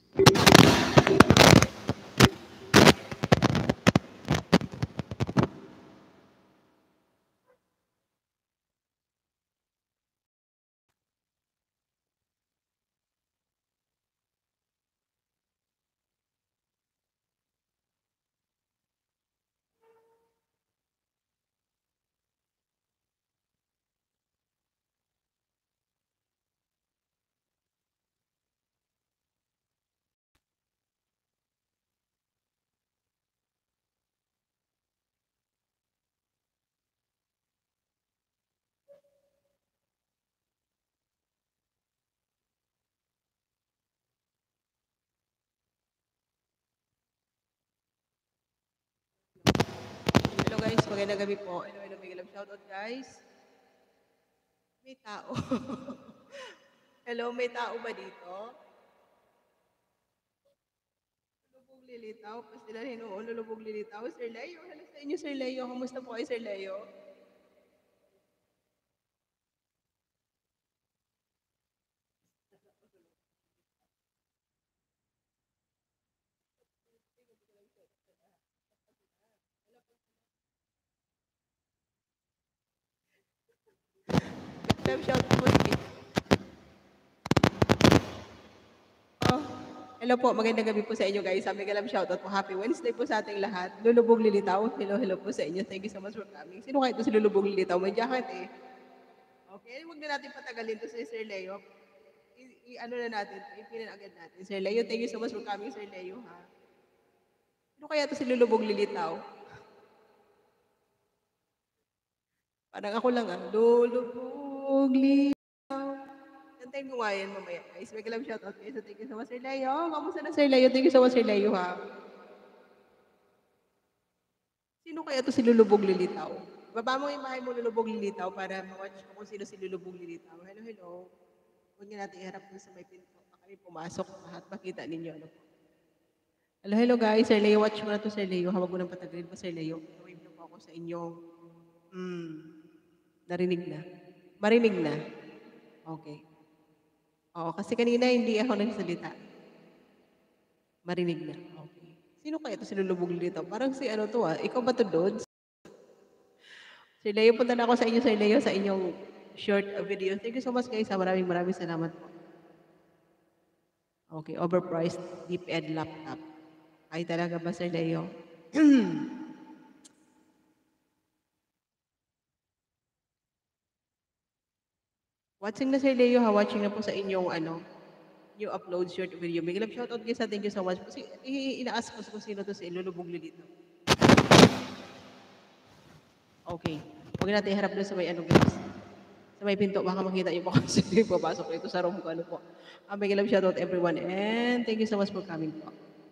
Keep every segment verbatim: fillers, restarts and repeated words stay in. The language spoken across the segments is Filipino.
Hello guys, magandang gabi po. Hello, hello, big love shoutout guys. May tao. Hello, may tao ba dito? Lulubog lilitaw, pastilahin oo, lulubog lilitaw. Sir Leo, hello sa inyo Sir Leo. Kamusta po kayo Sir Leo? Big love shoutout po sa inyo. Oh, hello po, magandang gabi po sa inyo guys. Sabi ka lang shoutout po. Happy Wednesday po sa ating lahat. Lulubog lilitaw. Hello, hello po sa inyo. Thank you so much for coming. Sino kayo ito si Lulubog lilitaw? May jacket eh. Okay, huwag na natin patagalin to si Sir Leo. I, i- ano na natin, ipinan agad natin. Sir Leo, thank you so much for coming, Sir Leo, ha? Sino kaya ito si Lulubog lilitaw? Parang ako lang ah. Lulubog lilitaw. Kantayin ko nga yan mamaya, guys. May kalam shoutout kayo. So, thank you so much, Sir Leo. Kamusta na, Sir Leo? Thank you so much, Sir Leo, ha? Sino kaya ito si Lulubog lilitaw? Baba mo yung bahay mo, Lulubog lilitaw, para ma-watch mo kung sino si Lulubog lilitaw. Hello, hello. Huwag niyo natin iharap dun sa may pinto. Baka kami pumasok lahat. Makita ninyo. Ano po. Hello, hello guys. Sir Leo, watch mo na to, Sir Leo. Hawag mo ng patagalin pa, Sir Leo. Wave na po ako sa inyo. Hmm. Narinig na. Marinig na. Okay. Oo, kasi kanina hindi ako nagsalita. Marinig na. Okay. Sino kaya ito sinulubog dito? Parang si ano to ah. Ikaw ba to, Dodds? Sir Leo, punta na ako sa inyo, Sir Leo, sa inyong short uh, video. Thank you so much guys. Ha. Maraming maraming salamat po. Okay, overpriced deep ed laptop. Ay talaga ba, Sir Leo? Watching na Sir Leo ha, watching na po sa inyong ano, new upload short video. Big love shoutout guys ha, thank you so much. Kasi ina-ask ko kung sino to si Lulubog dito. Okay. Huwag natin iharap doon sa may ano guys. Sa may pinto, baka makita yung mga sino papasok dito sa room ko. Ano po. Um, big love shoutout everyone and thank you so much for coming po.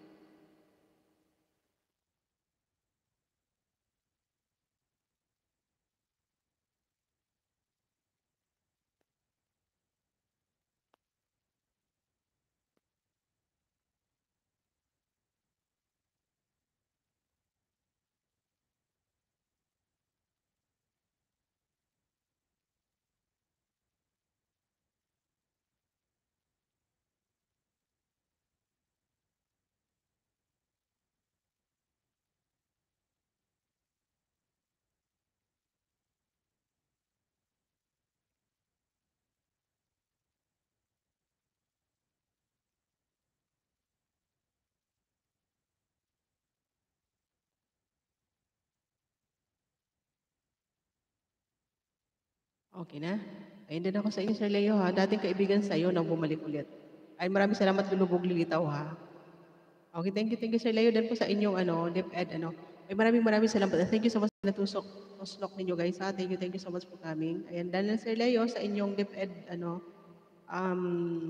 Okay na? Ayun din ako sa inyo, Sir Leo ha. Dating kaibigan sa iyo nang bumalik ulit. Ay maraming salamat Lulubog Lilitaw ha. Okay, thank you, thank you Sir Leo. Dan po sa inyong ano, DepEd ano. Ay maraming maraming salamat. Thank you so much na tusok, tuslok ninyo guys ha. Thank you, thank you so much for coming. Ayan, dan Sir Leo sa inyong DepEd ano, um,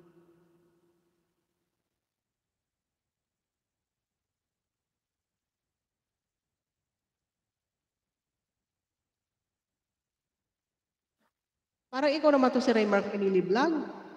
parang ikaw naman to si Raymark Pinili Vlog.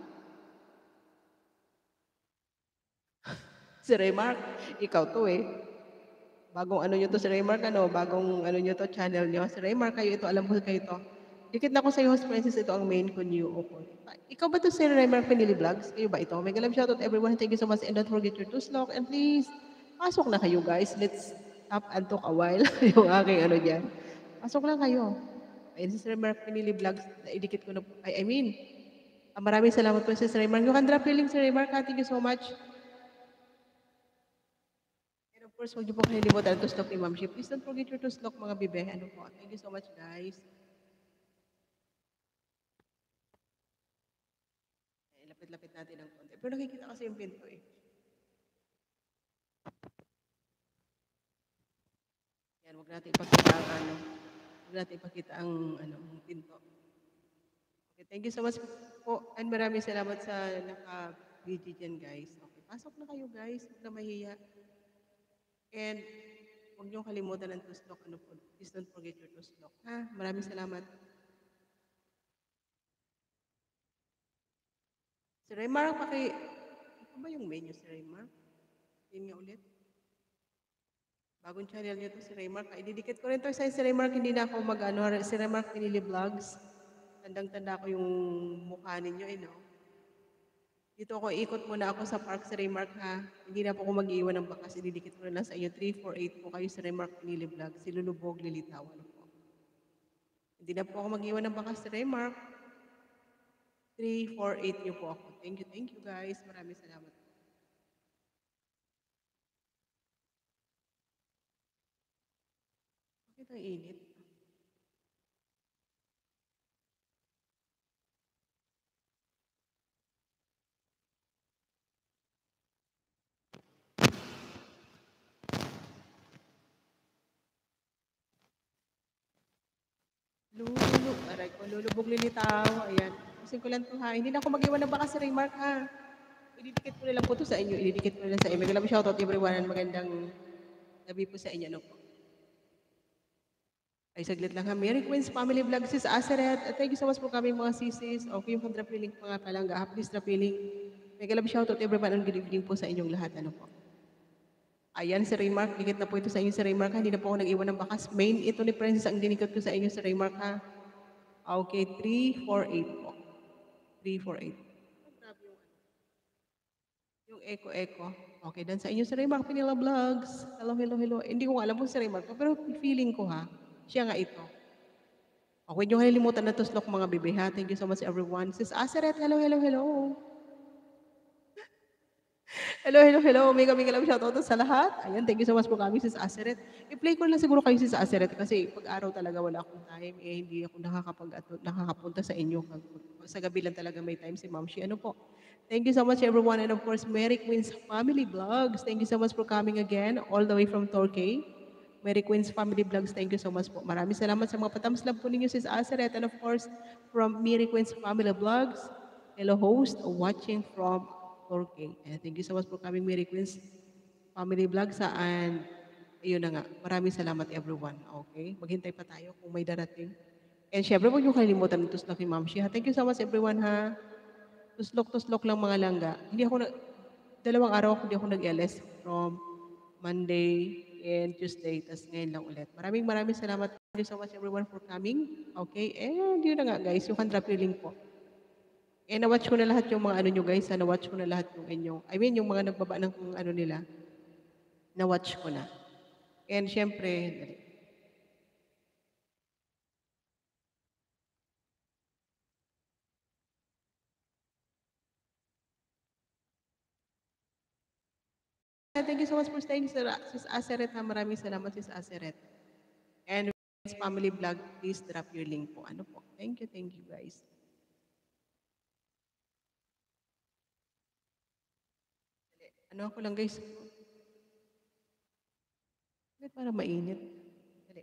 Si Raymark, ikaw to eh. Bagong ano nyo to si Raymark, ano, bagong ano nyo to, channel nyo. Si Raymark, kayo ito, alam ko kayo to. Dikit na ako sa'yo, Host Francis, ito ang main kunyo ko. Ikaw ba 'to si Remer Pinili Vlogs? Kayo ba ito? Mega love shoutout everyone. Thank you so much and don't forget your tuslok and please, pasok na kayo guys. Let's stop and talk a while yung aking ano diyan. Pasok lang kayo. Ayun si Remer Pinili Vlogs, naidikit ko na po. I, I mean, ah, maraming salamat po si Remer. You can drop your link si Remer. Thank you so much. And of course, huwag niyo po kalilimutan ang tuslok ni Ma'am Shi. Please don't forget your tuslok mga bibe. Ano po? Thank you so much guys. Eh, lapit-lapit natin ng konti. Pero nakikita kasi yung pinto eh. Yan, huwag natin ipakita ang ano. Huwag natin ipakita ang ano, ang pinto. Okay, thank you so much po. And maraming salamat sa naka-B G dyan guys. Okay, pasok na kayo guys. Huwag na mahiya. And huwag niyo kalimutan ang tuslok. Ano po? Please don't forget your tuslok. Ha? Maraming salamat. Si Raymar, paki... Ito ba yung menu si Raymar? Yun nga ulit. Bagong channel niyo to si Raymar. Ididikit ko rin to sa si Raymar. Hindi na ako mag-ano. Si Raymar Pinili Vlogs. Tandang-tanda ko yung mukha ninyo eh, no? Dito ako, ikot muna ako sa park sa Raymark ha. Hindi na po ako mag-iwan ng bakas. Ididikit ko na lang sa inyo. three four eight po kayo sa Raymark Pinili Vlog. Si Lulubog, Lilitaw. Ano po? Hindi na po ako mag-iwan ng bakas sa Raymark. three four eight niyo po ako. Thank you, thank you guys. Maraming salamat. Bakit ang init? Lulu, aray ko, lulubog lilitaw. Ayan. Pusin ko lang to ha. Hindi na ako mag-iwan ng bakas sa Raymark ha. Ididikit ko na lang po to sa inyo. Ididikit ko na lang sa inyo. Magandang shoutout everyone. Magandang gabi po sa inyo. Ano po? Ay, saglit lang ha. Mary Queen's Family Vlog, Sis Aseret. Uh, Thank you so much for coming mga sisis. Okay, yung drop yung link mga palangga. Please drop yung link. Mega love shoutout everyone. Good evening po sa inyong lahat. Ano po? Ayan, si Raymark. Dikit na po ito sa inyo si Raymark. Ha? Hindi na po ako nag-iwan ng bakas. Main ito ni Princess ang dinikot ko sa inyo si Raymark ha. Okay, three four eight po. three four eight. Yung echo-echo. Okay, dan sa inyo si Raymark Pinila Vlogs. Hello, hello, hello. Hindi ko nga alam kung si Raymark ko, pero feeling ko ha, siya nga ito. Okay, yung kalilimutan na tuslok mga bebe ha. Thank you so much everyone. Sis Aseret, hello, hello, hello. Hello, hello, hello. Mega, mega love shoutout sa lahat. Ayan, thank you so much po kami, Sis Aseret. I-play ko lang siguro kayo, Sis Aseret, kasi pag-araw talaga wala akong time. Eh, hindi ako nakakapag nakakapunta sa inyo. Sa gabi lang talaga may time si Ma'am Shi. Ano po? Thank you so much everyone. And of course, Mary Queen's Family Vlogs. Thank you so much for coming again all the way from Torquay. Mary Queen's Family Vlogs, thank you so much po. Maraming salamat sa mga patams love po ninyo, Sis Aseret. And of course, from Mary Queen's Family Vlogs, hello host, watching from Torquay. And thank you so much for coming, Mary Queen's Family Vlogs. Ha? And ayun na nga, maraming salamat everyone. Okay, maghintay pa tayo kung may darating. And syempre, huwag niyo kalimutan ng tuslok ni Ma'am Shi. Ha? Thank you so much everyone ha. Tuslok-tuslok lang mga langga. Hindi ako na, dalawang araw ako hindi ako nag-L S from Monday and Tuesday, tas ngayon lang ulit. Maraming maraming salamat. Thank you so much everyone for coming. Okay, and yun na nga guys, you can drop your link po. Eh, na-watch ko na lahat yung mga ano nyo guys, ha? Na-watch ko na lahat yung inyong, I mean, yung mga nagbaba ng kung ano nila, na-watch ko na. And syempre, dali. Thank you so much for staying, Sir, Sis Aseret. Ha? Maraming salamat, Sis Aseret. And family vlog, please drop your link po. Ano po? Thank you, thank you guys. Ano ako lang guys? Bakit parang mainit? Dali.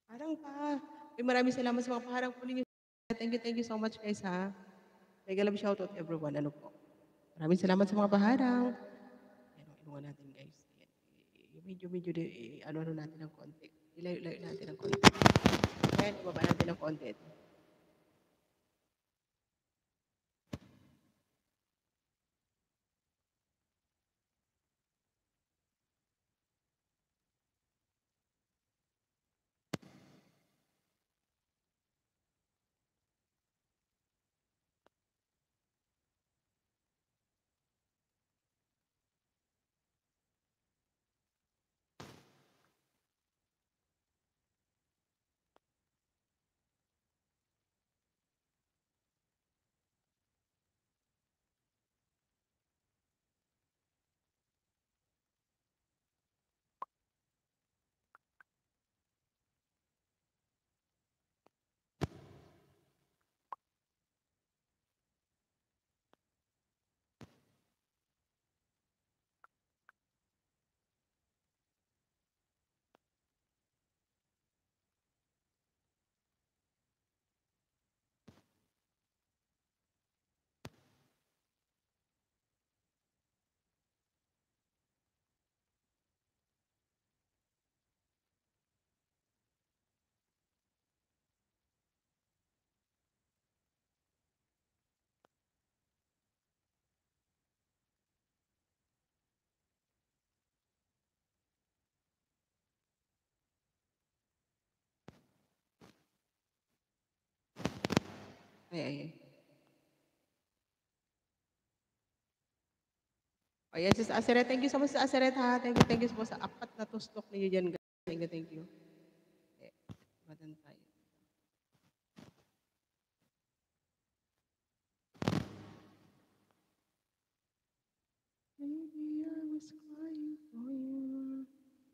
Parang pa. Uy, maraming salamat sa mga paharang po ninyo. Thank you, thank you so much guys ha. Mega love shoutout everyone. Ano po. Maraming salamat sa mga paharang. Ayan, inuwan natin guys. Ayan. I- Medyo, medyo, di- i- ano, ano natin ng konti. Ilayo-layo natin ng konti. Ayan, ibaba natin ng konti. Ay, ay, ay. Ayan, sis Aseret. Thank you so much sa Aseret ha. Thank you, thank you so much sa apat na tustok ninyo dyan guys. Thank you, thank you. Eh, matan tayo. Maybe I was crying for you.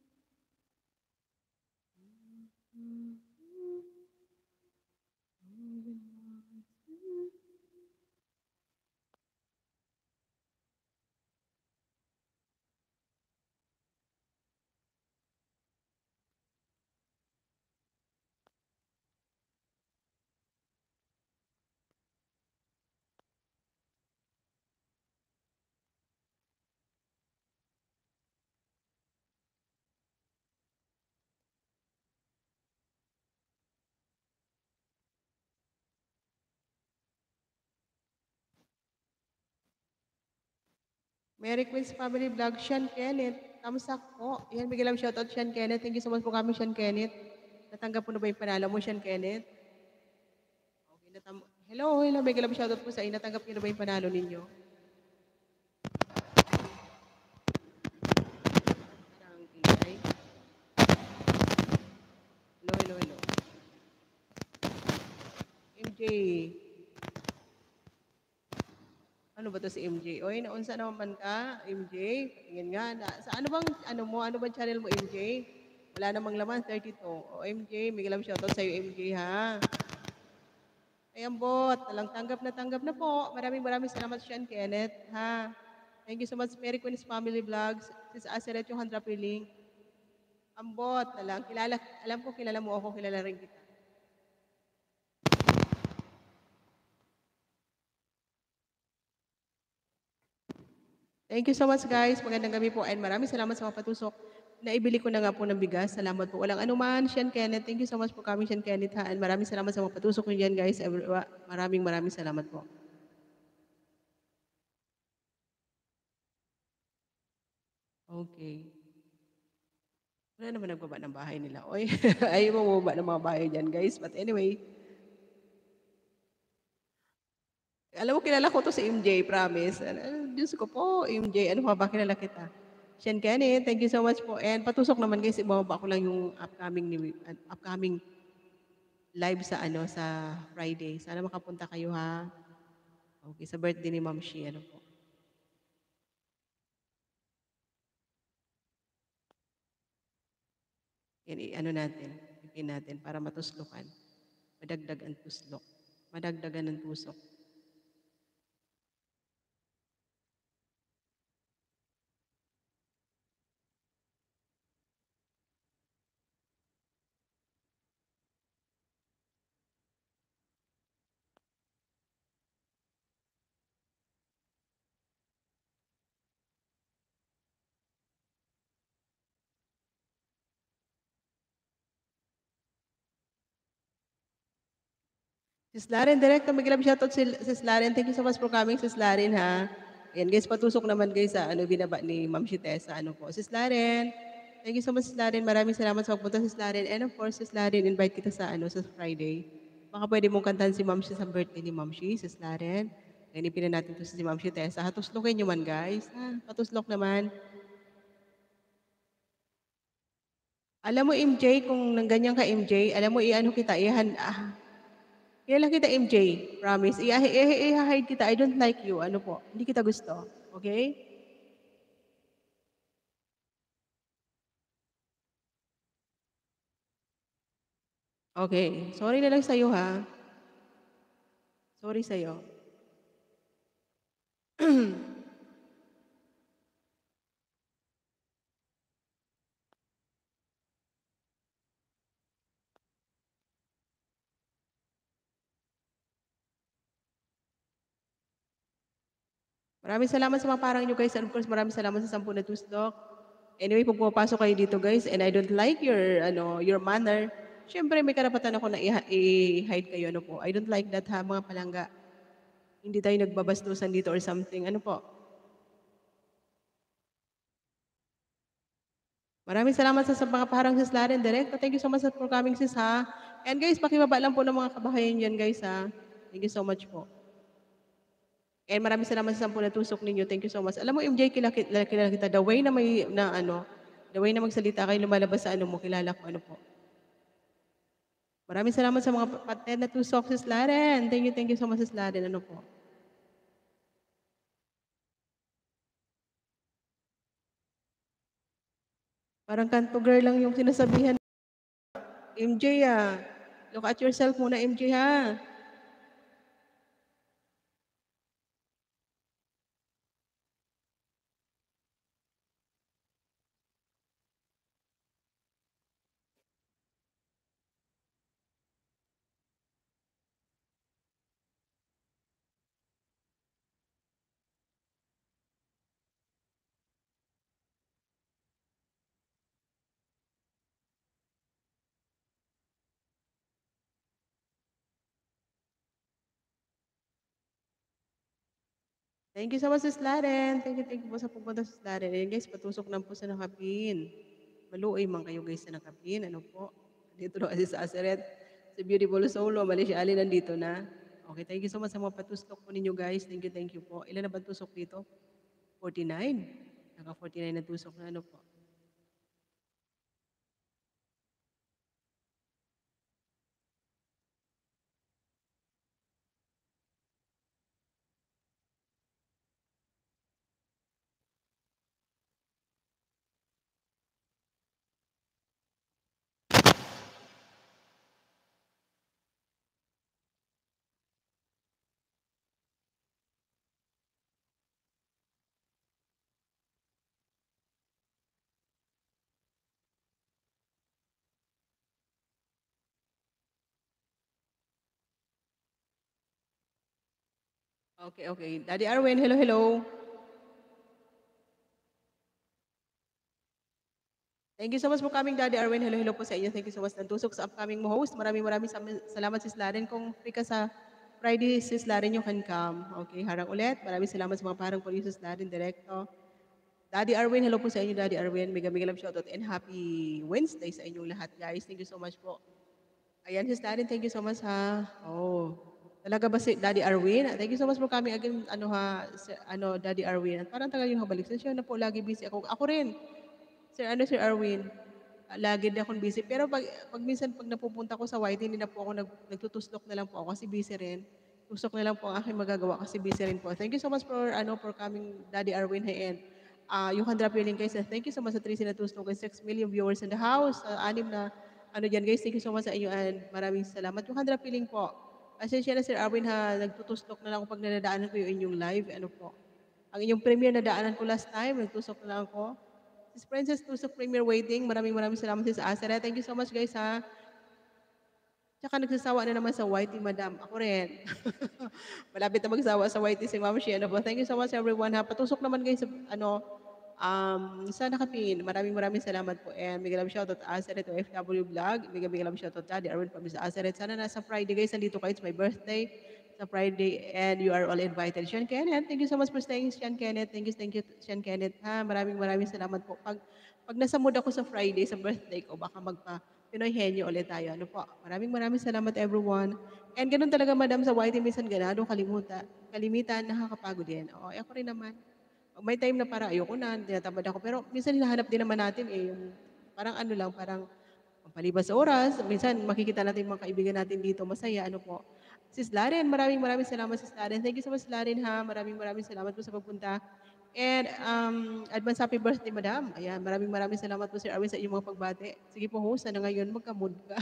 Merry Queen's Family Vlog, Sean Kenneth. Thumbs up po. Yan, bigyan lang shoutout Sean Kenneth. Thank you so much po kami, Sean Kenneth. Natanggap po na ba yung panalo mo, Sean Kenneth? Okay, natam hello, hello, bigyan lang shoutout po sa inyo. Natanggap niyo na ba yung panalo ninyo? Parang ingay. Hello, hello, hello. M J. Ano ba to si M J? Oy, naunsa naman man ka, M J? Patingin nga. Na, sa ano bang, ano mo, ano bang channel mo, M J? Wala namang laman, thirty-two. O, M J, may lang shoutout sa'yo, M J, ha? Ayan, bot. Talang tanggap na tanggap na po. Maraming maraming salamat, Sean Kenneth, ha? Thank you so much, Mary Queen's Family Vlogs. Sis Aseret, yung hundred piling. Ambot na lang. Kilala, alam ko kilala mo ako, kilala rin kita. Thank you so much guys. Magandang gabi po and maraming salamat sa mga patusok. Naibili ko na nga po ng bigas. Salamat po. Walang anuman, Sean Kenneth. Thank you so much po kami, Sean Kenneth. Ha? And maraming salamat sa mga patusok nyo dyan guys. Every- Maraming maraming salamat po. Okay. Wala naman nagbaba ng bahay nila. Oy, ayaw mo bumaba ng mga bahay dyan guys. But anyway, alam mo, kilala ko to si M J, promise. Ah, Diyos ko po, M J, ano pa ba kilala kita? Sean Kenneth, thank you so much po. And patusok naman guys, ibababa ko lang yung upcoming, ni- uh, upcoming live sa ano sa Friday. Sana makapunta kayo ha. Okay, sa birthday ni Ma'am Shi, ano po. Yan, i- ano natin, ipin natin para matuslokan. Madagdag ang tuslok. Madagdagan ng tusok. Sis Laren, direkto big love shoutout sil Sis Laren. Thank you so much for coming, Sis Laren, ha. Ayan guys, patusok naman guys sa ano binaba ni Ma'am Shitesa, ano po. Sis Laren, thank you so much, Sis Laren. Maraming salamat sa pagpunta, Sis Laren. And of course, Sis Laren, invite kita sa ano sa Friday. Baka pwede mong kantahan si Ma'am Shi sa birthday ni Ma'am Shi, Sis Laren. Ganipin na natin to si Ma'am Shitesa. Hatuslokin nyo man guys. Ha? Patuslok naman. Alam mo M J, kung nang ganyan ka M J, alam mo i-ano kita, ihan ah, kilala kita M J, promise. I i i-hide kita, I don't like you, ano po, hindi kita gusto, okay? Okay, sorry na lang sa'yo ha. Sorry sa'yo. Maraming salamat sa mga parang nyo guys, and of course maraming salamat sa sampu na tuslok. Anyway, pag pumapasok kayo dito guys, and I don't like your ano your manner, syempre may karapatan ako na i- i-hide kayo, ano po. I don't like that ha, mga palangga. Hindi tayo nagbabastusan dito or something, ano po. Maraming salamat sa, sa mga parang sis Laren Directo. Thank you so much for coming sis ha. And guys, pakibaba lang po ng mga kabahayan dyan guys ha. Thank you so much po. And maraming salamat sa sampu na tusok ninyo. Thank you so much. Alam mo, M J, kilala, kilala, kilala kita. The way na may, na ano, the way na magsalita kayo, lumalabas sa ano mo, kilala ko ano po. Maraming salamat sa mga paten na tusok, sis Laren. Thank you, thank you so much, sis Laren. Ano po. Parang kanto girl lang yung sinasabihan. M J ah. Look at yourself muna, M J ha. Thank you so much, sis Laren. Thank you, thank you po sa pupunta, sis Laren. Ayan guys, patusok lang po sa nakapin. Maluoy man kayo guys sa nakapin. Ano po? Dito na kasi sa Aseret. Si Beautiful Solo, Malaysia Ali nandito na. Okay, thank you so much sa mga patusok po ninyo guys. Thank you, thank you po. Ilan na ba tusok dito? forty-nine. Naka forty-nine na tusok na ano po. Okay, okay. Daddy Arwen, hello, hello. Thank you so much for coming, Daddy Arwen. Hello, hello po sa inyo. Thank you so much. Nantusok sa upcoming mo host. Maraming maraming sam- salamat, sis Laren. Kung free ka sa Friday, sis Laren, you can come. Okay, harang ulit. Maraming salamat sa mga parang po sis Laren, Directo. Daddy Arwin, hello po sa inyo, Daddy Arwin. Mega mega love shoutout and happy Wednesday sa inyong lahat, guys. Thank you so much po. Ayan, sis Laren, thank you so much ha. Oh, talaga ba si Daddy Arwin? Thank you so much for coming again, ano ha, si, ano, Daddy Arwin. Parang tagal yung habalik. Siya na po, lagi busy ako. Ako rin. Sir, ano, Sir Arwin? Ah, lagi din akong busy. Pero pag, pag minsan, pag napupunta ko sa White, hindi na po ako nag, nagtutuslok na lang po ako kasi busy rin. Tusok na lang po ang aking magagawa kasi busy rin po. Thank you so much for, ano, for coming, Daddy Arwin. Hey, and uh, you can drop your link guys. Thank you so much sa Tracy na tuslok and six million viewers in the house. Uh, anim na, ano dyan guys. Thank you so much sa inyo and maraming salamat. You can drop your link po. Pasensya na Sir Arwin ha, nagtutuslok na lang ako pag nadadaanan ko yung inyong live. Ano po. Ang inyong premiere na daanan ko last time, nagtusok na lang ako. Sis Princess Tusok Premier Waiting. Maraming maraming salamat sis Asera. Thank you so much guys ha. Tsaka nagsasawa na naman sa Whitey, madam. Ako rin. Malapit na magsawa sa Whitey si Ma'am Shea. Ano po? Thank you so much everyone ha. Patusok naman guys sa ano, Um, sa nakapin, maraming maraming salamat po and mega love shoutout Asaret O F W Vlog, mega mega love shoutout Daddy Arwin from Asaret. Sana nasa Friday guys, nandito kayo, it's my birthday sa Friday and you are all invited. Sean Kenneth, thank you so much for staying, Sean Kenneth. Thank you, thank you, Sean Kenneth. Ha, maraming maraming salamat po. Pag, pag nasa mood ako sa Friday, sa birthday ko, baka magpa Pinoy Henyo ulit tayo. Ano po? Maraming maraming salamat everyone. And ganun talaga madam sa Whitey, minsan ganado, kalimutan. Kalimitan, nakakapagod din. O, ako rin naman. May time na parang ayoko na, tinatamad ako. Pero minsan hinahanap din naman natin eh, yung parang ano lang, parang pampalipas sa oras. Minsan makikita natin yung mga kaibigan natin dito, masaya, ano po. Sis Laren, maraming maraming salamat Sis Laren. Thank you so much Laren ha. Maraming maraming salamat po sa pagpunta. And um, advance happy birthday, madam. Ayan, maraming maraming salamat po Sir Arwin sa inyong mga pagbati. Sige po host, sana ngayon magka-mood ka.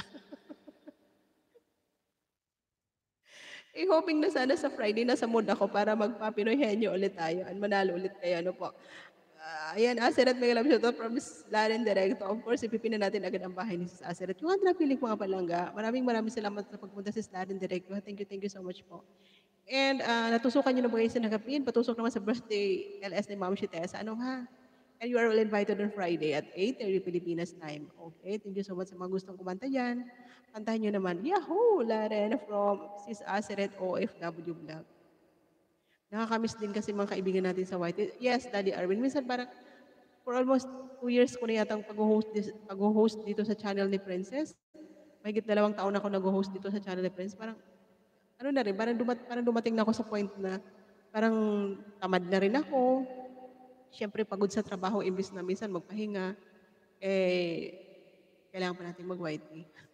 Eh, hoping na sana sa Friday nasa mood ako para magpa-Pinoy Henyo ulit tayo at manalo ulit kayo, ano po. Ah, ayan, Aseret, may love shoutout from Miss Laren Directo. Of course, ipipina natin agad ang bahay ni Sis Aseret. Yung Andra Pilik mga palangga, maraming maraming salamat sa pagpunta Sis Laren Directo. Thank you, thank you so much po. And ah, natusukan nyo na ba kayo sa nakapin? Patusok naman sa birthday L S ni Ma'am Shitesa. Ano ha? And you are all invited on Friday at eight thirty Pilipinas time. Okay, thank you so much sa mga gustong kumanta dyan. Kantahin nyo naman, Yahoo! Laren from Sis Aseret O F W Vlog. Nakakamiss din kasi mga kaibigan natin sa White. Yes, Daddy Arwin. Minsan parang for almost two years ko na yatang pag-host, pag-host dito sa channel ni Princess. Mahigit dalawang taon ako nag-host dito sa channel ni Princess. Parang, ano na rin, parang, dumat, parang dumating na ako sa point na parang tamad na rin ako. Siyempre, pagod sa trabaho, imbis na minsan magpahinga, eh, kailangan pa natin mag-white.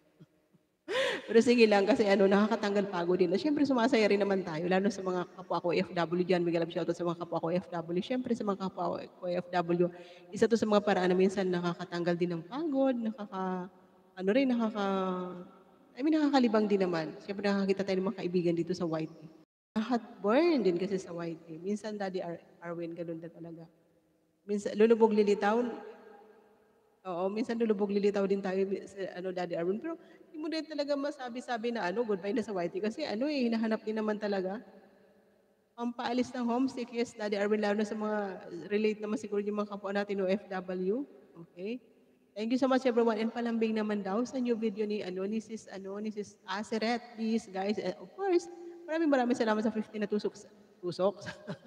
Pero sige lang kasi ano, nakakatanggal pagod din. Siyempre sumasaya rin naman tayo, lalo sa mga kapwa ko O F W dyan. Mega love shoutout sa mga kapwa ko O F W. Siyempre sa mga kapwa ko O F W, isa to sa mga paraan na minsan nakakatanggal din ng pagod, nakaka, ano rin, nakaka, I mean nakakalibang din naman. Siyempre nakakita tayo ng mga kaibigan dito sa White. Nakaka-burn din kasi sa White. Minsan Daddy Ar Arwin, ganun na talaga. Minsan lulubog lilitaw, oo, minsan lulubog lilitaw din tayo sa ano, Daddy Arwin. Pero hindi mo din talaga masabi-sabi na ano, goodbye na sa Whitey. Kasi ano eh, hinahanap din naman talaga. Pampaalis ng homesick, yes, Daddy Arwin, lalo na sa mga relate naman siguro yung mga kapwa natin O F W. Okay? Thank you so much everyone. And palambing naman daw sa new video ni ano ni Sis ano ni Sis Aseret, please guys. And of course, maraming maraming salamat sa fifty na tusok tusok.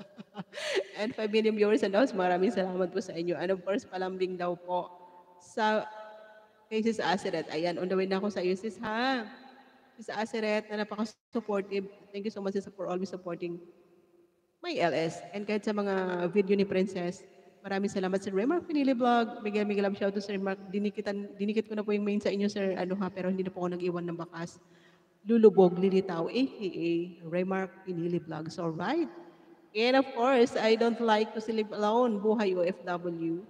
And five million viewers and those, maraming salamat po sa inyo. And of course, palambing daw po sa kay Sis Aseret. Ayan, on the way na ako sa iyo, Sis ha. Sis Aseret na napaka-supportive. Thank you so much sis, for always supporting my L S. And kahit sa mga video ni Princess, maraming salamat Sir Remark Pinili Vlog. Miguel Miguel love shout to Sir Remark. Dinikitan, dinikit ko na po yung main sa inyo, Sir, ano ha, pero hindi na po ako nag-iwan ng bakas. Lulubog, Lilitaw, a k a. Remark Pinili Vlog. So, right. And of course, I don't like to sleep alone. Buhay O F W.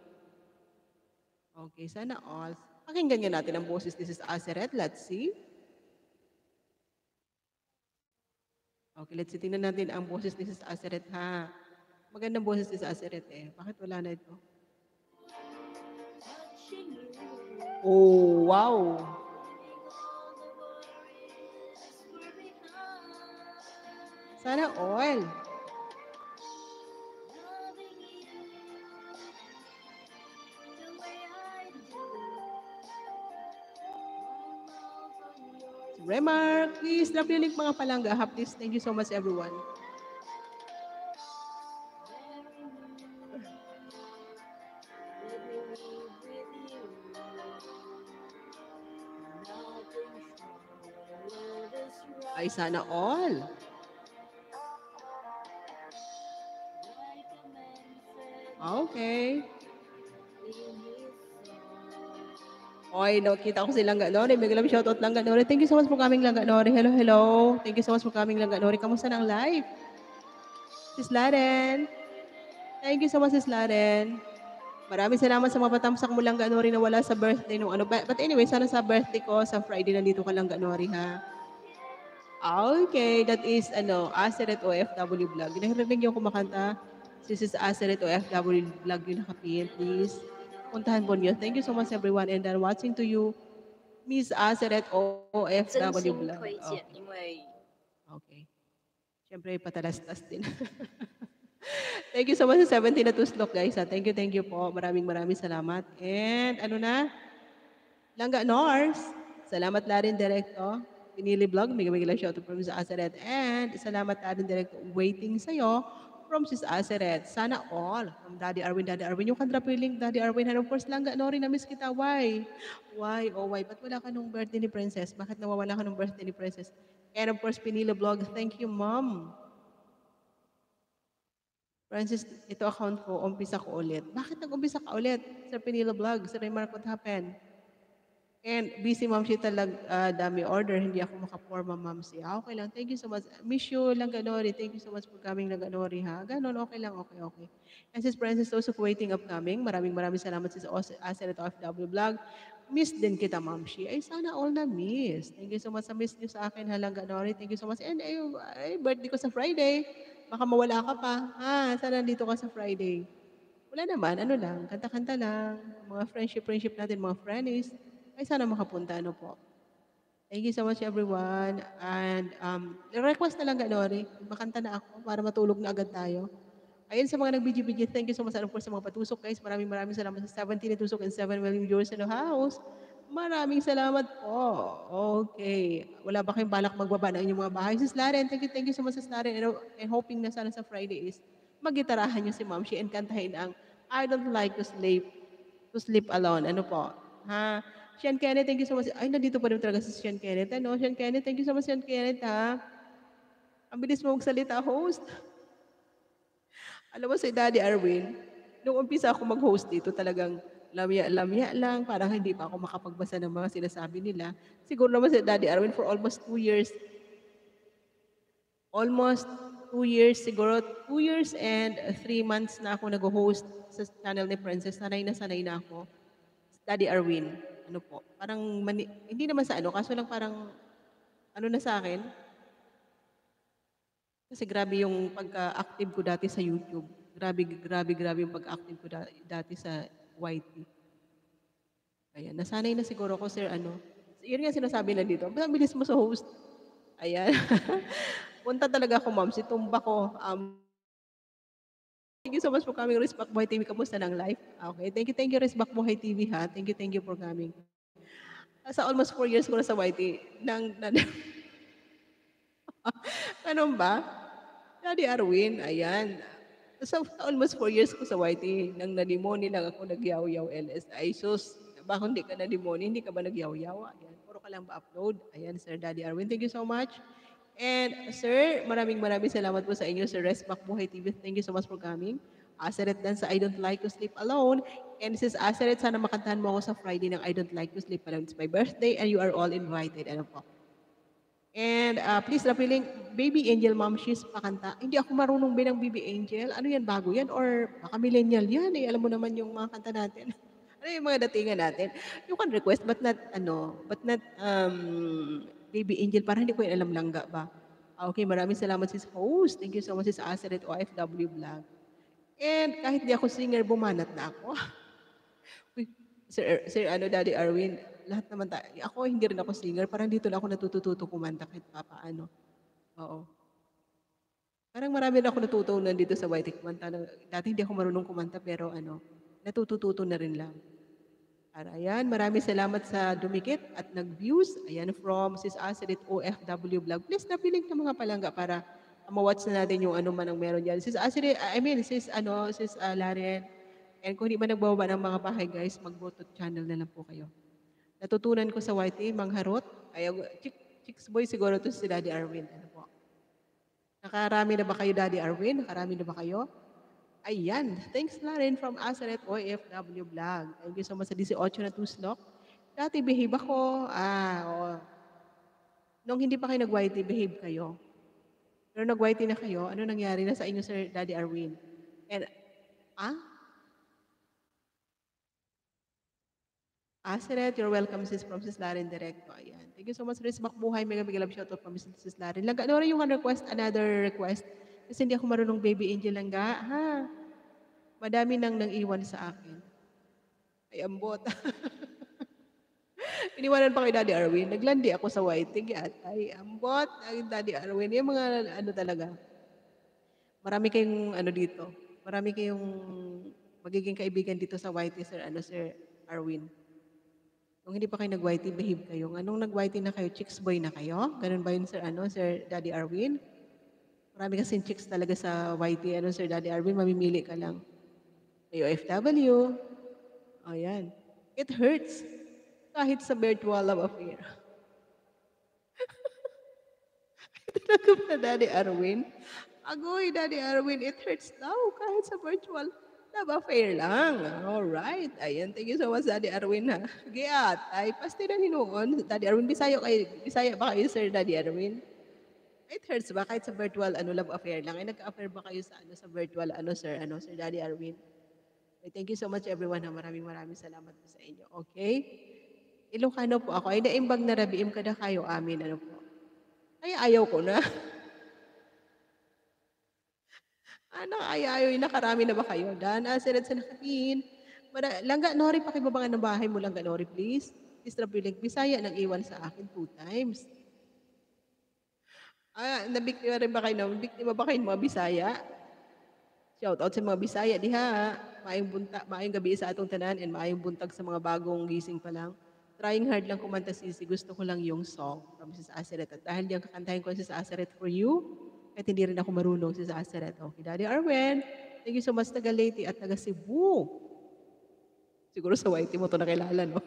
Okay, sana all. Pakinggan nga natin ang boses ni Sis Aseret. Let's see. Okay, let's see. Tingnan natin ang boses ni Sis Aseret ha. Magandang boses ni Sis Aseret eh. Bakit wala na ito? Oh, wow. Sana all. Remark, please, drop yung link mga palangga ha, please. Thank you so much everyone. Ay, sana all. Okay. Oy, nakita ko si Langga Nori. Mega love shoutout Langga Nori. Thank you so much for coming Langga Nori. Hello, hello. Thank you so much for coming Langga Nori. Kamusta na ang live? Sis Laren. Thank you so much Sis Laren. Maraming salamat sa mga patamsak mo Langga Nori na wala sa birthday nung ano. But anyway, sana sa birthday ko sa Friday nandito ka Langga Nori ha. Okay, that is ano, Aseret O F W Vlog. Narinig niyo kumakanta. Si Sis Aseret O F W Vlog yung nakapin, please. Puntahan po niyo. Thank you so much everyone and then watching to you, Miss Aseret O F W Vlog. Okay. Okay. Siyempre, patalastas din. Thank you so much sa seventeen na tuslok guys, ah. Thank you, thank you po. Maraming maraming salamat. And ano na, Langga Nors, salamat na rin direkto. Pinili Vlog, mega mega love shoutout from Sis Aseret. And salamat na rin direkto waiting sa'yo from Sis Aseret. Sana all from Daddy Arwin, Daddy Arwin. Yung kandrap yung link, Daddy Arwin. And of course, Langga Nori, na-miss kita. Why? Why? Oh, why? Ba't wala ka nung birthday ni Princess? Bakit nawawala ka nung birthday ni Princess? And of course, Pinili Vlog, thank you, Mom. Francis, ito account ko, umpisa ko ulit. Bakit nag-umpisa ka ulit? Sir Pinilo Vlog, Sir Remark, what happened? And busy ma'am si talag ah, dami order, hindi ako makaporma ma'am siya. Okay lang, thank you so much. Miss you, Langganori, thank you so much for coming Langganori ha. Ganon, okay lang, okay, okay. And sis Francis, also for waiting upcoming. Maraming maraming salamat sis Asenet O F W Vlog. Miss din kita ma'am shi. Ay sana all na miss. Thank you so much sa miss niyo sa akin ha Langganori. Thank you so much. And ay, ay birthday ko sa Friday. Baka mawala ka pa. Ha, sana nandito ka sa Friday. Wala naman, ano lang, kanta-kanta lang. Mga friendship-friendship natin, mga friends. Ay sana makapunta, ano po. Thank you so much everyone. And um, request na lang Ganori, makanta na ako para matulog na agad tayo. Ayun sa mga nag-B G B G, thank you so much of course sa mga patusok guys. Maraming maraming salamat sa seventeen na tusok and seven million viewers in the house. Maraming salamat po. Okay. Wala ba kayong balak magbaba ng inyong mga bahay? Sis Laren, thank you, thank you so much Sis Laren. And, and hoping na sana sa Friday is magitarahan niyo si Ma'am Shi and kantahin ang I don't like to sleep to sleep alone. Ano po? Ha? Sean Kenneth, thank you so much. Ay, nandito pa rin talaga si Sean Kenneth. Ano? Sean Kenneth, thank you so much, Sean Kenneth, ha? Ang bilis mo magsalita, host. Alam mo si Daddy Arwin, nung umpisa ako mag-host dito, talagang lamya-lamya lang, parang hindi pa ako makapagbasa ng mga sinasabi nila. Siguro naman si Daddy Arwin for almost two years, almost two years, siguro two years and three months na ako nag-host sa channel ni Princess. Sanay na sanay na ako. Daddy Arwin, ano po, parang mani, hindi naman sa ano, kaso lang parang ano na sa akin. Kasi grabe yung pagka-active ko dati sa YouTube. Grabe, grabe, grabe yung pag-active ko da- dati sa Y T. Ayan, nasanay na siguro ako, sir, ano. Yun nga sinasabi na dito, ang bilis mo sa host. Ayan. Punta talaga ako, ma'am. Si Tumba ko. Um, thank you so much for coming, Respect Buhay T V. Kamusta ng life? Okay, thank you, thank you, Respect Buhay T V, ha. Thank you, thank you for coming. Sa almost four years ko na sa Y T, nang, nang Ganun ba? Daddy Arwin, ayan. Sa almost four years ko sa Y T, nang nanimoni lang ako nag-yaw-yaw L S. Ay, sus, baka hindi ka nanimoni, hindi ka ba nag-yaw-yaw? Ayan, puro ka lang ba-upload? Ayan, Sir Daddy Arwin, thank you so much. And sir, maraming maraming salamat po sa inyo, Sir Resmac Buhay T V. Thank you so much for coming. Aseret dan sa I Don't Like to Sleep Alone. And sis Aseret, sana makantahan mo ako sa Friday ng I Don't Like to Sleep Alone. It's my birthday and you are all invited. Ano po? And uh, please napiling Baby Angel Mom She's pakanta. Hindi ako marunong bilang Baby Angel. Ano yan, bago yan? Or baka millennial yan? Eh, alam mo naman yung mga kanta natin. Ano yung mga datingan natin? You can request but not, ano, but not um, Baby Angel. Parang hindi ko yan alam langga ba? Ah, okay, maraming salamat sis host. Thank you so much sis Aseret O F W Vlog. And kahit di ako singer, bumanat na ako. Uy, Sir, Sir ano, Daddy Arwin, lahat naman tayo. Ako, hindi rin ako singer. Parang dito na ako natututo kumanta kahit papaano. Oo. Parang marami na ako natutunan dito sa Y T kumanta. Dati hindi ako marunong kumanta pero ano, natutututo na rin lang. Para ayan, maraming salamat sa dumikit at nag-views. Ayan, from Sis Aserit O F W Vlog. Please napiling ka mga palangga para ma-watch na natin yung ano man ang meron dyan. Sis Aserit, I mean, Sis, ano, Sis uh, Laren, and kung hindi man nagbababa ng mga bahay guys, mag-go to channel na lang po kayo. Natutunan ko sa Y T, mangharot. Ay, chick, chicks boy siguro to si Daddy Arwin. Ano po? Nakarami na ba kayo, Daddy Arwin? Nakarami na ba kayo? Ayan. Thanks na rin from Asaret O F W Vlog. Thank you so much sa eighteen na tuslok. Dati behave ako. Ah, oh. Nung hindi pa kayo nag-Y T, behave kayo. Pero nag-Y T na kayo, ano nangyari na sa inyo, Sir Daddy Arwin? And, ah? Asaret, you're welcome, sis, from Sis Laren Directo. Ayan. Thank you so much, Sis Bakbuhay. Mega mega love shoutout from Sis Laren. Langga, ano rin yung request, another request? Kasi hindi ako marunong Baby Angel langga. Ha? Madami nang nang iwan sa akin. Ay, ambot. Iniwanan pa kay Daddy Arwin. Naglandi ako sa Y T. Ay, ambot. Ay, Daddy Arwin. Yung mga ano talaga. Marami kayong ano dito. Marami kayong magiging kaibigan dito sa Y T, Sir, ano, Sir Arwin. Kung hindi pa kayo nag-Y T, behave kayo. Anong nag-Y T na kayo, chicks boy na kayo? Ganun ba yun, Sir, ano, Sir Daddy Arwin? Marami kasing chicks talaga sa Y T, ano, Sir Daddy Arwin, mamimili ka lang. May O F W. O, yan. It hurts. Kahit sa virtual love affair. Talaga ba, Daddy Arwin? Agoy, Daddy Arwin, it hurts daw kahit sa virtual love affair lang. Alright. Ayan, thank you so much, Daddy Arwin, ha. Giat, ay pasti na hinuon. Daddy Arwin, Bisaya kayo, Bisaya ba kayo, Sir Daddy Arwin? It hurts ba kahit sa virtual ano love affair lang? Ay nagka-affair ba kayo sa ano sa virtual ano, Sir, ano, Sir Daddy Arwin? Okay, thank you so much, everyone, ha. Maraming maraming salamat po sa inyo. Okay? Ilocano po ako. Ay naimbag na rabiim kada kayo amin. Ano po? Ay ayaw ko na. Ano ayaw, nakarami na ba kayo? Dan, asirat sa nakapin. Mara, langga, Nori, pakibabangan ng bahay mo, langga, Nori, please. Please, Rapilig, Bisaya, nang iwan sa akin two times. Ah, nabiktima rin ba kayo? No? Biktima ba kayo ng mga Bisaya? Shout out sa mga Bisaya, diha. Maayong bunta, maayong gabi sa atong tanan and maayong buntag sa mga bagong gising pa lang. Trying hard lang kumanta, Sisi. Gusto ko lang yung song from Sis Aseret. At dahil diyan kakantahin ko Sis Aseret for you, kahit hindi rin ako marunong Sis Aseret. Okay, Daddy Arwen, thank you so much, taga Leyte at taga Cebu. Siguro sa Y T mo to nakilala, no?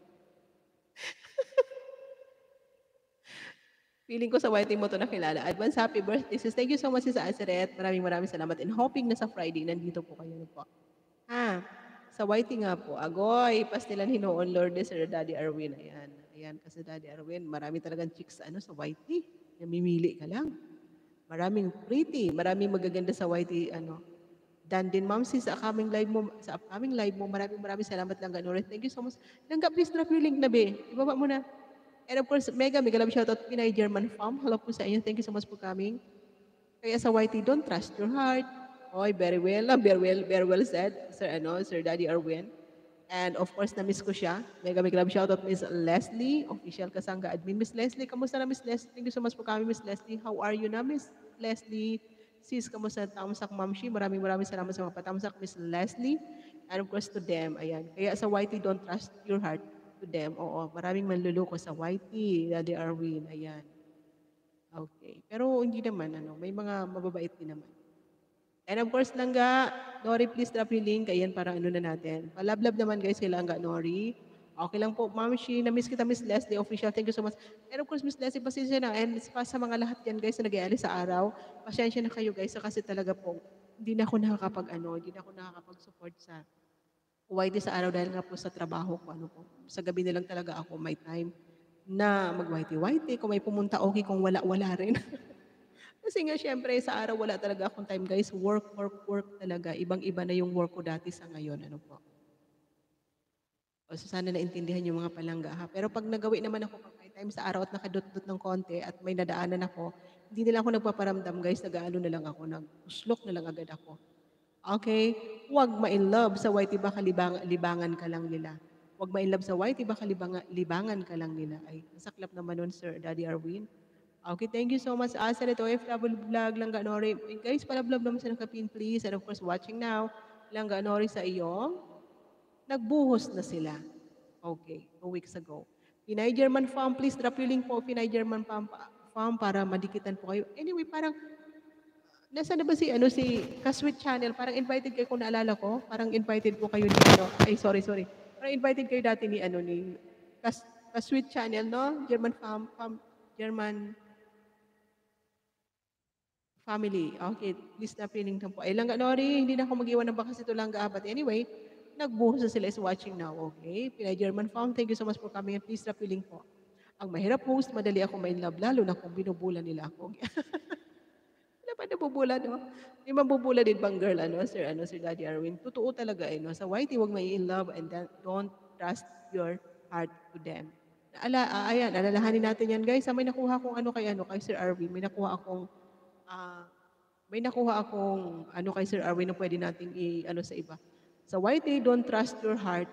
Feeling ko sa Y T mo to nakilala. Advance happy birthday, sis. Thank you so much, Sis Aseret. Maraming maraming salamat. And hoping na sa Friday, nandito po kayo na po. Ha? Sa Y T nga po, agoy, pastilan hinoon, Lord, Sir Daddy Arwin. Ayan. Ayan, kasi Daddy Arwin, marami talagang chicks ano, sa Y T. Namimili ka lang. Maraming pretty, maraming magaganda sa Y T, ano. Dan din, ma'am, sis, sa upcoming live mo, sa upcoming live mo, maraming maraming salamat lang, Ganore. Thank you so much. Langga, please drop your link na, be. Ibaba mo na. And of course, mega, mega love shoutout, Pinay German Farm. Hello po sa inyo. Thank you so much for coming. Kaya sa Y T, don't trust your heart. Oy, very well, ah, very well, very well said, Sir, ano, Sir Daddy Arwin. And of course, na-miss ko siya. Mega, mega love shoutout, Miss Leslie, official Kasangga admin. Miss Leslie, kamusta na, Miss Leslie? Thank you so much for coming, Miss Leslie. How are you na, Miss Leslie? Sis, kamusta? Tamsak, Mamshi. Maraming maraming salamat sa mga patamsak, Miss Leslie. And of course, to them, ayan. Kaya sa Y T, don't trust your heart to them. Oo, maraming manluloko sa Y T, Daddy Arwin, ayan. Okay. Pero hindi naman, ano, may mga mababait din naman. And of course, Langga, Nori, please drop yung link. Ayan, para ano na natin. Palablab naman, guys, kay Langga, Nori. Okay lang po, Ma'am Shi. Na-miss kita, Miss Leslie, official. Thank you so much. And of course, Miss Leslie, pasensya na. And pa sa mga lahat yan, guys, na nag-aalis sa araw, pasensya na kayo, guys, kasi talaga po, hindi na ako nakakapag, ano, hindi na ako nakakapag-support sa Y T sa araw dahil nga po sa trabaho ko, ano po. Sa gabi na lang talaga ako may time na mag-Y T-Y T. Kung may pumunta, okay. Kung wala, wala rin. Kasi nga syempre sa araw wala talaga akong time, guys. Work, work, work talaga. Ibang-iba na yung work ko dati sa ngayon. Ano po. O, so sana naintindihan yung mga palangga, ha. Pero pag nagawi naman ako pag may time sa araw at nakadot-dot ng konti at may nadaanan ako, hindi nila ako nagpaparamdam, guys. Nag-ano na lang ako, nag-uslok na lang agad ako. Okay? Huwag ma-in-love sa Y T, baka libang, libangan ka lang nila. Huwag ma-in-love sa Y T, baka libangan, libangan ka lang nila. Ay, nasaklap naman nun, Sir Daddy Arwin. Okay, thank you so much. Asa nito, O F W vlog, Langga Nori. Guys, palablog naman sa nakapin, please. And of course, watching now, Langga Nori sa iyong, nagbuhos na sila. Okay, two weeks ago. Pinay German Farm, please drop yung link po, Pinay German Farm, farm para madikitan po kayo. Anyway, parang, nasa na ba si, ano, si Kasweet Channel? Parang invited kayo kung naalala ko. Parang invited po kayo ni, ano, ay, sorry, sorry. Parang invited kayo dati ni, ano, ni Kas, Kasweet Channel, no? German Farm, farm German family. Okay, please na feeling po. Ay, Langga Nori, hindi na ako mag-iwan ng bakas ito, Langga. But anyway, nagbuhos na sila is watching now. Okay, Pinay German Farm, thank you so much for coming. And please na feeling po. Ang mahirap post, madali ako may love, lalo na kung binubulan nila ako. Wala pa nabubula, no? May mabubula din bang girl, ano, Sir, ano, Sir Daddy Arwin? Totoo talaga, eh, no? Sa Y T, huwag may in love and then don't trust your heart to them. Ala, ah, ayan, alalahanin natin yan, guys. Ah, may nakuha akong ano kay, ano, kay Sir Arwin. May nakuha akong Ah, may nakuha akong ano kay Sir Arwin na pwede nating i-ano sa iba. Sa Y T, don't trust your heart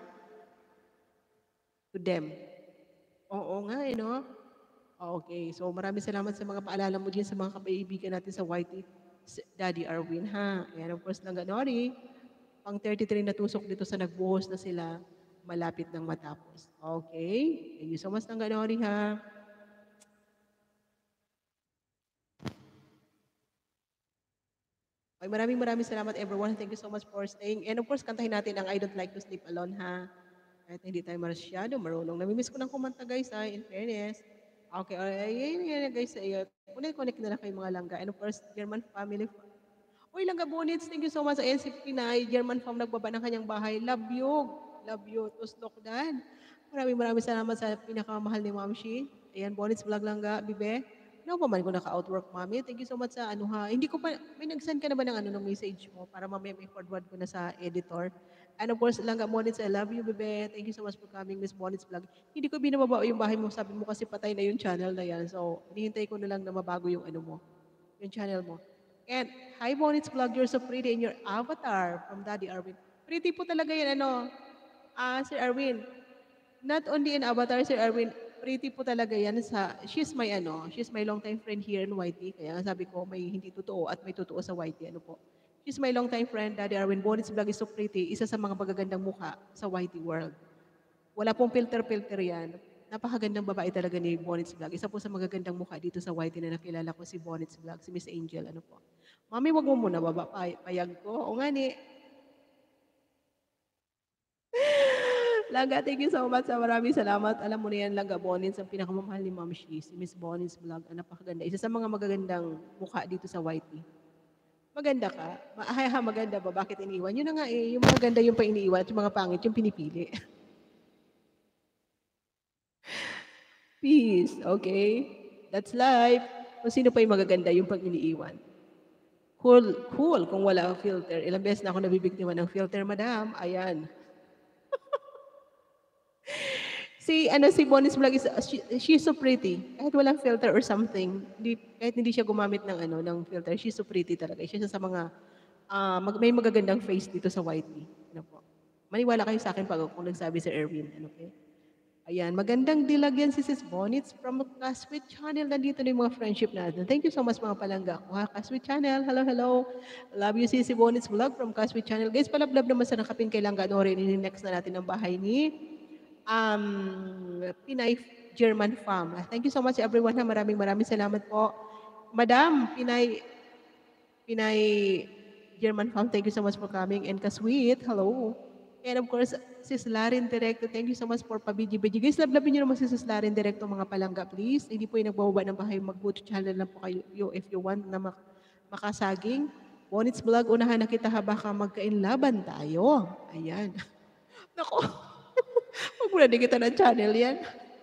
to them. Oo nga, eh, no? Okay, so maraming salamat sa mga paalala mo din sa mga kaibigan natin sa Y T. Daddy Arwin, ha? Ayan, of course, Langga Nori, pang thirty-three na tusok dito sa nagbuhos na sila, malapit nang matapos. Okay? Thank you so much, Langga Nori, ha? Okay, maraming maraming salamat everyone. Thank you so much for staying. And of course, kantahin natin ang I Don't Like to Sleep Alone, ha? Kahit hindi tayo masyado marunong. Namimiss ko ng kumanta, guys, ha? In fairness. Okay, ay, yun, yun, guys. Ay, connect-connect na lang kayo mga langga. And of course, German family. Uy, Langga Bonits, thank you so much sa N C Pinay. German fam nagbaba ng kanyang bahay. Love you. Love you. Tuslok dan. Maraming maraming salamat sa pinakamahal ni Ma'am Shi. Ayan, Bonits Vlog Langga, Bibe. No pa man ko naka-outwork, Mami. Thank you so much sa ano ha. Hindi ko pa, may nag-send ka na ba ng ano ng message mo para mamaya may forward ko na sa editor. And of course, Langga Bonits, I love you, Bibe. Thank you so much for coming, Miss Bonits Vlog. Hindi ko binababa yung bahay mo. Sabi mo kasi patay na yung channel na yan. So, hinihintay ko na lang na mabago yung ano mo, yung channel mo. And hi, Bonits Vlog, you're so pretty in your avatar from Daddy Arwin. Pretty po talaga yan, ano, ah, Sir Arwin. Not only in avatar, Sir Arwin, pretty po talaga yan sa, she's my ano, she's my long-time friend here in Y T. Kaya nga sabi ko, may hindi totoo at may totoo sa Y T. Ano po? She's my long-time friend, Daddy Arwin. Bonits Vlog is so pretty. Isa sa mga magagandang mukha sa Y T world. Wala pong filter-filter yan. Napakagandang babae talaga ni Bonits Vlog. Isa po sa magagandang mukha dito sa Y T na nakilala ko si Bonits Vlog, si Miss Angel. Ano po? Mami, wag mo muna baba, pay- payag ko. O nga ni. Langga, thank you so much. Maraming salamat. Alam mo na yan, Langga Bonins, ang pinakamamahal ni Ma'am Shi, si Miss Bonins Vlog. Ang napakaganda. Isa sa mga magagandang mukha dito sa Y T. Maganda ka? Ma- Ay, ha, maganda ba? Bakit iniwan? Yun na nga eh. Yung maganda yung pa iniiwan at yung mga pangit yung pinipili. Peace, okay? That's life. Kung sino pa yung magaganda yung pag iniiwan. Cool, cool kung wala ang filter. Ilang beses na ako nabibiktima ng filter, madam. Ayan. Si ano si Bonnie's Vlog is she, she's so pretty. Kahit walang filter or something, hindi, kahit hindi siya gumamit ng ano ng filter, she's so pretty talaga. Siya sa mga ah, mag, may magagandang face dito sa Y T. Ano po? Maniwala kayo sa akin pag kung nagsabi si Erwin, ano okay? Ayan, magandang dilag yan si Sis Bonits from Kaswit Channel. Nandito na yung mga friendship natin. Thank you so much mga palangga ko ha. Kaswit Channel, hello, hello. Love you Sisi Bonits Vlog from Kaswit Channel. Guys, palablab naman sa nakapin kay Langga Nori. Next na natin ang bahay ni um, Pinay German Farm. Thank you so much everyone ha. Maraming maraming salamat po. Madam, Pinay, Pinay German Farm, thank you so much for coming. And Kaswit, hello. And of course, Sis Larin Directo, thank you so much for pabidyo-bidyo. Guys, lablabin nyo naman si Sis Larin Directo, mga palangga, please. Hindi po yung nagbababa ng bahay, mag-boot channel lang po kayo if you want na mak makasaging. Bonits Vlog, unahan na kita ha, baka magkainlaban tayo. Ayan. Nako. Huwag mo na kita ng channel yan.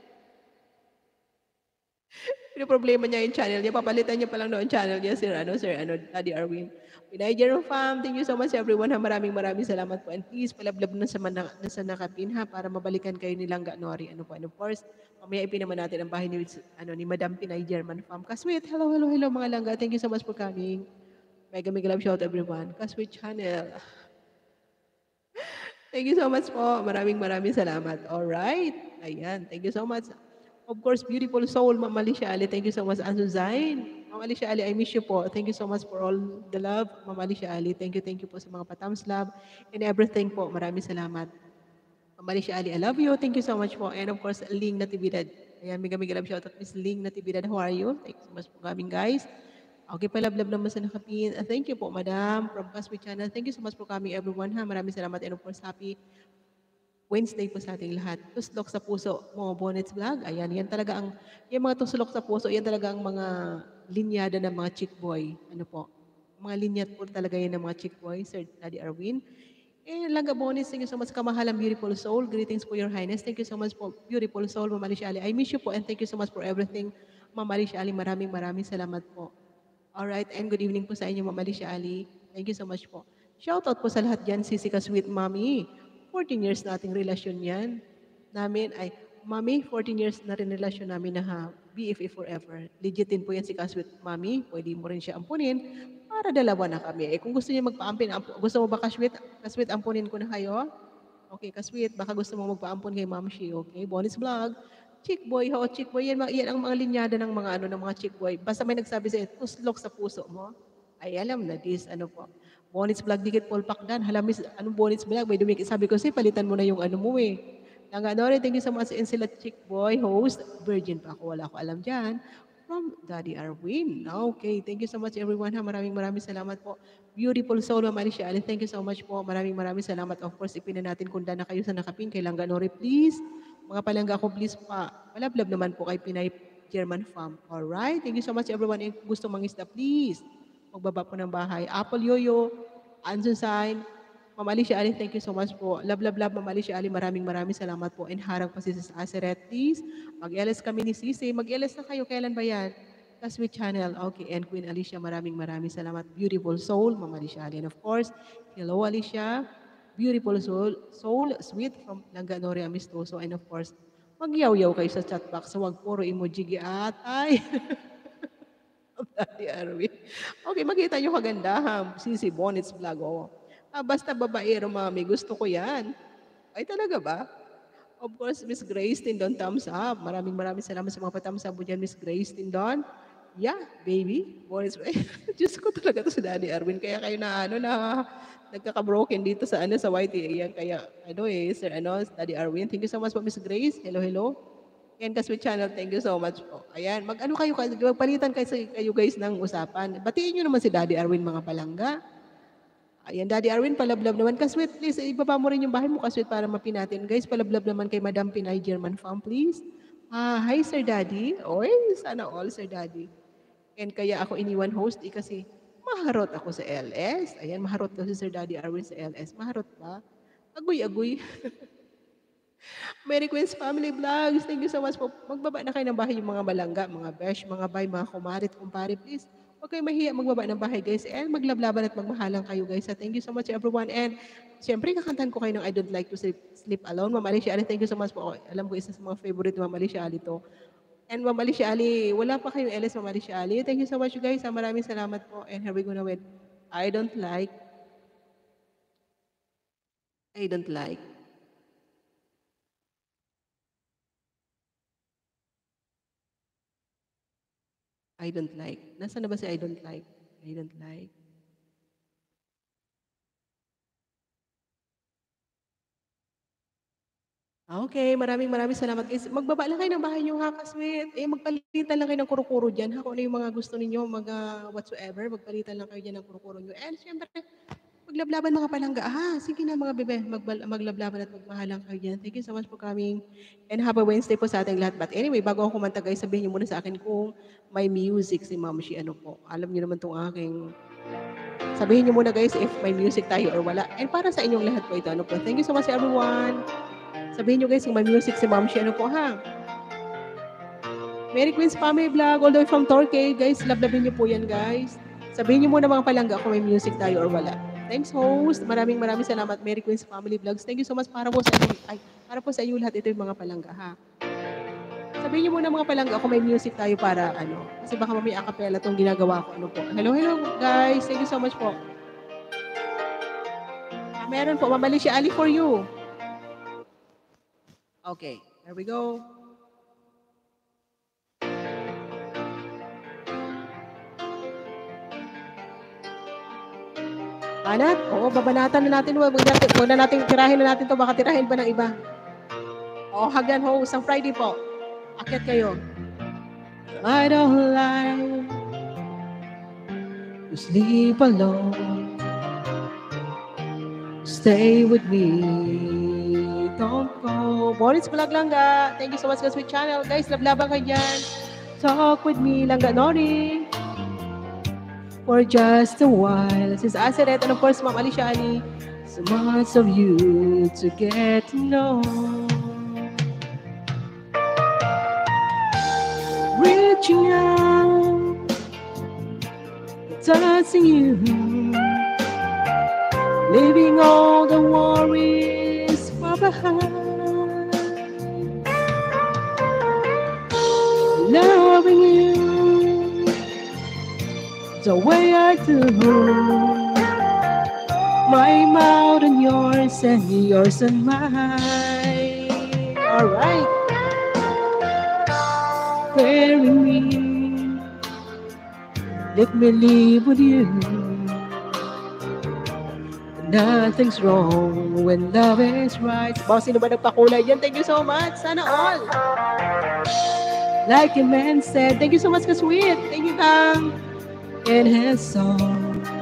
Pinoproblema niya yung channel niya. Papalitan niya pa lang noon channel niya, Sir, ano, Sir, ano, Daddy Arwin. Pinay Jerome Fam, thank you so much everyone ha. Maraming maraming salamat po. And please, palablab na sa, mana, na sa nakapin ha para mabalikan kayo ni Langga Nori. Ano po, and of course, mamaya ipinaman natin ang bahay ni, ano, ni Madam Pinay German Fam. Kaswit, hello, hello, hello mga Langga. Thank you so much for coming. Mega mega love shout everyone. Kaswit channel. Thank you so much po. Maraming maraming salamat. All right. Ayan. Thank you so much. Of course, beautiful soul, Ma'am Alicia Ali. Thank you so much, Anso Zain. Ma'am Alicia Ali, I miss you po. Thank you so much for all the love, Ma'am Alicia Ali. Thank you, thank you po sa mga patams love and everything po. Maraming salamat. Ma'am Alicia Ali, I love you. Thank you so much po. And of course, Ling Natividad. Ayan, mega mega love shout out, Miss Ling Natividad. How are you? Thank you so much for coming, guys. Okay, palablab naman sa nakapin. Uh, thank you po, Madam, from Kaswi Channel. Thank you so much for coming, everyone. Ha? Maraming salamat. And of course, happy Wednesday po sa ating lahat. Tuslok sa puso mo, Bonnets Vlog. Ayan, yan talaga ang, yung mga tuslok sa puso, yan talaga ang mga linyada ng mga chick boy. Ano po? Mga linyat po talaga yan ng mga chick boy, Sir Daddy Arwin. Eh, Langga Bonnets, thank you so much, kamahalang beautiful soul. Greetings po, Your Highness. Thank you so much po, beautiful soul, Ma'am Alicia Ali. I miss you po and thank you so much for everything, Ma'am Alicia Ali. Maraming maraming salamat po. Alright, and good evening po sa inyo, Ma'am Alicia Ali. Thank you so much po. Shoutout po sa lahat dyan, Sisi ka sweet mommy. fourteen years nating relasyon yan. Namin ay, Mami, fourteen years na rin relasyon namin na ha, B F F forever. Legit din po yan si Kaswit Mami. Pwede mo rin siya ampunin para dalawa na kami. Eh kung gusto niya magpaampin, ampu, gusto mo ba Kaswit? Kaswit, ampunin ko na kayo? Okay, Kaswit, baka gusto mo magpaampun kay Ma'am Shi. Okay, Bonus Vlog. Chick boy, ho, chick boy. Yan, yan ang mga linyada ng mga ano ng mga chick boy. Basta may nagsabi sa'yo, tuslok sa puso mo. Ay, alam na this, ano po, Bonit's Vlog dikit Polpak dan. Hala, miss, anong Bonit's Vlog? May dumikit. Sabi ko, si palitan mo na yung ano mo eh. Langga Nori, thank you so much. And sila Chick Boy, host. Virgin pa ako, wala ko alam dyan. From Daddy Arwin. Okay, thank you so much everyone ha. Maraming maraming salamat po. Beautiful soul, Ma'am Alicia Allen. Thank you so much po. Maraming maraming salamat. Of course, ipina natin kung na kayo sa nakapin. Kay Langga Nori, please. Mga palangga ko, please pa. Palablab naman po kay Pinay German Farm. Alright, thank you so much everyone. And kung gusto mangisda, please. Magbaba po ng bahay. Apple Yoyo, Anson Sign, Ma'am Alicia Ali, thank you so much po. Love, love, love, Ma'am Alicia Ali, maraming maraming salamat po. And harang po si Sis Aseret, please. Mag-L S kami ni Sisi. Mag-L S na kayo. Kailan ba yan? Kaswit Channel. Okay, and Queen Alicia, maraming maraming salamat. Beautiful soul, Ma'am Alicia Ali. And of course, hello Alicia. Beautiful soul, soul, sweet from Langanore Amistoso. And of course, mag-yaw-yaw kayo sa chat box. So, wag puro emoji giatay. Daddy Arwin. Okay, makita nyo kagandahan. Sisi Bonit's Vlog. Oh. Ah, basta babaero, mami. Gusto ko yan. Ay, talaga ba? Of course, Miss Grace Tindon, thumbs up. Maraming maraming salamat sa mga pa-thumbs up mo dyan, Miss Grace Tindon. Yeah, baby. Bonit's Vlog. Diyos ko talaga to si Daddy Arwin. Kaya kayo na, ano, na nagkaka-broken dito sa, ano, sa Y T A. Yan, kaya, ano eh, Sir, ano, Daddy Arwin. Thank you so much po, Miss Grace. Hello, hello. Yan, Kaswit Channel, thank you so much po. Ayan, mag-ano kayo, magpalitan kayo, kayo guys ng usapan. Batiin nyo naman si Daddy Arwin, mga palangga. Ayan, Daddy Arwin, palablab naman. Kaswit, please, ibaba mo rin yung bahay mo, Kaswit, para mapinatin. Guys, palablab naman kay Madam Pinay German Farm, please. Ah, hi, Sir Daddy. Oy, sana all, Sir Daddy. And kaya ako iniwan host, eh, kasi maharot ako sa L S. Ayan, maharot daw si Sir Daddy Arwin sa L S. Maharot ba? Agoy-agoy. Mary Queen's Family Vlogs, thank you so much po. Magbaba na kayo ng bahay yung mga malangga, mga besh, mga bay, mga kumarit, kumpare, please. Huwag kayo mahiya magbaba ng bahay, guys. And maglablaban at magmahalang kayo, guys. So, thank you so much, everyone. And, siyempre, kakantahan ko kayo ng I Don't Like to Sleep, sleep Alone. Ma'am Alicia Ali, thank you so much po. Alam ko, isa sa mga favorite ni Ma'am Alicia Ali to. And Ma'am Alicia Ali, wala pa kayong L S, Ma'am Alicia Ali. Thank you so much, guys. Maraming salamat po. And here we go na with I Don't Like. I Don't Like. I don't like. Nasaan na ba si I don't like? I don't like. Okay, maraming maraming salamat guys. Magbaba lang kayo ng bahay niyo ha, Kaswit. Eh, magpalitan lang kayo ng kuro-kuro dyan ha. Kung ano yung mga gusto ninyo, mag uh, whatsoever, magpalitan lang kayo dyan ng kuro-kuro nyo. And syempre, maglablaban mga palangga. Ah, sige na mga bebe, Mag maglablaban at magmahalang kayo dyan. Thank you so much for coming. And have a Wednesday po sa ating lahat. But anyway, bago ako kumanta guys, sabihin niyo muna sa akin kung may music si Ma'am Shi, ano po. Alam niyo naman itong aking... Sabihin niyo muna guys if may music tayo or wala. And para sa inyong lahat po ito, ano po. Thank you so much everyone. Sabihin niyo guys kung may music si Ma'am Shi, ano po ha. Mary Queen's Family Vlog, all the way from Turkey. Guys, lablabin niyo po yan guys. Sabihin niyo muna mga palangga kung may music tayo or wala. Thanks host. Maraming maraming salamat Mary Queen's Family Vlogs. Thank you so much para po sa inyo, ay, para po sa inyo lahat ito yung mga palangga ha. Sabihin niyo muna mga palangga kung may music tayo para ano. Kasi baka mamaya a cappella tong ginagawa ko ano po. Hello, hello guys. Thank you so much po. Ah, meron po, Ma'am Alicia Ali for you. Okay, here we go. Banat? Oo, babanatan na natin. Huwag na natin, tirahin na natin to. Baka tirahin pa ng iba. Oo, hagdan ho. Isang Friday po. Akyat kayo. I don't like to sleep alone. Stay with me. Don't go. Bonit's Vlog Langga. Thank you so much, Kaswit Channel. Guys, lablabang kayo dyan. Talk with me, Langga Nori. For just a while. This is Aseret and of course, Ma'am Alicia Ali. So much of you to get to know. Reaching out, touching you, leaving all the worries far behind. Loving you the way I do. My mouth on yours and yours on mine. All right. Carry me let me live with you. Nothing's wrong when love is right. Boss, sino ba nagpakulay dyan? Thank you so much. Sana all. Like a man said, thank you so much, ka-sweet. Thank you, Kang. In his song,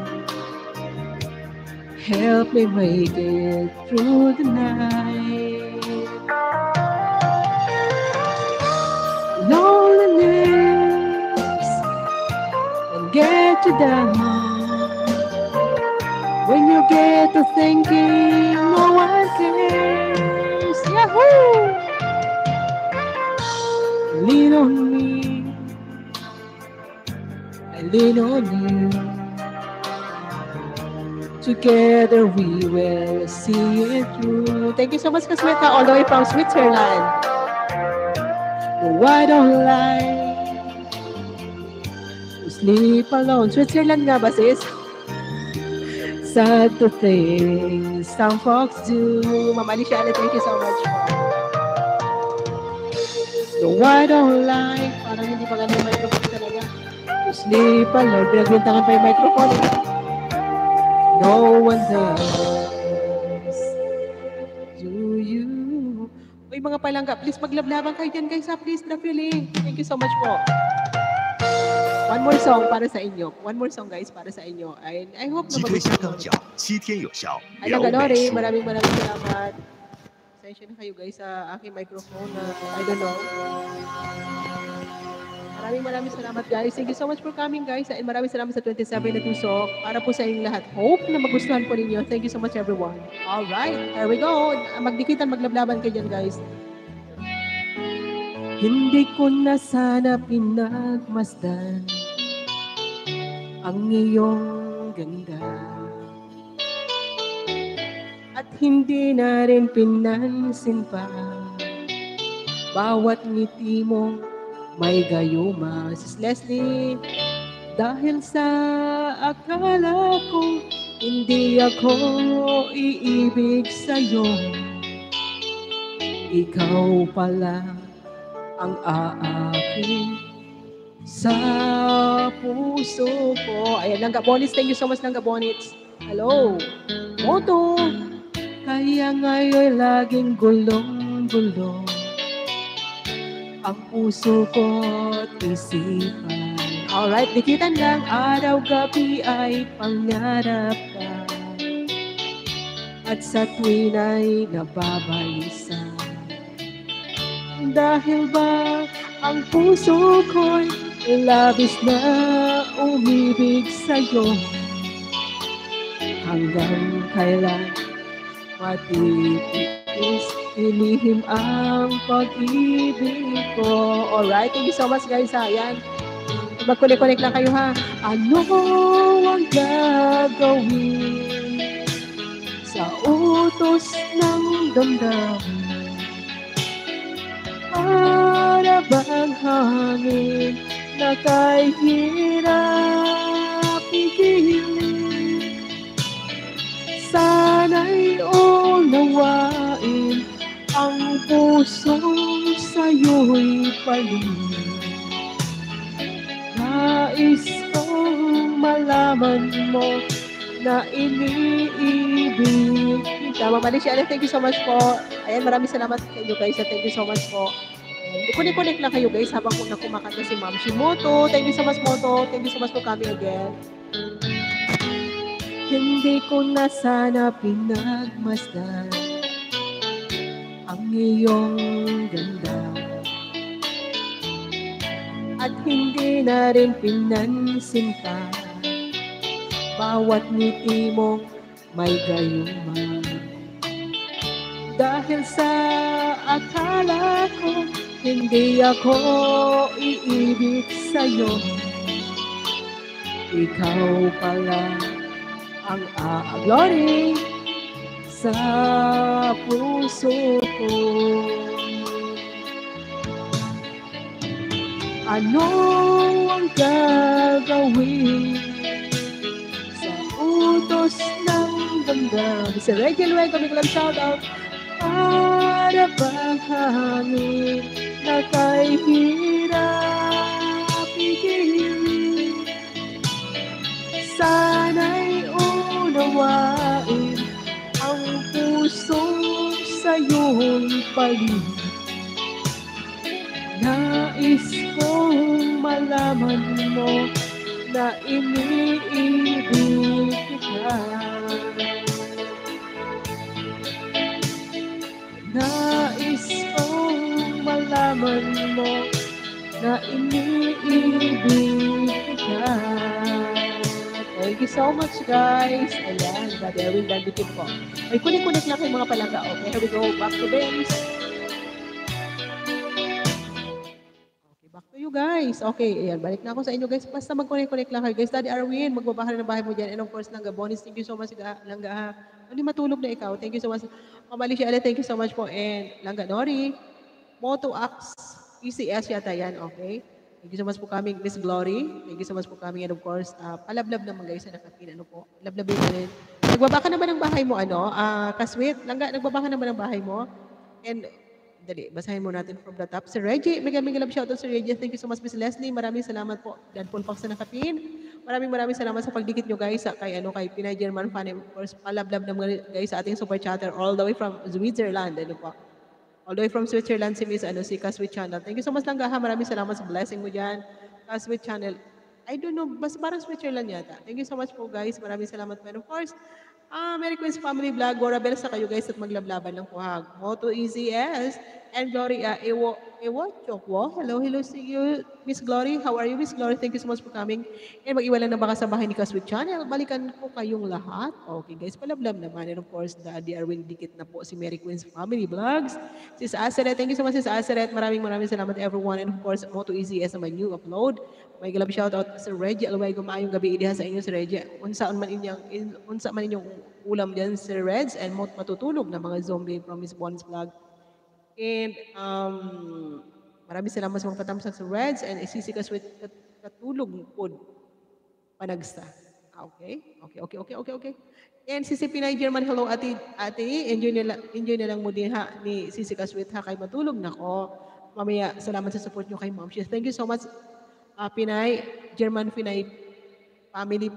help me make it through the night. Loneliness can get you down. When you get to thinking no one cares. Yahoo! Lean on me, I lean on you. Together we will see it through. Thank you so much, Kasweta, all the way from Switzerland. No, I don't like to sleep alone. Switzerland nga ba, sis? Sad to think some folks do. Ma'am Alicia, thank you so much. No, I don't like, parang hindi pa ganun yung microphone talaga. To sleep alone, pinagbintangan pa yung microphone. No one does. Do you? Uy, mga palangga, please maglablaban kayo dyan, guys. Please, the feeling. Thank you so much po. One more song para sa inyo. One more song, guys, para sa inyo. I, I hope na magustuhan. Ay, Nagalore, maraming maraming salamat. Pasensya na kayo, guys, sa aking microphone na I don't know. Maraming maraming salamat, guys. Thank you so much for coming, guys. And maraming salamat sa twenty-seven na tusok para po sa inyong lahat. Hope na magustuhan po ninyo. Thank you so much, everyone. Alright, here we go. Magdikitan, maglablaban kayo dyan, guys. Hindi ko na sana pinagmasdan ang iyong ganda at hindi na rin pinansin pa bawat ngiti mo may gayuma. Sis Leslie, dahil sa akala ko hindi ako iibig sa'yo, ikaw pala ang aakin sa puso ko. Ayan, Langga Bonits. Thank you so much, Langga Bonits. Hello. Moto. Kaya ngayon laging gulong-gulong ang puso ko't isipan. Alright, dikitan lang. Araw-gabi ay pangarap ka at sa tuwin ay nababalisa. Dahil ba ang puso ko'y labis na umibig sa'yo, hanggang kailan matitiis ilihim ang pag-ibig ko. Alright, thank you so much, guys. Ayan, mag-connect-connect lang kayo, ha. Ano ang gagawin sa utos ng damdamin? Para bang hangin na kay hirap pigilin? Sana'y unawain ang pusong sa'yo'y palihim. Nais kong malaman mo na iniibig. Tama, Manisha. Thank you so much po. Ayan, maraming salamat sa inyo, guys. Thank you so much po. Connect-connect lang kayo, guys, habang kung nakumakanta si Ma'am Shimoto. Thank you so much, Moto. Thank you so much for coming again. Hindi ko na sana pinagmasdan ang iyong ganda at hindi na rin pinansin pa bawat ngiti mong may gayuma. Dahil sa akala ko hindi ako iibig sa'yo, ikaw pala ang aaglori sa puso ko. Ano ang gagawin sa utos ng damdamin? Si Reggie Luego, biglang shoutout. Para bang hangin na kay hirap pigilin? Sana'y unawain ang pusong sa'yo'y palihim. Nais kong malaman mo na iniibig kita. Nais kong malaman mo na iniibig kita. Thank you so much, guys. Ayan, Daddy Erwin, dandikit po. Ay, kunik-kunik lang kayong mga palangga. Okay, here we go. Back to Benz. Okay, back to you, guys. Okay, ayan, balik na ako sa inyo, guys. Basta mag-connect-connect lang kayo, guys. Daddy Erwin, magbabaka na ng bahay mo dyan. And of course, Langga Bonis, thank you so much, Langga, ha. Hindi matulog na ikaw. Thank you so much. Mama Alicia, thank you so much po. And Langga Nori, Moto Axe, E C S yata yan, okay? Thank you so much po coming, Miss Glory. Thank you so much po coming. And of course, uh, palablab naman guys sa nakapin. Ano po? Lablabin mo rin. Nagbabaka naman ng bahay mo, ano? Uh, Kaswit, Langga, nagbabaka naman ng bahay mo. And, dali, basahin mo natin from the top. Si Reggie, mega mega love shoutout si Reggie. Thank you so much, Miss Leslie. Maraming salamat po. Dan Paul Fox sa nakapin. Maraming maraming salamat sa pagdikit nyo guys sa kay ano kay Pinay German fan. Of course, palablab naman guys sa ating super chatter all the way from Switzerland. Ano po? All the way from Switzerland, si Miss ano, si Kaswit Channel. Thank you so much lang ha. Maraming salamat sa blessing mo dyan. Kaswit Channel. I don't know, basta parang Switzerland yata. Thank you so much po guys. Maraming salamat po. And of course, uh, Merry Queen's Family Vlog. Gora Bell sa kayo guys at maglablaban ng kuhag. Moto Easy S. And Gloria Ewo, Ewo Chokwo. Hello, hello to you, Miss Glory. How are you, Miss Glory? Thank you so much for coming. And mag-iwala na baka sa bahay ni Kaswit Channel. Balikan ko kayong lahat. Okay guys, palablab naman. And of course, Daddy Erwin dikit na po si Merry Queen's Family Vlogs. Sis Aseret, thank you so much, Sis Aseret. Maraming maraming salamat everyone. And of course, Moto Easy S na my new upload. May galab shoutout sa Reggie. Alway, gumayong gabi idiha sa inyo si Reggie. Unsaan man inyong, unsa man inyong ulam dyan si Reds and mot matutulog na mga zombie from Miss Bon's Vlog. And um, maraming salamat sa mga patamsak sa Reds and isisikas with katulog po panagsta. Okay? Okay, okay, okay, okay, okay. And Sisi Pinay German, hello ate, ate, enjoy na, enjoy na lang mo din ha, ni Sisi Kaswit ha, kay matulog na ko. Mamaya, salamat sa support nyo kay Ma'am Shis. Thank you so much, uh, Pinay, German Pinay family.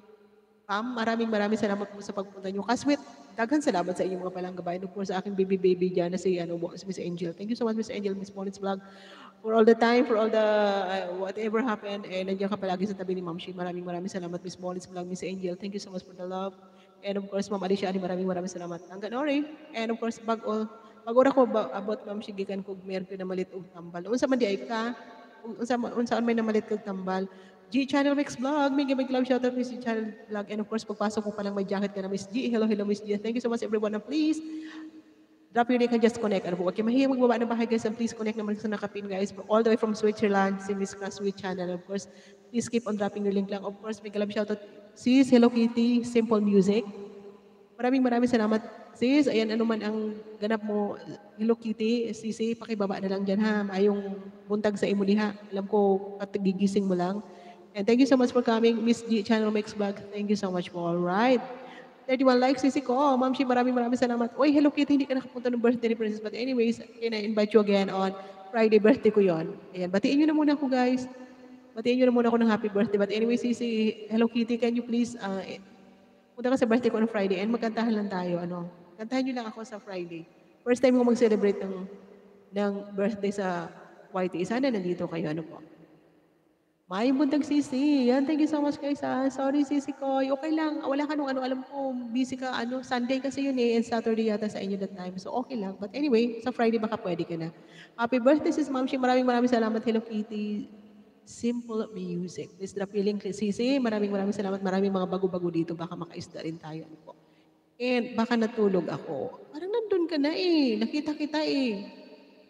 Pam, maraming maraming salamat po sa pagpunta nyo. Kaswit, daghan salamat sa inyong mga palanggabayan. Of course, sa aking baby baby dyan na si, ano, si Miss Angel. Thank you so much, Miss Angel, Miss Bonit's Vlog. For all the time, for all the uh, whatever happened, eh, nandiyan ka palagi sa tabi ni Ma'am Shi. Maraming maraming salamat, Miss Bonit's Vlog, Miss Angel. Thank you so much for the love. And of course, Ma'am Alicia, maraming maraming salamat. Hanggang ori. And of course, bag all, pag-ora ko ba, about Ma'am Shi, gikan kog meron ko na malit og tambal. Unsa man di ay ka, unsa unsa may namalit kog tambal. G Channel Mix Vlog, may gabay club shoutout Miss G Channel Vlog. And of course, pagpasok mo pa lang may jacket ka na Miss G. Hello, hello Miss G. Thank you so much everyone. And please, drop your link and just connect. Ano po, okay, mahiyang magbaba ng bahay guys. And please connect naman sa nakapin guys. All the way from Switzerland, si Miss Kaswit Channel. And of course, please keep on dropping your link lang. Of course, may club shoutout sis, Hello Kitty, Simple Music. Maraming maraming salamat sis. Ayan, ano man ang ganap mo, Hello Kitty, sisi, pakibaba na lang dyan ha. Ayong buntag sa imo diha. Alam ko, katigigising mo lang. And thank you so much for coming, Miss G Channel Mix Vlog. Thank you so much po. All right. thirty-one likes, sisi ko. Oh, Ma'am Shi, maraming maraming salamat. Oy, Hello Kitty, hindi ka nakapunta ng birthday ni Princess. But anyways, can I invite you again on Friday birthday ko yon. Ayan, batiin nyo na muna ako guys. Batiin nyo na muna ako ng happy birthday. But anyways, sisi, Hello Kitty, can you please, uh, punta ka sa birthday ko on Friday and magkantahan lang tayo. Ano? Kantahan nyo lang ako sa Friday. First time ko mag-celebrate ng, ng birthday sa Y T. Sana nandito kayo. Ano po? May buntag sisi. Yan, thank you so much guys. Ha? Sorry sisi ko. Okay lang. Wala ka nung ano, alam ko, busy ka. Ano, Sunday kasi yun eh, and Saturday yata sa inyo that time. So okay lang. But anyway, sa Friday baka pwede ka na. Happy birthday sis Ma'am Shi. Maraming maraming salamat. Hello Kitty. Simple Music. Please drop your link sisi. Maraming maraming salamat. Maraming mga bago-bago dito. Baka makaisda rin tayo. Ano po. And baka natulog ako. Parang nandun ka na eh. Nakita kita eh.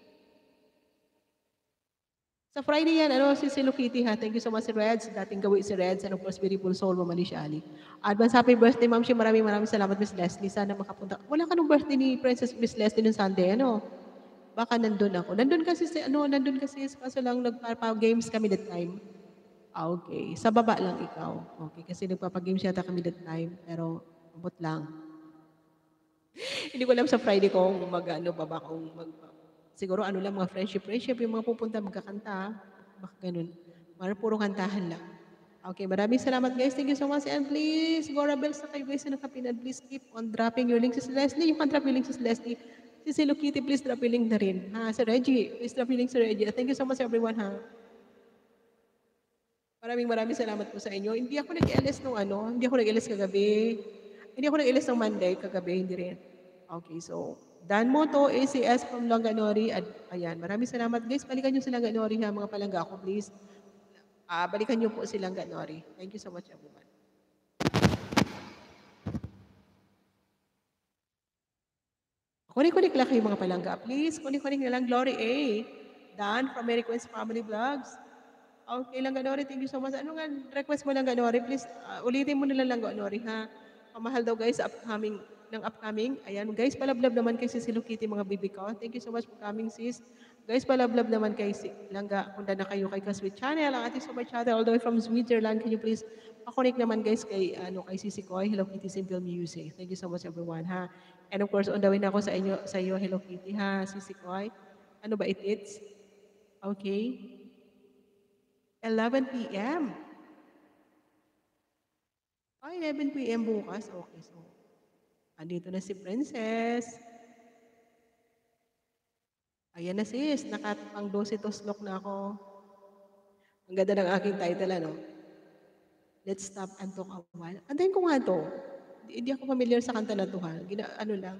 Sa Friday yan, ano, si Hello Kitty ha. Thank you so much si Reds. Dating gawi si Reds. And of course, beautiful soul, Mama Alicia Ali. Advance happy birthday, Ma'am Shi. Maraming maraming salamat, Miss Leslie. Sana makapunta. Wala ka nung birthday ni Princess Miss Leslie nung Sunday, ano? Baka nandun ako. Nandun kasi, si, ano, nandun kasi, kaso lang nagpapa-games kami that time. Ah, okay. Sa baba lang ikaw. Okay, kasi nagpapa-games yata kami that time. Pero, abot lang. Hindi ko alam sa Friday kung mag-ano pa ba, kung mag siguro ano lang, mga friendship, friendship, yung mga pupunta magkakanta, baka ganun. Para puro kantahan lang. Okay, maraming salamat guys. Thank you so much. And please, Gora Bells na kayo guys na nakapin. And please keep on dropping your links. Si Leslie, you can drop your links si Leslie. Si Silo Kitty, please drop your link na rin. Ha, si Reggie, please drop your link si Reggie. Thank you so much everyone ha. Maraming maraming salamat po sa inyo. Hindi ako nag-L S nung ano, hindi ako nag-L S kagabi. Hindi ako nag-L S ng Monday kagabi, hindi rin. Okay, so Dan Moto, A C S from Langanori. At, ayan, maraming salamat guys. Balikan nyo si Langanori ha, mga palangga ako please. Ah, balikan niyo po si Langanori. Thank you so much everyone. Kunik-kunik lang kayo mga palangga. Please, kunik-kunik na lang. Glory A. Dan from Mary Queen's Family Vlogs. Okay, Langanori, thank you so much. Ano nga request mo Langanori? Please, uh, ulitin mo nila Langanori ha. Pamahal daw guys, upcoming, ng upcoming. Ayan, guys, palablab naman kay si Silo Kitty, mga bibi ko. Thank you so much for coming, sis. Guys, palablab naman kay si Langga. Punta na kayo kay Kasweet Channel, ang ating super channel all the way from Switzerland. Can you please pakonek naman guys kay ano kay Sisi Koy, Hello Kitty Simple Music. Thank you so much everyone ha. And of course, on the way na ako sa inyo sa iyo Hello Kitty ha, Sisi Koy. Ano ba it is? Okay. eleven p m Oh, eleven p m bukas. Okay, so andito na si Princess. Ayan na sis, nakapang twelve toslok na ako. Ang ganda ng aking title, ano? Let's stop and talk a while. Antayin ko nga to. Hindi ako familiar sa kanta na to ha. Gina, ano lang.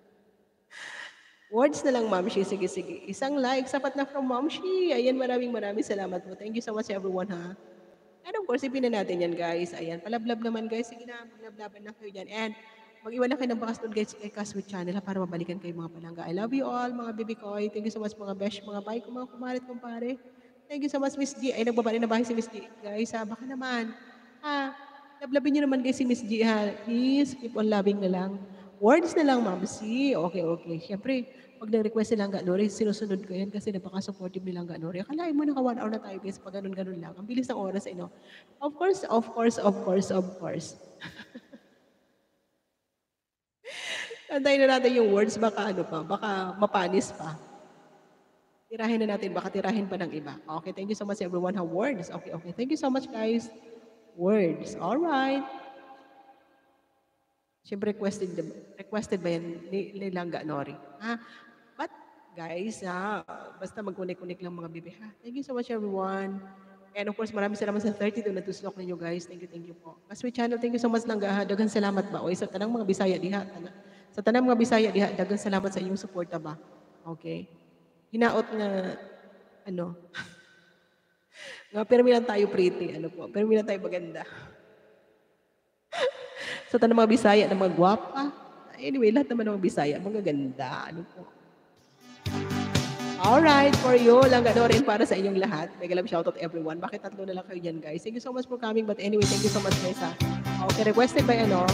Words na lang, Mamshi. Sige, sige. Isang like, sapat na from Mamshi. Ayan, maraming maraming salamat po. Thank you so much everyone ha. And of course, ipin na natin yan guys. Ayan, palablab naman guys. Sige na, paglablaban na kayo dyan. And mag-iwan na kayo ng bakas doon guys kay Kasweet Channel ha, para mabalikan kayo mga palangga. I love you all, mga baby koy. Thank you so much mga besh, mga bay ko, mga kumarit, kumpare. Thank you so much, Miss G. Ay, nagbabalik na bahay si Miss G. Guys, ha, baka naman. Ha, lablabin nyo naman guys si Miss G ha. Please, keep on loving na lang. Words na lang, Ma'am C. Okay, okay. Siyempre, pag nag-request si Langga Nori, sinusunod ko yan kasi napaka-supportive ni Langga Nori. Akalain mo naka one hour na tayo guys, pag ganun-ganun lang. Ang bilis ng oras, eh, no? Of course, of course, of course, of course. Antayin na natin yung words, baka ano pa, baka mapanis pa. Tirahin na natin, baka tirahin pa ng iba. Okay, thank you so much everyone ha, words. Okay, okay. Thank you so much guys. Words, alright. Siyempre requested, requested ba yan ni, ni Langga Nori? Ha? But guys, ha, basta mag-connect-connect lang mga bibi ha. Thank you so much everyone. And of course, maraming salamat sa thirty-two na tuslok ninyo guys. Thank you, thank you po. Kasweet Channel, thank you so much Langga ha. Dagan salamat ba? O sa tanang mga Bisaya diha. Tanang, sa tanang mga Bisaya diha, dagan salamat sa inyong suporta ba? Okay. Hinaot nga, ano, nga permi lang tayo pretty, ano po, permi lang tayo maganda. Sa tanang mga Bisaya na mga gwapa. Anyway, lahat naman ng mga Bisaya, mga ganda, ano po. Alright, for you, Langga Nori, para sa inyong lahat. Mega love shoutout everyone. Bakit tatlo na lang kayo dyan, guys? Thank you so much for coming. But anyway, thank you so much, guys, ha. Okay, requested by ano?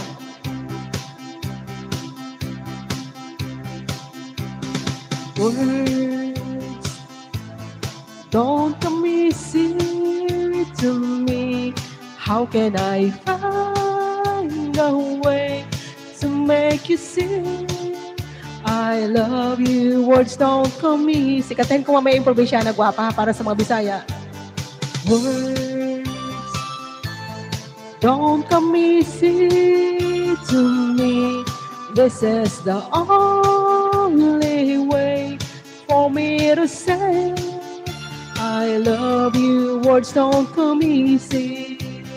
Words don't come easy to me. How can I find a way to make you see I love you? Words don't come easy. Katahin ko mamaya yung probinsyana gwapa para sa mga Bisaya. Words don't come easy to me. This is the only way for me to say I love you. Words don't come easy.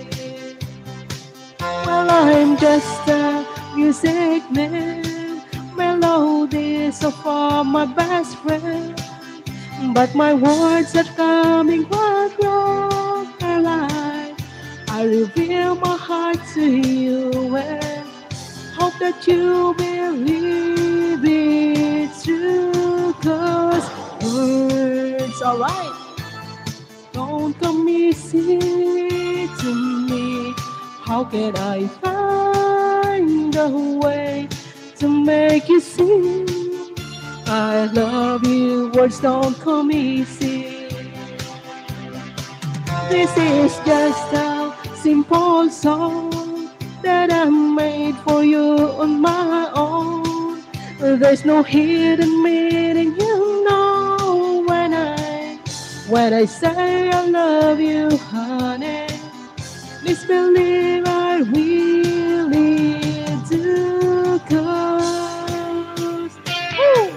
Well, I'm just a music man. Melodies are for my best friend, but my words are coming quite wrong. I, I reveal my heart to you and hope that you believe it's true. Cause words, alright, don't come easy to me. How can I find a way to make you see I love you? Words don't come easy. This is just a simple song that I made for you on my own. There's no hidden meaning, you know, when I when I say I love you, honey. Please believe I really do cause. Woo!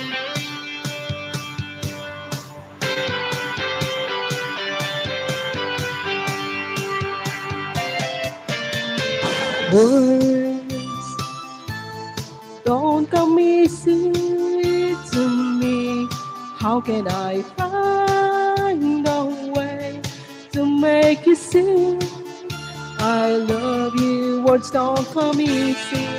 Words don't come easy to me. How can I find a way to make you see I love you? Words don't come easy.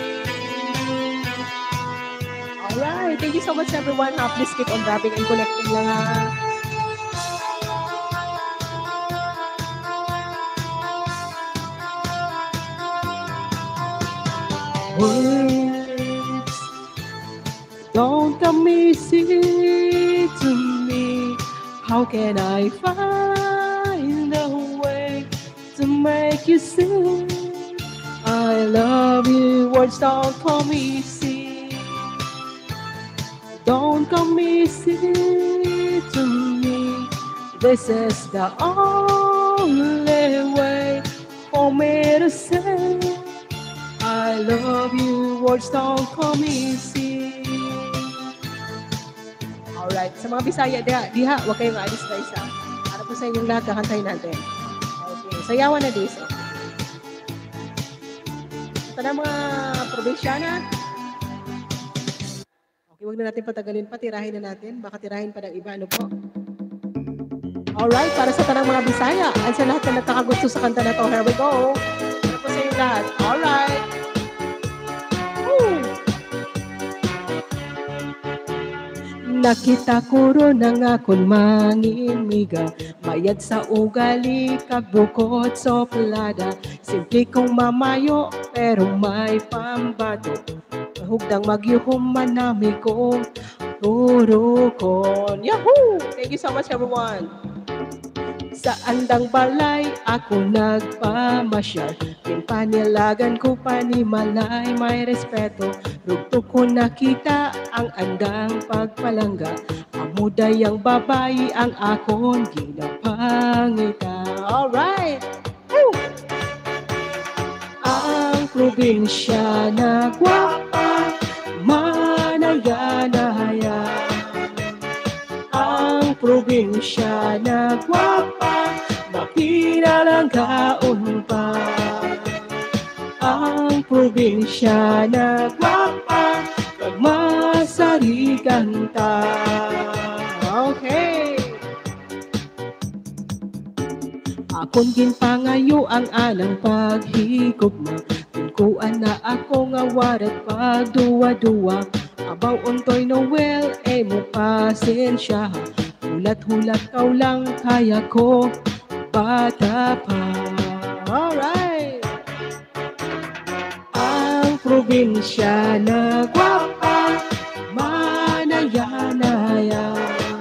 Alright, thank you so much everyone. Ha, please keep on rapping and connecting lang ha. Words don't come easy to me. How can I find a way to make you see I love you? Words don't come easy. Don't come easy to me. This is the only way for me to say I love you. Words don't come easy. Alright, sa mga Bisaya, diha, diha, huwag kayong aalis na isa. Para po sa inyong lahat, kakantahin natin. Okay, sayawan na this. Ito na mga probinsyana. Okay, huwag na natin patagalin pa, tirahin na natin. Baka tirahin pa ng iba, ano po? Alright, para sa tanang mga Bisaya, at sa lahat na nagkakagusto sa kanta na to, here we go. Para po sa inyong lahat. Alright. Nakita ko ron ang akon mangimiga, mayad sa ugali kag bukod soplada. Simple kong mamayo pero may pambato, hugdang magyuhom manami ko turukon. Yahoo! Thank you so much everyone. Sa andang balay ako nagpamasyal, pinpanilagan ko panimalay may respeto. Rugto ko nakita ang andang pagpalangga, amuday ang babayi ang akon ginapangita. Alright! Woo! Ang probinsya na gwapa, manayanaya. Ang probinsya na gwapa, makinalang kaon pa. Ang probinsya na gwapa, kag masarigan ta. Okay. Akon ginpangayo ang anang paghigugma, tungkuan na ako nga warat pagduwa-duwa. Abaw untoy Noel, eh mo pasensya, hulat-hulat kaw lang kaya ko, bata pa. Alright! Ang probinsya na gwapa, manayanaya.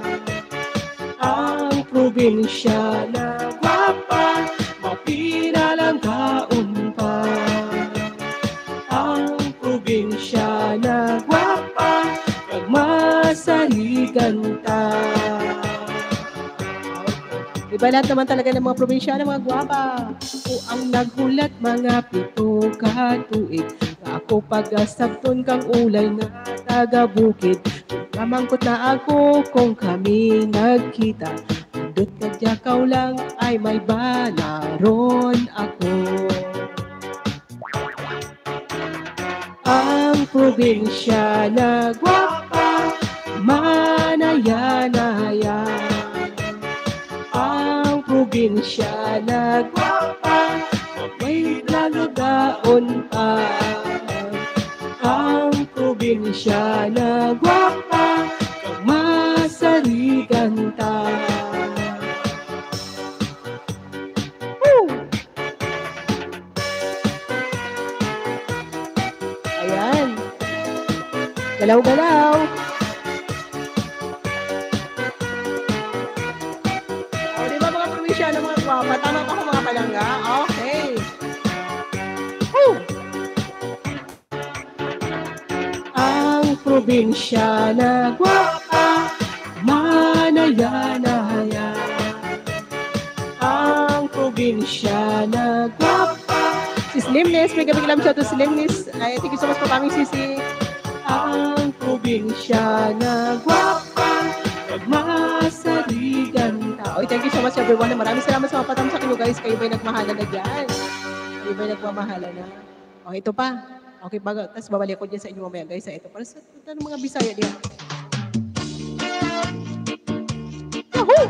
Ang probinsya na gwapa, mapinalang kaon pa. Ang probinsya na gwapa, kag masaligan ta. Iba lahat naman talaga ng mga probinsya ng mga gwapa. O ang naghulat mga pito ka tuig, nga ako pagasabton kang ulay nga taga-bukid. Kamangkot na ako kung kami nagkita, andot kadyakaw lang ay may banaron ako. Ang probinsya na gwapa, manayanaya. Ang probinsya na gwapa, may lalogaon pa. Ang probinsya na gwapa, kag masarigan ta. Woo! Ayan. Galaw-galaw. O, di ba mga probinsya ng mga gwapa? Tama pa ako mga palangga? Okay. Woo! Ang probinsya na gwapa, manayanaya. Ang probinsya na gwapa, Limnes, mega mega love shout out si Limnes. Ay, thank you so much po kaming sisi. Ang probinsya na gwapa, pagmasarigan ta. Oy, thank you so much everyone. Maraming salamat sa mga patam sa kanyo guys. Kayo ba'y nagmahala na dyan? Kayo ba'y nagmamahala na? O, ito pa. Okay, bago, tapos babalik ko dyan sa inyo mamaya guys. Ito, para sa ng mga Bisaya diyan. Yahoo!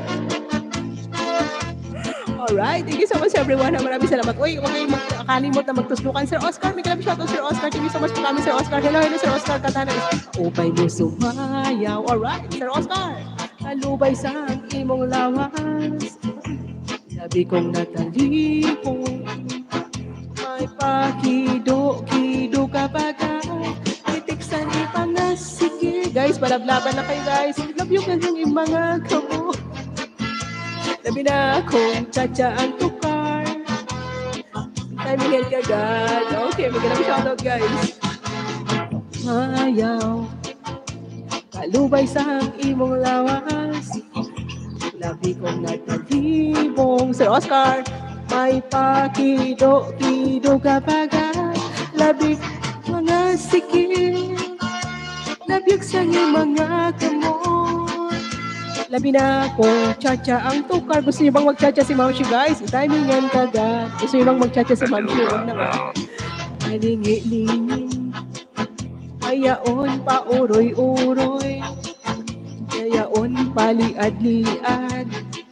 Alright, thank you so much everyone. Maraming salamat. Uy, huwag kayong makalimot na magtuslukan. Sir Oscar, may kalab shoutout Sir Oscar. Thank you so much po kami Sir Oscar. Hello, hello Sir Oscar. Katana. Upay mo sumayaw. Alright, Sir Oscar. Kalubay sa imong lawas. Sabi kong natalipong. May pakido-kido kapag itik sa ipangasiki. Guys, balablaban na kayo guys. Love you kanyang yung mga kamo. Labi na akong tsa-tsa ang tukar. Timing ka agad. Okay, magandang shoutout guys. Mayaw, kalubay sa imong lawas. Labi kong natalibong. Sir Oscar, may pakido-kido kapag labi mga sikil. Labyag sa mga kamot. Labi na akong tsa-tsa ang tukar. Gusto niyo bang mag-tsa-tsa si Mamshi guys? Timingan kagad. Gusto niyo bang mag-tsa-tsa si Mamshi? Huwag na ba? Malingi-lingi. Ayaon pa uroy-uroy. Ayaon paliad-liad.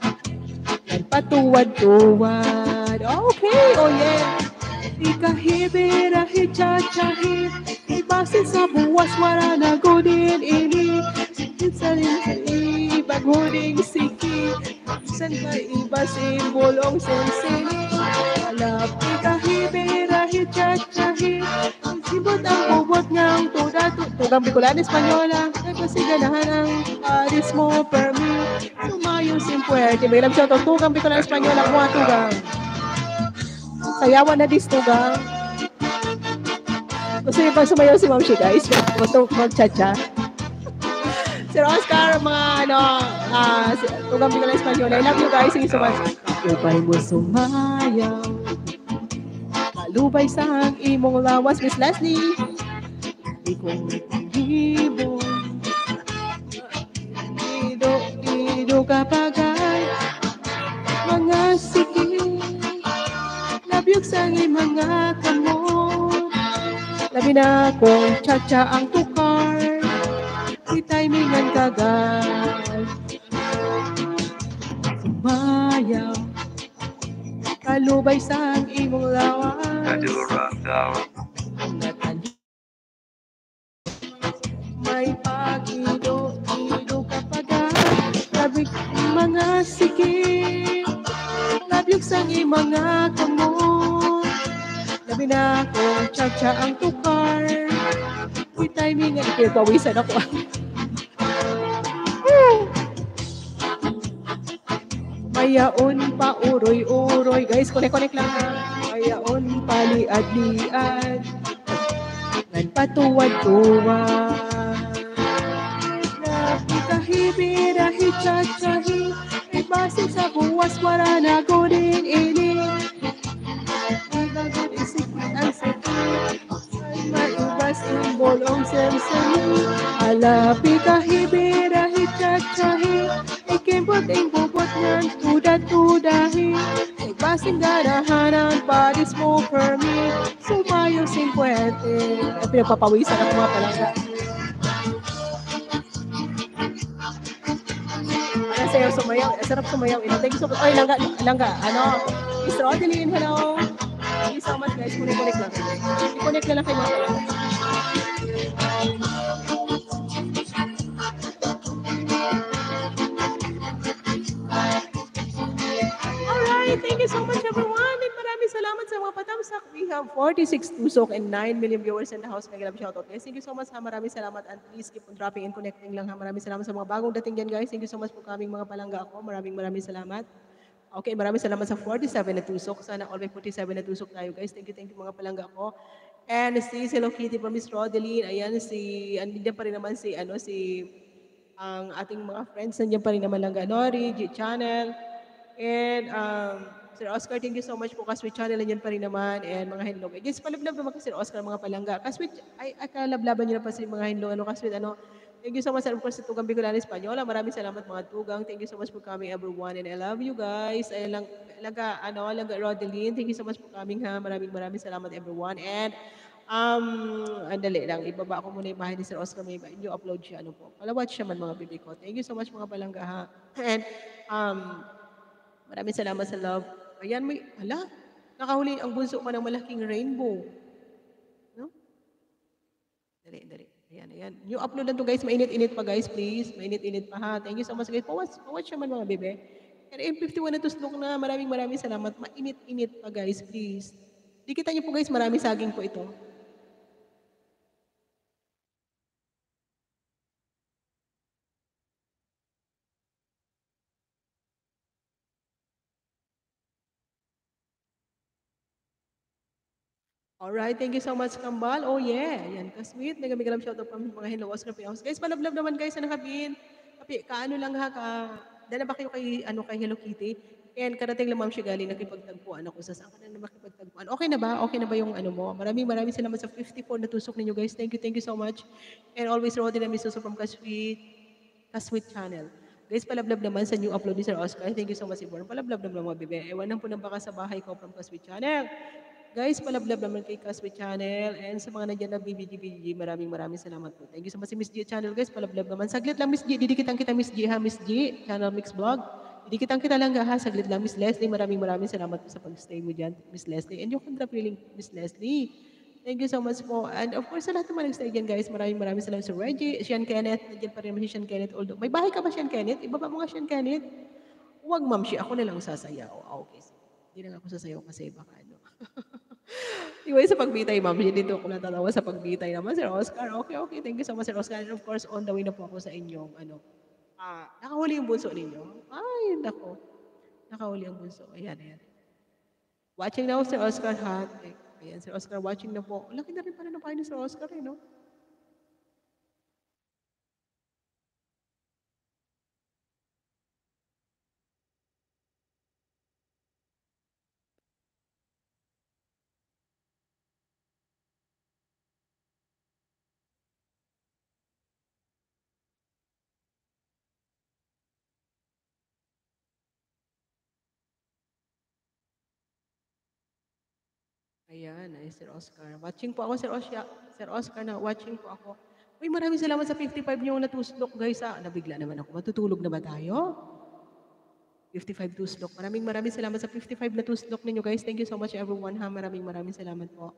Patuwad-tuwad. Okay, oh yeah. Ikahibirahi tsa-tsahi. Ibasin sa buwas wala na godin ini. Sa rin sa ibaghuling siki. San ka ibasin bulong sensini. Alap ikahibirahi tsa-tsahi. Sibot ang bubot ngang tuda. Tugang Bicolan Espanyola. Kasi ganahan ang paris mo per me. Sumayo simpuerte. May alam siya ito. Tugang Bicolan Espanyola. Mga tugang. Sayawan na dis tugang. Gusto niyo pang sumayaw si Mamshi guys? Mag-cha-cha. Sir Oscar, mga ano, uh, tugang Bicolan Espanyola. I love you guys. Thank you so much. Upay mo sumayaw. Kalubay sa imong lawas, Miss Leslie. Di kong ibon. Ido-ido kapagay. Mga sikil. Labyog sa mga kamot. Labi na akong tsa-tsa ang tukar. Di timingan kagad. Sumayaw. Kalubay sa imong lawas. May pagido-ido kapag labig mga sikil. Labyog sa mga kamot. Labi na akong tsa-tsa ang tukar. Di timing ang pinapawisan ako. Mayaon pa uroy-uroy. Guys, connect-connect lang ha. Mayaon pa liad-liad. Nagpatuwad-tuwad. Napikahibirahi tsa-tsahi. Ibasin sa buwas wala na godin ini. Ibagod isikit ang sakit. Ay maibas ang bolong semsemi. Alapi kahibirahi tsa-tsahi. Ikimpot ang bubot ng tuda-tudahi. Ibasin ganahanan paris mo per me. Sumayo simpuerte. Ay pinagpapawisan ako mga palangga. Ang sayo sumayaw. Sarap sumayaw. Thank you so much. Oy, langga, langga. Ano? Mister Odeline, hello. Thank you so much guys. Connect-connect lang. I-connect na lang kayo mga palangga. Alright, thank you so much everyone. And maraming salamat sa mga patamsak. We have forty-six tusok and nine million viewers in the house. Mega love shoutout guys. Thank you so much ha. Maraming salamat and please keep on dropping and connecting lang ha. Maraming salamat sa mga bagong dating dyan guys. Thank you so much po kaming mga palangga ako. Maraming maraming salamat. Okay, maraming salamat sa forty-seven na tusok. Sana all by forty-seven na tusok tayo guys. Thank you, thank you mga palangga ako. And si Hello Kitty from Miss Rodeline. Ayan si, andyan pa rin naman si, ano, si, ang ating mga friends. Nandiyan pa rin naman lang Nori, G Channel. And um, Sir Oscar, thank you so much po. Kaswit channel, nandiyan pa rin naman. And mga hello. Guys, palablab naman kay Sir Oscar, mga palangga. Kaswit, ay, ay kalablaban nyo na pa si mga hello. Ano, kaswit, ano. Thank you so much, of course, sa Tugang Bicolana Espanyola. Maraming salamat, mga Tugang. Thank you so much for coming, everyone. And I love you guys. Ay, lang, laga, ano, laga, Rodeline. Thank you so much for coming, ha. Maraming maraming salamat, everyone. And, um, andali lang. Ibaba ko muna yung bahay ni Sir Oscar. May new upload siya, ano po. Palawatch siya man, mga bibi ko. Thank you so much, mga palangga, ha. And, um, maraming salamat sa love. Ayan, may, hala, nakahuli ang bunso ko ng malaking rainbow. No? Dali, dali. Ayan, ayan. New upload na to guys. Mainit-init pa guys, please. Mainit-init pa ha. Thank you so much guys. Pawatch, pawatch naman mga bebe. And M fifty-one na tuslok na. Maraming maraming salamat. Mainit-init pa guys, please. Dikitan niyo po guys, maraming saging po ito. Alright, thank you so much, Kambal. Oh yeah, yan, kasweet. Mega mega love shoutout from mga hello, Oscar Piaos. Guys, palablab naman guys, na nakabin. Kapi, kaano lang ha, ka, dala ba kayo kay, ano, kay Hello Kitty? And karating lang ma'am siya galing, nakipagtagpuan ako. Sa saan ka na na makipagtagpuan? Okay na ba? Okay na ba yung ano mo? Maraming maraming salamat sa fifty-four na tusok ninyo guys. Thank you, thank you so much. And always Rodin and Misuso from Kasweet, Kasweet Channel. Guys, palablab naman sa new upload ni Sir Oscar. Thank you so much, Iborn. Palablab naman mga bebe. Ewan po ng baka sa bahay ko from Kasweet Channel. Guys, palablab naman kay Kasweet Channel and sa mga nandiyan na B B G, B G, maraming maraming salamat po. Thank you so much si Miss G Channel guys, palablab naman. Saglit lang Miss G, didikitan kita Miss G ha, Miss G, Channel Mix Vlog. Didikitan kita lang ha, saglit lang Miss Leslie, maraming maraming salamat po sa pag-stay mo dyan, Miss Leslie. And yung contra feeling, Miss Leslie. Thank you so much po. And of course, sa lahat naman nag-stay dyan guys, maraming maraming salamat sa Reggie, Sean Kenneth, nandiyan pa rin naman si Sean Kenneth. Although, may bahay ka ba Sean Kenneth? Ibaba mo nga Sean Kenneth. Huwag ma'am, si ako na lang sasayaw. Ah, okay. Hindi lang ako sasayaw kasi baka ano. Iba sa pagbitay, ma'am. Dito ako natatawa sa pagbitay naman, Sir Oscar. Okay, okay. Thank you so much, Sir Oscar. And of course, on the way na po ako sa inyong, ano, ah, nakahuli yung bunso ninyo. Ay, nako. Nakahuli yung bunso. Ayan, ayan. Watching now, Sir Oscar, ha? Ayan, Sir Oscar, watching na po. Laki na rin pala ng pahay ni Sir Oscar, eh, no? Ayan, ay Sir Oscar. Watching po ako, Sir Oscar. Sir Oscar, na watching po ako. Uy, maraming salamat sa fifty-five niyong natuslok, guys. Ah, nabigla naman ako. Matutulog na ba tayo? fifty-five tuslok. Maraming maraming salamat sa fifty-five na tuslok ninyo, guys. Thank you so much, everyone. Ha? Maraming maraming salamat po.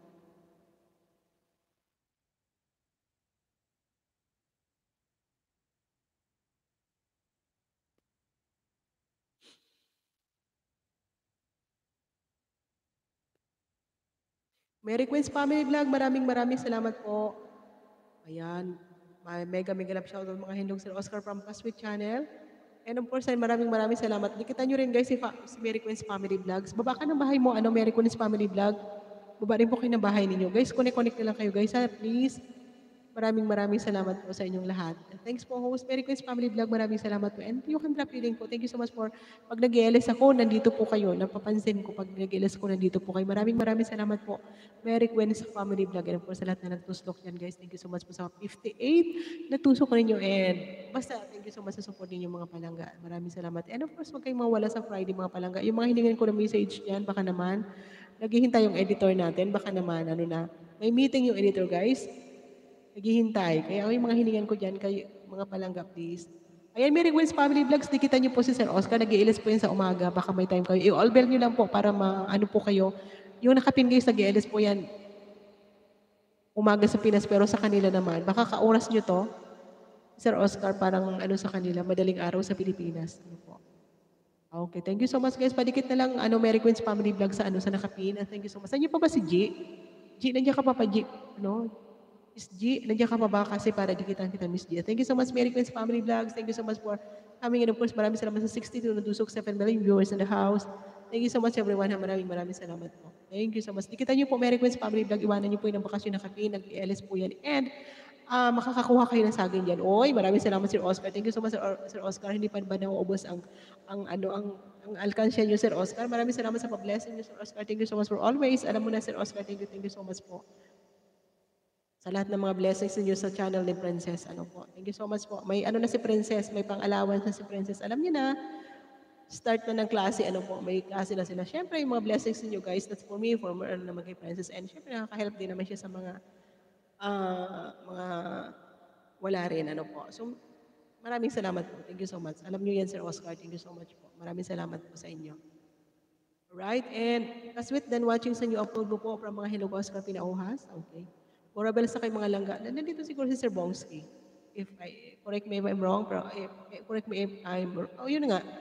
Mary Queen's Family Vlog, maraming maraming salamat po. Ayan, may mega mega love shoutout mga hindong Sir Oscar from Kasweet Channel. And of course, ay maraming maraming salamat. Nakita nyo rin guys si, Fa- si Mary Queen's Family Vlogs. Baba ka ng bahay mo, ano, Mary Queen's Family Vlog. Baba rin po kayo ng bahay ninyo. Guys, connect-connect na lang kayo guys, ha, please. Maraming maraming salamat po sa inyong lahat. And thanks po host, Mary Queen's Family Vlog. Maraming salamat po. And yung Handra Feeling po, thank you so much for pag nag-L S ako, nandito po kayo. Napapansin ko pag nag-L S ko, nandito po kayo. Maraming maraming salamat po. Mary Queen's Family Vlog. And of course, sa lahat na nagtuslok yan guys, thank you so much po sa fifty-eight na tusok ninyo. And basta, thank you so much sa support ninyo mga palangga. Maraming salamat. And of course, huwag kayong mawala sa Friday mga palangga. Yung mga hiningan ko na message yan, baka naman, naghihintay yung editor natin, baka naman, ano na, may meeting yung editor guys. Naghihintay. Kaya ako yung mga hiningan ko dyan, kayo, mga palangga, please. Ayan, Mary Queen's Family Vlogs, nakita niyo po si Sir Oscar, nag-i-L S po yan sa umaga, baka may time kayo. I-all bell niyo lang po para ma-ano po kayo. Yung nakapin guys, nag-i-L S po yan umaga sa Pinas, pero sa kanila naman, baka kauras niyo to, Sir Oscar, parang ano sa kanila, madaling araw sa Pilipinas. Ano po. Okay, thank you so much guys. Padikit na lang, ano, Mary Queen's Family Vlog sa ano sa nakapin. Thank you so much. Saan niyo pa ba si G? G, nandiyan ka pa pa G? Ano? Miss G, nandiyan ka pa ba kasi para dikitan kita, Miss G. Thank you so much, Mary Queen's Family Vlogs. Thank you so much for coming in. Of course, maraming salamat sa sixty-two na dusok, seven million viewers in the house. Thank you so much, everyone. Maraming maraming salamat po. Thank you so much. Dikitan niyo po, Mary Queen's Family Vlog. Iwanan niyo po yung bakasyon na kape. Nag-L S po yan. And ah, makakakuha kayo ng saging diyan. Uy, maraming salamat Sir Oscar. Thank you so much Sir, Or- Sir Oscar. Hindi pa ba nauubos ang ang ano ang ang alkansya niyo Sir Oscar. Maraming salamat sa pa-blessing niyo Sir Oscar. Thank you so much for always. Alam mo na Sir Oscar, thank you, thank you so much po. Sa lahat ng mga blessings niyo sa channel ni Princess. Ano po. Thank you so much po. May ano na si Princess, may pang-allowance na si Princess. Alam niyo na, start na ng klase, ano po, may klase na sila. Siyempre, yung mga blessings niyo guys, that's for me, for more, ano naman kay Princess. And siyempre, nakaka-help din naman siya sa mga, ah, mga wala rin, ano po. So, maraming salamat po. Thank you so much. Alam niyo yan, Sir Oscar. Thank you so much po. Maraming salamat po sa inyo. Alright, and kaswit then watching sa new upload mo po from mga Hello Oscar Pinauhas. Okay. Morabel sa kay mga langga. Nandito siguro si Sir Bongski. If I, correct me if I'm wrong, pero if, correct me if I'm wrong. Oh, yun nga.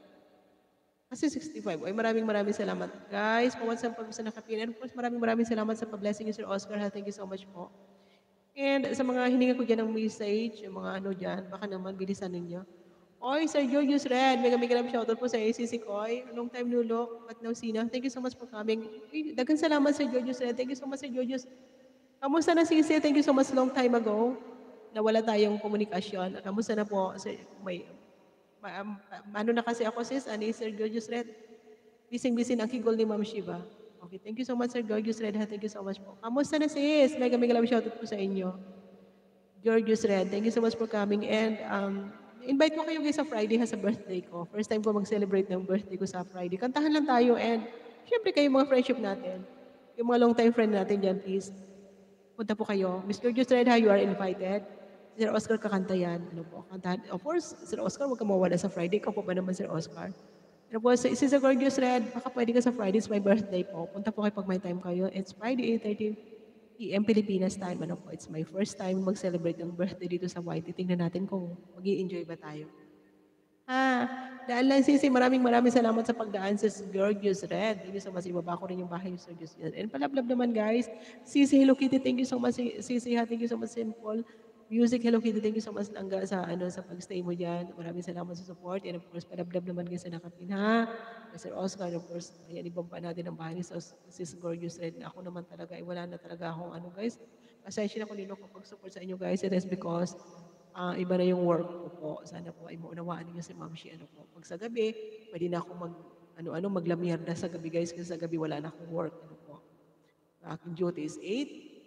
Kasi sixty-five. Ay, maraming maraming salamat. Guys, kung what's up po sa nakapin. And of course, maraming maraming salamat sa pa-blessing ni Sir Oscar. Ha? Thank you so much po. And sa mga hininga ko dyan ng message, yung mga ano dyan, baka naman bilisan ninyo. Oy, Sir Julius Red, mega mega love shoutout po sa A C C Koy. Long time no look, but now sina. Thank you so much for coming. Uy, daghang salamat Sir Julius Red. Thank you so much Sir Julius. Kamusta na Sisi? Thank you so much long time ago. Nawala tayong komunikasyon. Kamusta na po? Sir, may, ma, um, ano na kasi ako sis, ani Sir Julius Red. Bising-bising ang kigol ni Ma'am Shiva. Okay, thank you so much Sir Julius Red. Ha? Thank you so much po. Kamusta na sis? Mega mega love shoutout po sa inyo. Georgius Red, thank you so much for coming. And um, invite ko kayo guys sa Friday ha, sa birthday ko. First time ko mag-celebrate ng birthday ko sa Friday. Kantahan lang tayo and syempre kayo mga friendship natin. Yung mga long time friend natin dyan, please. Punta po kayo. Miss Georgius Red ha, you are invited. Sir Oscar kakanta yan. Ano po, kantahan. Of course, Sir Oscar, huwag ka mawala sa Friday. Ikaw po ba naman Sir Oscar? Ano po, si Sir Gorgeous Red, baka pwede ka sa Friday, it's my birthday po. Punta po kayo pag may time kayo. It's Friday, eight thirty p m Pilipinas time. Ano po, it's my first time mag-celebrate ng birthday dito sa Whitey. Tingnan natin kung mag enjoy ba tayo. Ha, daan lang Sisi, maraming maraming salamat sa pagdaan sa Gorgeous Red. Thank you so much. Ibaba ko rin yung bahay ni Sir Gorgeous Red. And palablab naman guys. Sisi Hello Kitty, thank you so much. Sisi ha, thank you so much. Simple Music Hello Kitty, thank you so much Langga sa ano sa pagstay mo diyan. Maraming salamat sa support. And of course, palablab naman guys sa nakapin ha. Sir Oscar, of course, ayan, ibaba natin ang bahay ni Sis Gorgeous Red. Ako naman talaga, ay wala na talaga akong ano guys. Pasensya na kung nino ko pag-support sa inyo guys. It is because uh, iba na yung work ko po. Sana po ay maunawaan niyo si Ma'am Shi. Ano po. Pag sa gabi, pwede na ako mag, ano-ano, maglamierda sa gabi guys. Kasi sa gabi wala na akong work. Ano po. Aking duty is eight.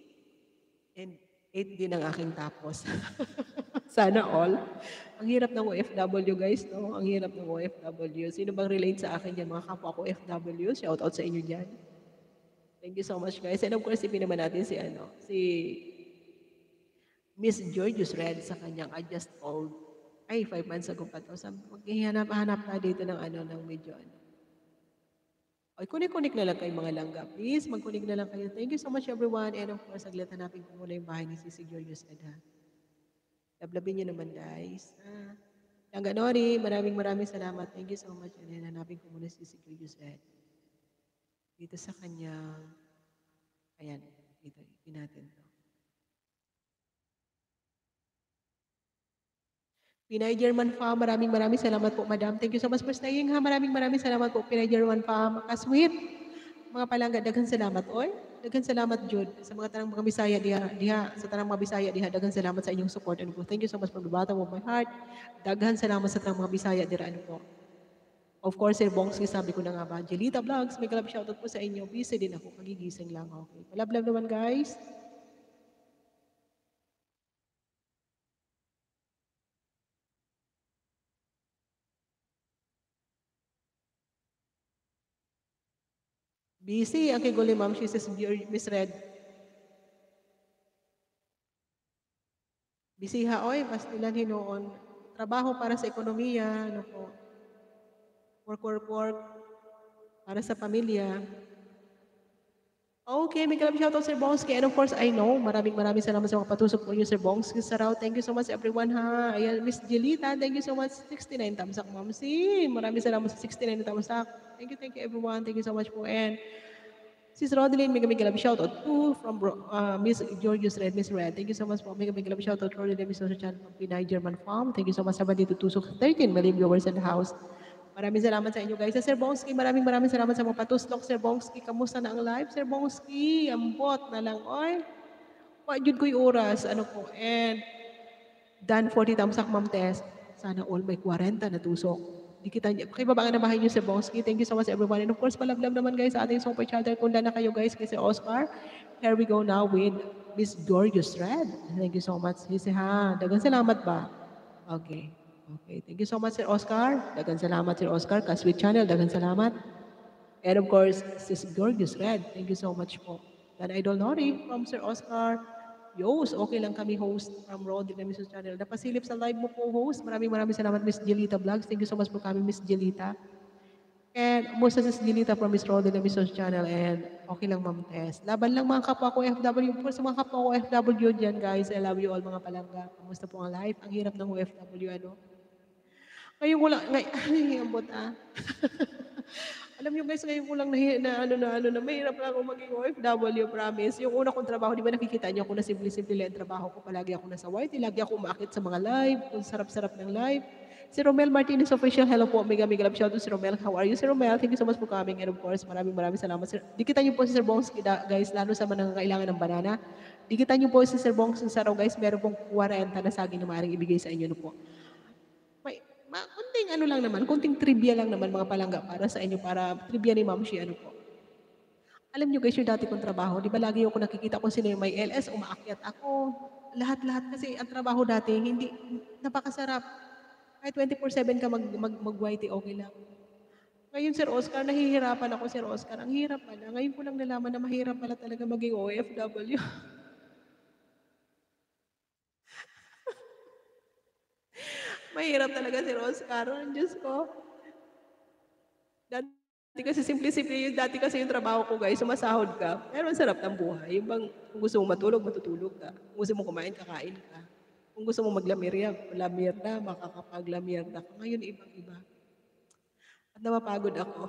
And eight din ang aking tapos. Sana all. Ang hirap ng O F W guys, no? Ang hirap ng O F W. Sino bang relate sa akin dyan? Mga kapwa ko O F W, shout out sa inyo dyan. Thank you so much guys. And of course, ipin naman natin si ano, si Miss Georgius Red sa kanyang I just old. Ay, five months ago pa to. Maghihanap-hanap na dito ng ano, ng medyo ano. Ay, kunik-kunik na lang kayo mga langga. Please, mag-kunik na lang kayo. Thank you so much everyone. And of course, saglit hanapin ko muna yung bahay ni Sisi Georgius Red ha. Lablabin nyo naman guys. Ah, Langga Nori, maraming maraming salamat. Thank you so much. And then, hanapin ko muna si Sisi Georgius Red. Dito sa kanyang, ayan, dito, ipin natin to. Pinay German Farm, maraming maraming salamat po, madam. Thank you so much for staying ha. Maraming maraming salamat po, Pinay German Farm. Kasweet, mga palangga, daghan salamat. Oy, daghan salamat, Jude. Sa mga tanang mga Bisaya diha, diha, sa tanang mga Bisaya diha, daghan salamat sa inyong support. Ano po. Thank you so much from the bottom of my heart. Daghan salamat sa tanang mga Bisaya diha, ano po. Of course, Sir Bongski, sabi ko na nga ba, Jelita Vlogs, may kalab shoutout po sa inyo. Busy din ako, kagigising lang. Okay. Palab-lab naman, guys. Busy ang kay Guli Ma'am, she says, Miss Red. Busy ha, oy, pastilan hinoon. Trabaho para sa ekonomiya, ano po. Work, work, work. Para sa pamilya. Okay, may kalab shoutout Sir Bongski. And of course, I know, maraming maraming salamat sa mga patusok po niyo, Sir Bongski. Saraw, thank you so much everyone ha. Ayan, Miss Jelita, thank you so much. sixty-nine thumbs up, Ma'am Si. Maraming salamat sa sixty-nine thumbs up. Thank you, thank you everyone. Thank you so much po. And Sis Rodeline, mega mega love shoutout to from uh, Miss Georgius Red, Miss Red. Thank you so much po. Mega mega love shoutout to Rodeline, Miss Social Channel from Pinay German Farm. Thank you so much sa bandito Tusok thirteen, mali viewers in the house. Maraming salamat sa inyo guys. Sa Sir Bongski, maraming maraming salamat sa mga patuslok. Sir Bongski, kamusta na ang live? Sir Bongski, ambot na lang, oy. wa jud ko'y oras ano po and done forty tamsak Ma'am Tess. Sana all may kwarenta na tusok. Di kita pakibabangan na bahay niyo Sir Bongski. Thank you so much everyone. And of course, palablam naman guys sa ating super chatter. Kung na kayo guys kay Sir Oscar. Here we go now with Miss Gorgeous Red. Thank you so much. Hisi ha. Dagang salamat ba? Okay. Okay. Thank you so much Sir Oscar. Dagang salamat Sir Oscar. Kasweet Channel. Dagang salamat. And of course, Sis Gorgeous Red. Thank you so much po. Dan Idol Nori from Sir Oscar. Yos, okay lang kami host from Road Dynamics Channel. Napasilip sa live mo po host. Maraming maraming salamat Miss Jelita Vlogs. Thank you so much po kami Miss Jelita. And musta Miss Jelita from Miss Road Dynamics Channel. And okay lang Ma'am Tess. Laban lang mga kapwa ko F W. Po sa mga kapwa ko F W dyan guys. I love you all mga palangga. Kamusta po ang life? Ang hirap ng O F W ano. Ngayon ko lang, ngay, ay, ambot ah. Alam niyo guys, ngayon ko lang na, na ano na ano na mahirap lang ako maging O F W, promise. Yung una kong trabaho, di ba nakikita niyo ako na simple-simple lang trabaho ko. Palagi ako nasa white, lagi ako umaakit sa mga live, kung sarap-sarap ng live. Si Romel Martinez Official, hello po, mega mega love shout out to si Romel. How are you, Sir Romel? Thank you so much for coming. And of course, maraming maraming salamat. Sir. Dikita niyo po si Sir Bongski, guys, lalo sa mga nangangailangan ng banana. Dikita niyo po si Sir Bongski sa araw, guys, meron pong kwarenta na saging na maaaring ibigay sa inyo no po. May, ma, kunting ano lang naman, kunting trivia lang naman mga palangga para sa inyo, para trivia ni Ma'am Shi, ano po. Alam niyo guys, yung dati kong trabaho, di ba lagi ako nakikita kung sino yung may L S, umaakyat ako. Lahat-lahat kasi ang trabaho dati, hindi, napakasarap. Kahit twenty-four seven ka mag, mag, mag-Y T, okay lang. Ngayon, Sir Oscar, nahihirapan ako, Sir Oscar. Ang hirap pala. Ngayon ko lang nalaman na mahirap pala talaga maging O F W. Mahirap talaga, Sir Oscar. Diyos ko. Dati kasi simple-simple yung dati kasi yung trabaho ko, guys. Sumasahod ka. Pero ang sarap ng buhay. Yung bang kung gusto mo matulog, matutulog ka. Kung gusto mo kumain, kakain ka. Kung gusto mo maglamirya, lamirda, makakapaglamirda ka. Ngayon, ibang-iba. At napapagod ako.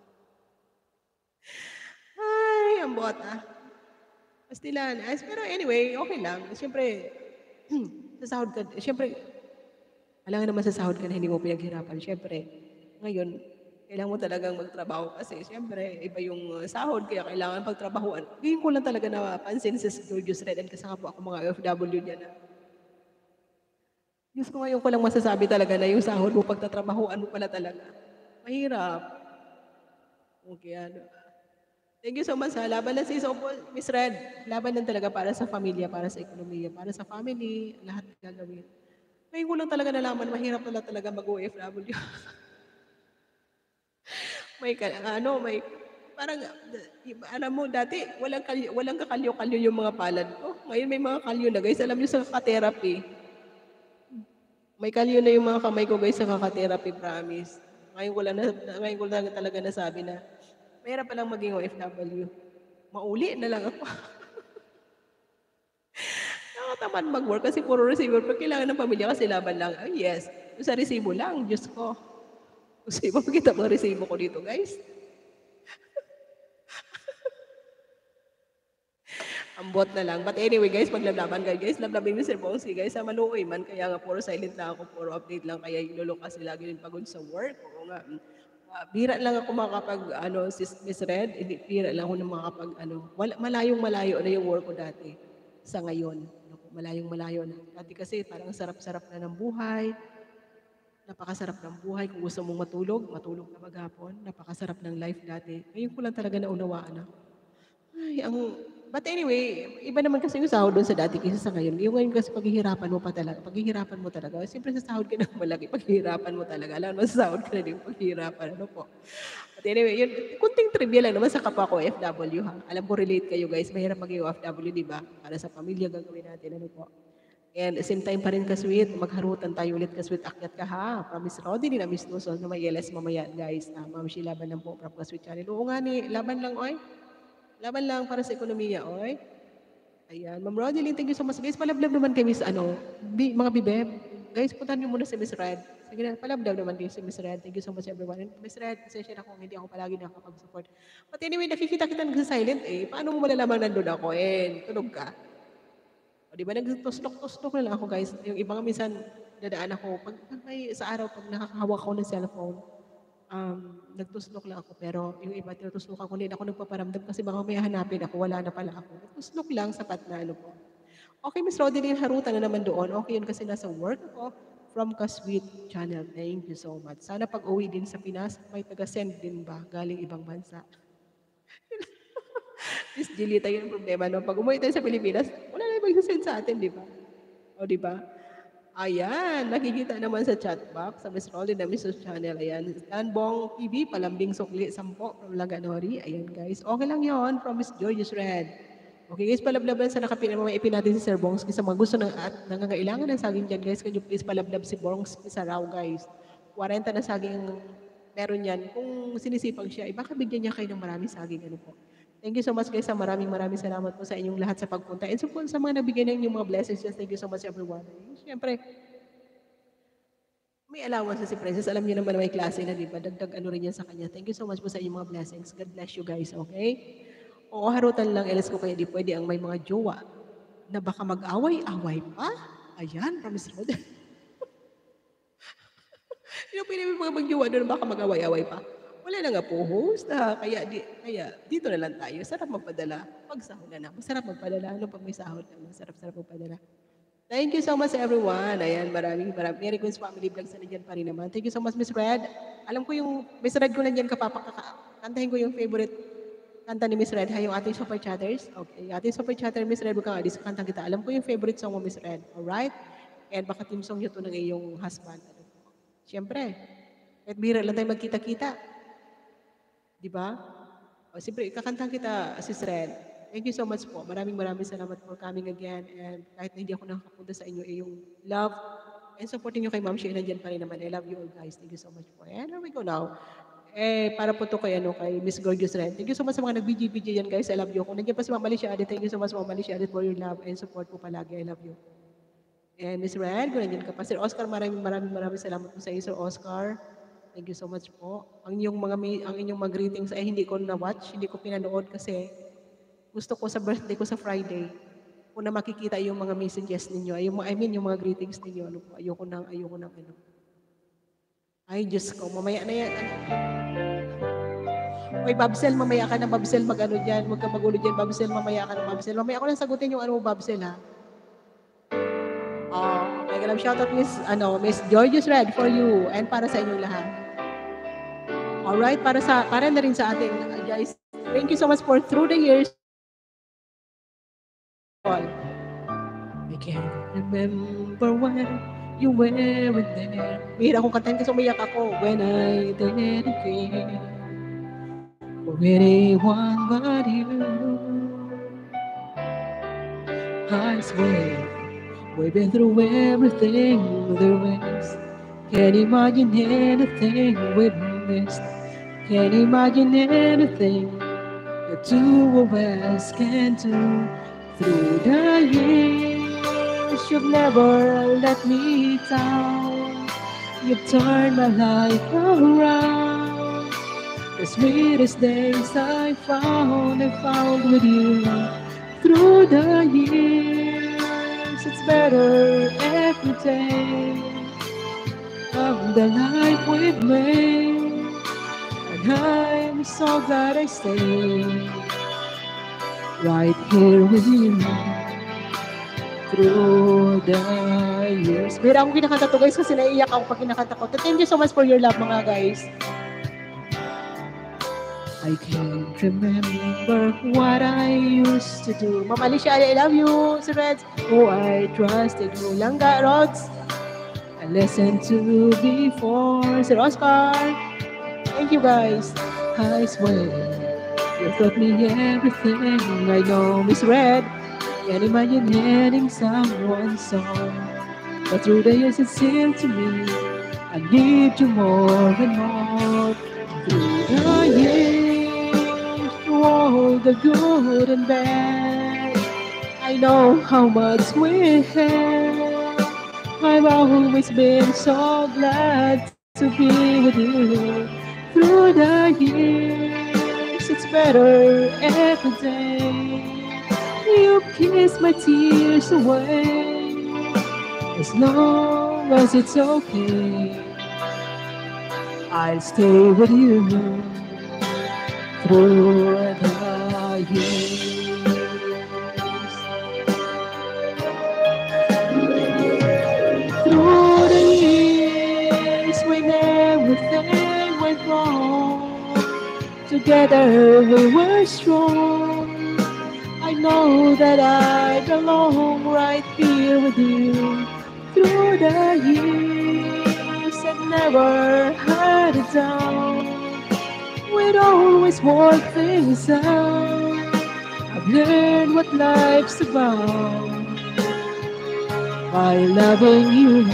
Ay, ang bota. Pastilan. As, pero anyway, okay lang. Siyempre, sa sahod ka, siyempre, alam naman sa sahod ka na hindi mo pinaghirapan. Siyempre, ngayon, kailangan mo talagang magtrabaho kasi siyempre, iba yung sahod, kaya kailangan pagtrabahuan. Ngayon ko lang talaga napansin sa Gorgeous Red and kasama po ako mga O F W niya na. Diyos ko, ngayon ko lang masasabi talaga na yung sahod mo, pagtatrabahuan mo pala talaga. Mahirap. Okay, ano. Thank you so much ha. Laban lang si Miss Red. Laban lang talaga para sa pamilya, para sa ekonomiya, para sa family, lahat gagawin. Ngayon ko lang talaga nalaman, mahirap pala talaga mag-O F W. may, ano, may, parang, alam mo, dati, walang, kalyo, walang kakalyo-kalyo yung mga palad ko. Ngayon may mga kalyo na, guys. Alam niyo sa kaka-therapy. May kalyo na yung mga kamay ko, guys, sa kaka-therapy, promise. Ngayon ko lang, na, ngayon ko lang talaga nasabi na, mahirap palang maging O F W. Mauli na lang ako. Nakatamad mag-work kasi puro receiver. Pag kailangan ng pamilya kasi laban lang. Oh, yes. Yung sa resibo lang, Diyos ko. Kasi makikita mo resibo ko dito, guys. Ambot na lang. But anyway, guys, maglablaban kayo, guys. Lablabin mo Sir Bongsi, guys. Sa maluoy man. Kaya nga, puro silent lang ako. Puro update lang. Kaya ilulok kasi lagi rin pagod sa work. Oo nga. Uh, bira lang ako makakapag, ano, sis, Miss Red. Bira lang ako na makakapag, ano. Wala, malayong malayo na yung work ko dati. Sa ngayon. Malayong malayo na. Dati kasi parang sarap-sarap na ng buhay. Napakasarap ng buhay. Kung gusto mong matulog, matulog na maghapon. Napakasarap ng life dati. Ngayon ko lang talaga naunawaan. Ay, ang... But anyway, iba naman kasi yung sahod doon sa dati kaysa sa ngayon. Yung ngayon kasi paghihirapan mo pa talaga. Paghihirapan mo talaga. Siyempre sa sahod ka na malaki, paghihirapan mo talaga. Alam mo, sa sahod ka na din paghihirapan. Ano po? But anyway, yun, kunting trivia lang naman sa kapwa ko, O F W ha. Alam ko relate kayo guys. Mahirap maging O F W, di ba? Para sa pamilya gagawin natin. Ano po? And same time pa rin kasweet, magharutan tayo ulit kasweet, akyat ka ha. Promise Roddy, na Miss Luzon, na may L S mamaya guys. Uh, Ma'am Shi, laban lang po, from kasweet channel. Oo nga ni, laban lang, oy. Laban lang para sa ekonomiya, oy. Ayan, Ma'am Rodeline, thank you so much. Guys, palablab naman kay Miss, ano, bi, mga bibeb. Guys, puntahan niyo muna si Miss Red. Sige na, palablab naman din si Miss Red. Thank you so much everyone. And Miss Red, pasensya na kung hindi ako palagi nakakapag-support. But anyway, nakikita kita nagsa-silent eh. Paano mo malalaman nandun ako? Eh, tunog ka. O, di ba, nagtustok-tustok na lang ako, guys. Yung ibang minsan, dadaan ako. Pag, pag may, sa araw, pag nakakahawak ako ng cellphone, um, nagtuslok lang ako, pero yung iba tinutuslok ako, hindi ako nagpaparamdam kasi baka may hanapin ako, wala na pala ako. Nagtuslok lang, sapat na ano po. Okay, Miss Rodeline, harutan na naman doon. Okay yun kasi nasa work ako from Kasweet Channel. Thank you so much. Sana pag-uwi din sa Pinas, may taga-send din ba galing ibang bansa? Miss Jelita, yun ang problema, no? Pag umuwi tayo sa Pilipinas, wala na yung magsasend sa atin, di ba? O, di ba? Ayan, nakikita naman sa chat box, sa Miss Rolly na Miss Channel. Ayan, Stanbong T V, Palambing Sukli, Sampo from Laganori. Ayan, guys. Okay lang yon from Miss George's Red. Okay, guys, palablaban sa nakapinamamaipin natin si Sir Bongski sa mga gusto ng at nangangailangan ng saging dyan, guys. Can you please palablab si Bongski sa raw, guys? forty na saging meron yan. Kung sinisipag siya, eh, baka bigyan niya kayo ng maraming saging. Ano po? Thank you so much, guys. Sa maraming maraming salamat po sa inyong lahat sa pagpunta. And so po, sa mga nabigyan ng inyong mga blessings, yes, thank you so much, everyone. Siyempre, may allowance na si Princess. Alam niyo naman na may klase na, di ba? Dagdag ano rin yan sa kanya. Thank you so much po sa inyong mga blessings. God bless you guys, okay? Oo, harutan lang, Elis ko kaya di pwede ang may mga jowa na baka mag-away-away pa. Ayan, promise Rod. Yung pwede may mga mag-jowa doon baka mag-away-away pa. Wala na nga po host. Ah, kaya, di, kaya dito na lang tayo. Sarap magpadala. Pag sahod na na. Masarap magpadala. Ano pag may sahod na? Masarap-sarap magpadala. Thank you so much everyone. Ayan, maraming maraming. Mary Queen's Family Vlogs na nandiyan pa rin naman. Thank you so much, Miss Red. Alam ko yung, Miss Red ko nandiyan kapapakaka. Kantahin ko yung favorite kanta ni Miss Red. Ha, yung ating super chatters. Okay, yung ating super chatter, Miss Red, buka nga, dis kantang kita. Alam ko yung favorite song mo, Miss Red. Alright? And baka team song nyo to ng iyong husband. Siyempre, kahit bira lang tayo magkita-kita. Di ba? O, siyempre, kakantang kita, Sis Red. Thank you so much po. Maraming maraming salamat for coming again. And kahit na hindi ako nakakapunta sa inyo, eh, yung love and supporting nyo kay Ma'am Shea, nandiyan pa rin naman. I love you all, guys. Thank you so much po. And here we go now. Eh, para po to kay, ano, kay Miss Gorgeous Ren. Thank you so much sa mga nag-B G B G yan, guys. I love you. Kung nandiyan pa si Ma'am Alicia Adit, thank you so much, Ma'am Alicia Adit, for your love and support po palagi. I love you. And Miss Red, kung nandiyan ka pa. Sir Oscar, maraming maraming maraming salamat po sa iyo, Sir Oscar. Thank you so much po. Ang inyong mga ang inyong mga greetings ay hindi ko na-watch, hindi ko pinanood kasi gusto ko sa birthday ko sa Friday. Kung na makikita yung mga messages ninyo, ay yung I mean yung mga greetings ninyo, ano po, ayoko nang ayoko nang ano. Ay, Diyos ko, mamaya na yan. Oy, Babsel, mamaya ka na, Babsel, mag-ano dyan. Huwag ka magulo dyan, Babsel, mamaya ka na, Babsel. Mamaya ako lang sagutin yung ano mo, Babsel, ha? Oh, okay, alam, shoutout Miss, ano, Miss George's Red for you and para sa inyong lahat. Alright, para sa para na rin sa ating uh, guys. Thank you so much for through the years. All. I can't remember when you were there. Bihira akong kantahin kasi umiyak ako when I did again. For anyone but you. I swear we've been through everything there is. Can't imagine anything we've missed. Can't imagine anything the two of us can do. Through the years, you've never let me down. You've turned my life around. The sweetest days I found, I found with you. Through the years, it's better every day of the life we've made. And I'm so glad I stayed right here with you through the years. Bira akong kinakanta to, guys, kasi naiiyak ako pag kinakanta ko. Thank you so much for your love, mga guys. I can't remember what I used to do. Ma'am Alicia, I love you. Sir Reds, oh, I trusted you. Langga, Rods, I listened to before. Sir Oscar, thank you, guys. I swear you taught me everything I know, Miss Red. Can't imagine hearing someone's song, but through the years it's still to me. I need you more and more. Through the years, through all the good and bad, I know how much we had. I've always been so glad to be with you. Through the years, it's better every day. You kiss my tears away. As long as it's okay, I'll stay with you through the years. Together we were strong. I know that I belong right here with you. Through the years, I never had it down. We'd always work things out. I've learned what life's about by loving you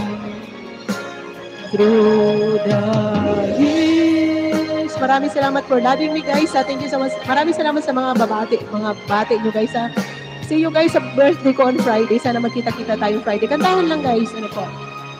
through the years. Maraming salamat for loving me, guys. Thank you so much. Maraming salamat sa mga babati, mga bati nyo, guys. Ha? See you guys sa birthday ko on Friday. Sana magkita-kita tayo Friday. Kantahan lang, guys. Ano po?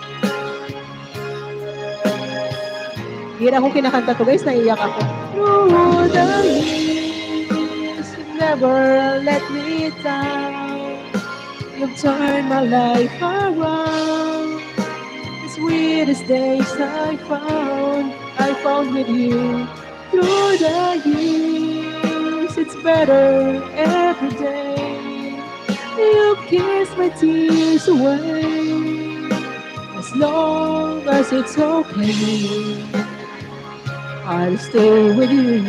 Hindi ako kinakanta to, guys. Naiiyak ako. Through the years, you never let me down. You've turned my life around. The sweetest days I found, I found with you. Through the years, it's better every day. You kiss my tears away. As long as it's okay, I'll stay with you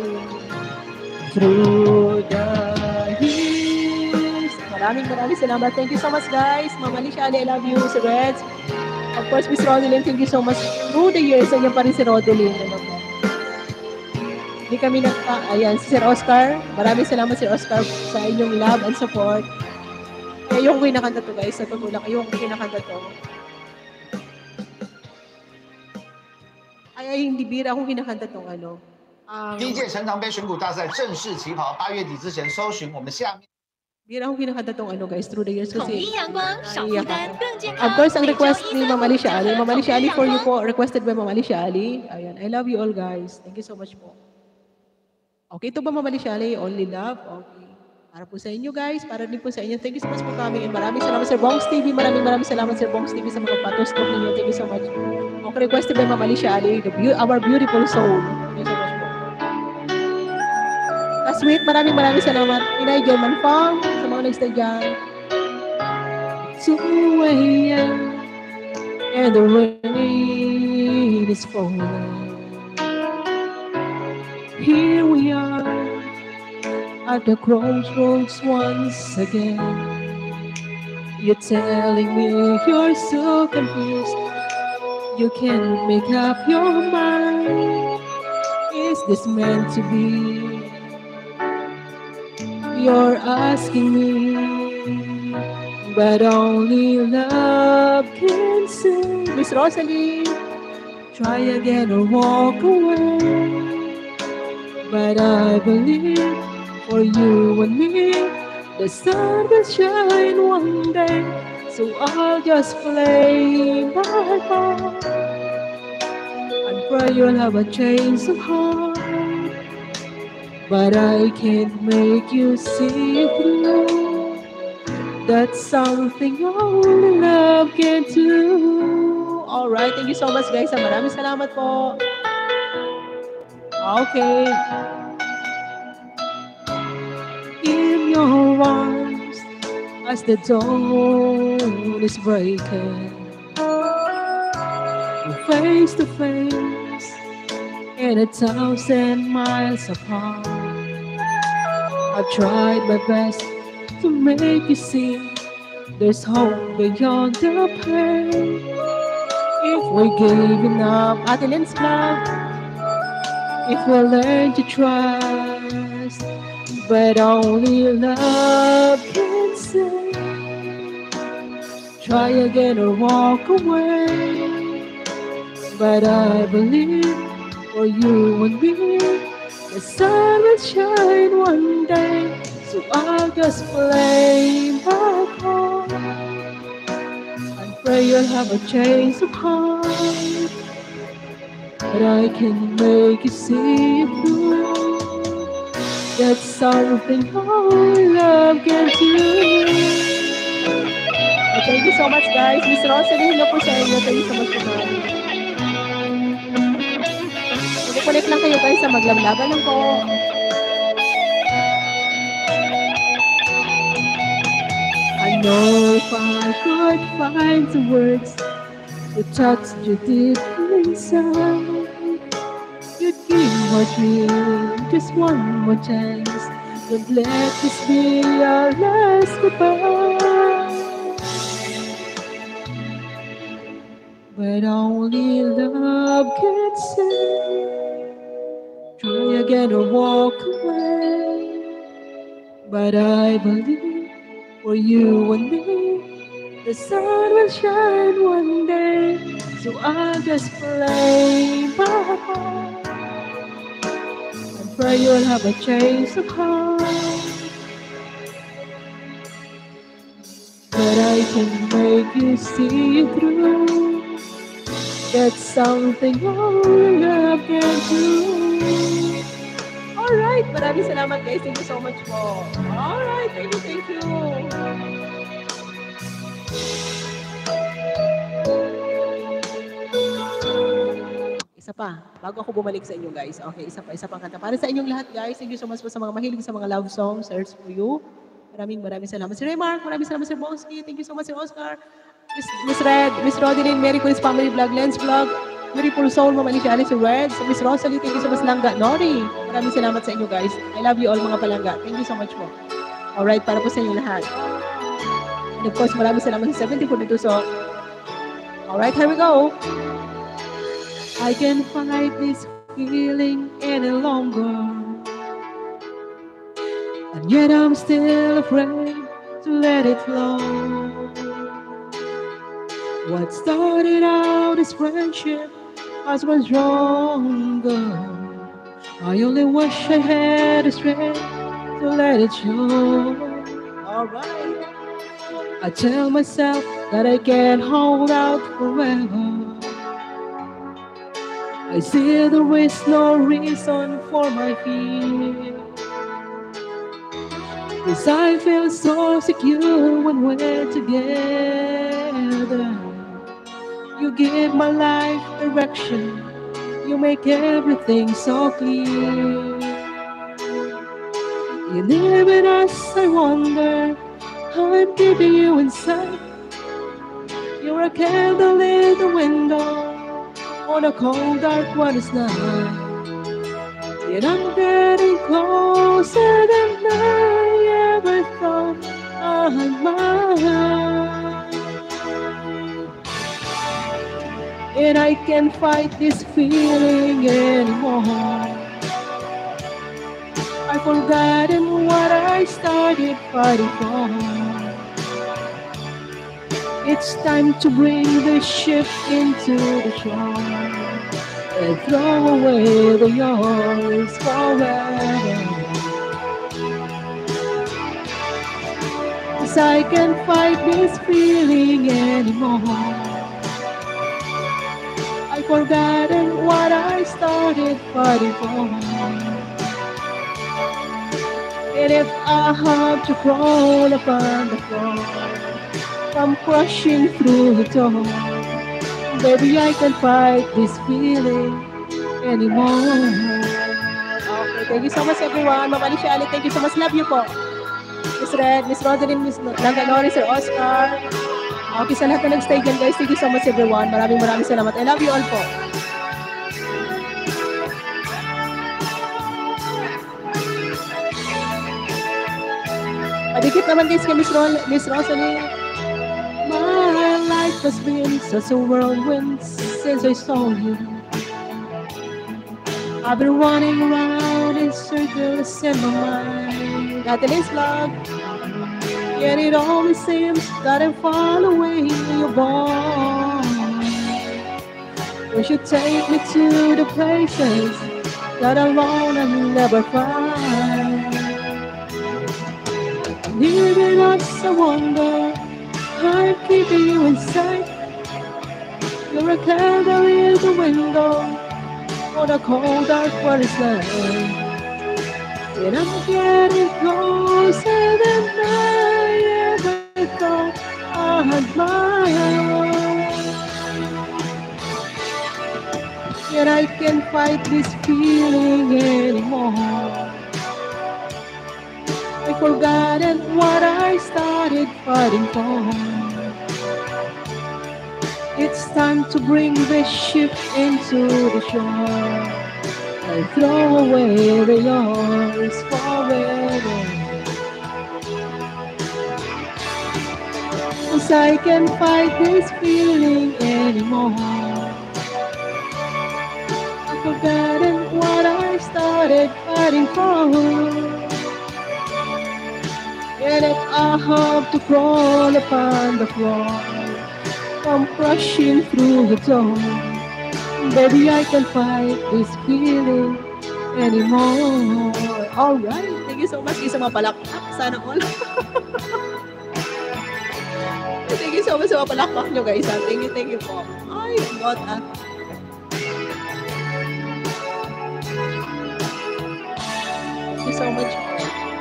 through the years. Maraming maraming salamat. Thank you so much, guys. Mama Alicia, I love you. Sir Reds. Of course, Miss Rodeline, thank you so much. Through the years, nandiyan pa rin si Rodeline. Ano po? Hindi kami nagpa... Ayan, si Sir Oscar. Maraming salamat, Sir Oscar, sa inyong love and support. Kaya yung kinakanta to, guys. Sa totoo lang, yung kinakanta to. Ay, ay, hindi bira akong kinakanta tong ano. Um, 第一届陈长杯选股大赛正式起跑，八月底之前搜寻我们下面。 bira akong kinakanta tong ano, guys, through the years kasi. 统一阳光，少负 naiiyak 担 ako. 更健康。 Of course, ang 每周 request 一 ni 三 Mama 五 Alicia 每 Ali. 周 Mama 统 Alicia 一 Ali 阳 for you 光。 po. Requested by Mama Alicia Ali. Ayan, I love you all, guys. Thank you so much po. Okay, ito ba Mama Alicia Ali? Only love? Okay. Para po sa inyo, guys. Para din po sa inyo. Thank you so much for coming. And maraming salamat, Sir Bongs T V. Maraming maraming salamat, Sir Bongs T V, sa mga patustok ninyo. Thank you so much. Okay, requested by Mama Alicia Ali. The beau- our beautiful soul. Thank you so much po. Sweet, maraming maraming salamat. Inay German Farm, sa mga nag-stay dyan. two a m and the rain is falling. Here we are at the crossroads once again. You're telling me you're so confused. You can't make up your mind. Is this meant to be? You're asking me, but only love can save. Miss Rosalie, try again or walk away. But I believe for you and me, the sun will shine one day. So I'll just play my part and pray you'll have a change of heart. But I can't make you see through. That's something only love can do. Alright, thank you so much, guys. Maraming salamat po. Okay. In your arms, as the dawn is breaking, face to face, and a thousand miles apart. I've tried my best to make you see there's hope beyond the pain. If we're giving up, Ate Lynn's plan. If we learn to trust, but only love can save. Try again or walk away, but I believe for you and me, the sun will shine one day. So I'll just play my part and pray you'll have a change of heart. But I can make you see it through. That's something only love can do. Oh, thank you so much, guys. Miss Rosalie, hello po sa inyo. Thank you so much po, ma'am. Mag-connect lang kayo, guys, sa maglamlaban lang po. I know if I could find the words to touch you deep inside, you to give our dream just one more chance. Don't let this be our last goodbye. But only love can say, try again or walk away. But I believe for you and me, the sun will shine one day. So I'll just play my heart and pray you'll have a change of heart. But I can make you see it through. That's something only love can do. Alright, maraming salamat guys. Thank you so much po. Alright, thank you, thank you. Isa pa, bago ako bumalik sa inyo guys. Okay, isa pa, isa pang kanta. Para sa inyong lahat guys, thank you so much po sa mga mahilig sa mga love songs. Search for you. Maraming maraming salamat. Sir Remark, maraming salamat Sir Bonsky. Thank you so much Sir Oscar. Miss, Miss Red, Miss Rodilyn, Mary Queen's Family Vlog, Lens Vlog, Beautiful Soul, Mama Alicia, Alice Red, Miss Rosalie, thank you so much Langga, Nori. Maraming salamat sa inyo guys. I love you all mga palangga. Thank you so much po. Alright, para po sa inyo lahat. And of course, maraming salamat sa seventy forty-two. So, alright, here we go. I can't fight this feeling any longer. And yet I'm still afraid to let it flow. What started out as friendship has grown stronger. I only wish I had the strength to let it show. Alright. I tell myself that I can't hold out forever. I see there is no reason for my fear. Cause I feel so secure when we're together. You give my life direction. You make everything so clear. You live in us, I wonder how I'm keeping you inside. You're a candle in the window on a cold dark winter's night. Yet I'm getting closer than I ever thought I might. And I can't fight this feeling anymore. I've forgotten what I started fighting for. It's time to bring the ship into the shore and throw away the yours forever. Cause I can't fight this feeling anymore. I've forgotten what I started fighting for. And if I have to crawl upon the floor, I'm crushing through the door. Baby, I can't fight this feeling anymore. Okay, thank you so much everyone. Mama Alicia, Ali, thank you so much. Love you po. Miss Red, Miss Rodilyn, Miss Langga Nori, Sir Oscar. Okay, sa lahat na nag-stay dyan guys, thank you so much everyone. Maraming maraming salamat. I love you all po. Padikit naman guys kay Miss, Ro Miss Rosalie. My life has been such a whirlwind since I saw you. I've been running around in circles in my mind. Natalie's vlog. Yet it only seems that I'm following your ball. You should take me to the places that alone I'll never find. Leaving us, I wonder, I'm keeping you inside. You're a candle in the window on a cold dark winter's night. And I'm getting closer than I ever thought I had mine. Yet I can't fight this feeling anymore. I've forgotten what I started fighting for. It's time to bring the ship into the shore I'll throw away the yours forever. Cause I can't fight this feeling anymore. I've forgotten what I started fighting for. And if I have to crawl upon the floor, I'm crushing through the door. Baby, I can't fight this feeling anymore. Alright, thank you so much. Isa mapalakpak. Sana all. Thank you so much sa mapalakpak nyo guys. Thank you, thank you po. Ay, God ah. Thank you so much po.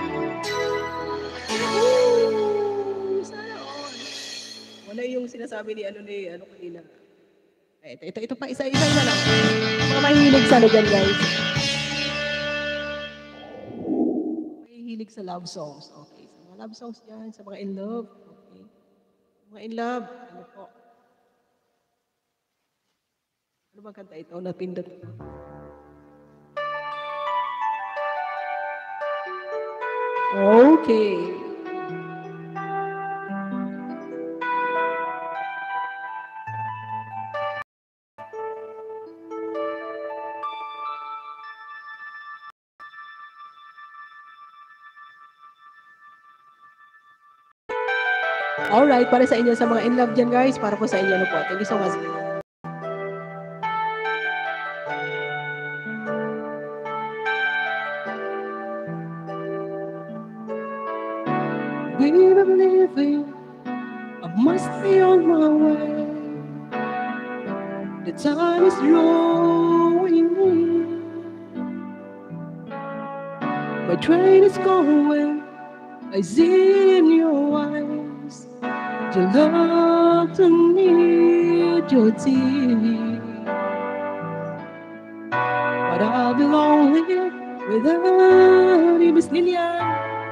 Ooh, sana all. Wala yung sinasabi ni ano ni ano kanina. Ito, ito, ito pa, isa-isa na lang. Mga mahihilig sa ano dyan, guys. Mahihilig sa love songs. Okay. Sa mga love songs dyan, sa mga in love. Okay. Mga in love, ano po? Ano bang kanta ito? Napindot ko. Okay. Alright, para sa inyo, sa mga in love dyan guys, para po sa inyo, ano po. Thank you so much. Babe, I'm leaving, I must be on my way. The time is drawing near. My train is going, I see in your eyes. Your love to need your tears. But I'll be lonely without you, Miss Lilian.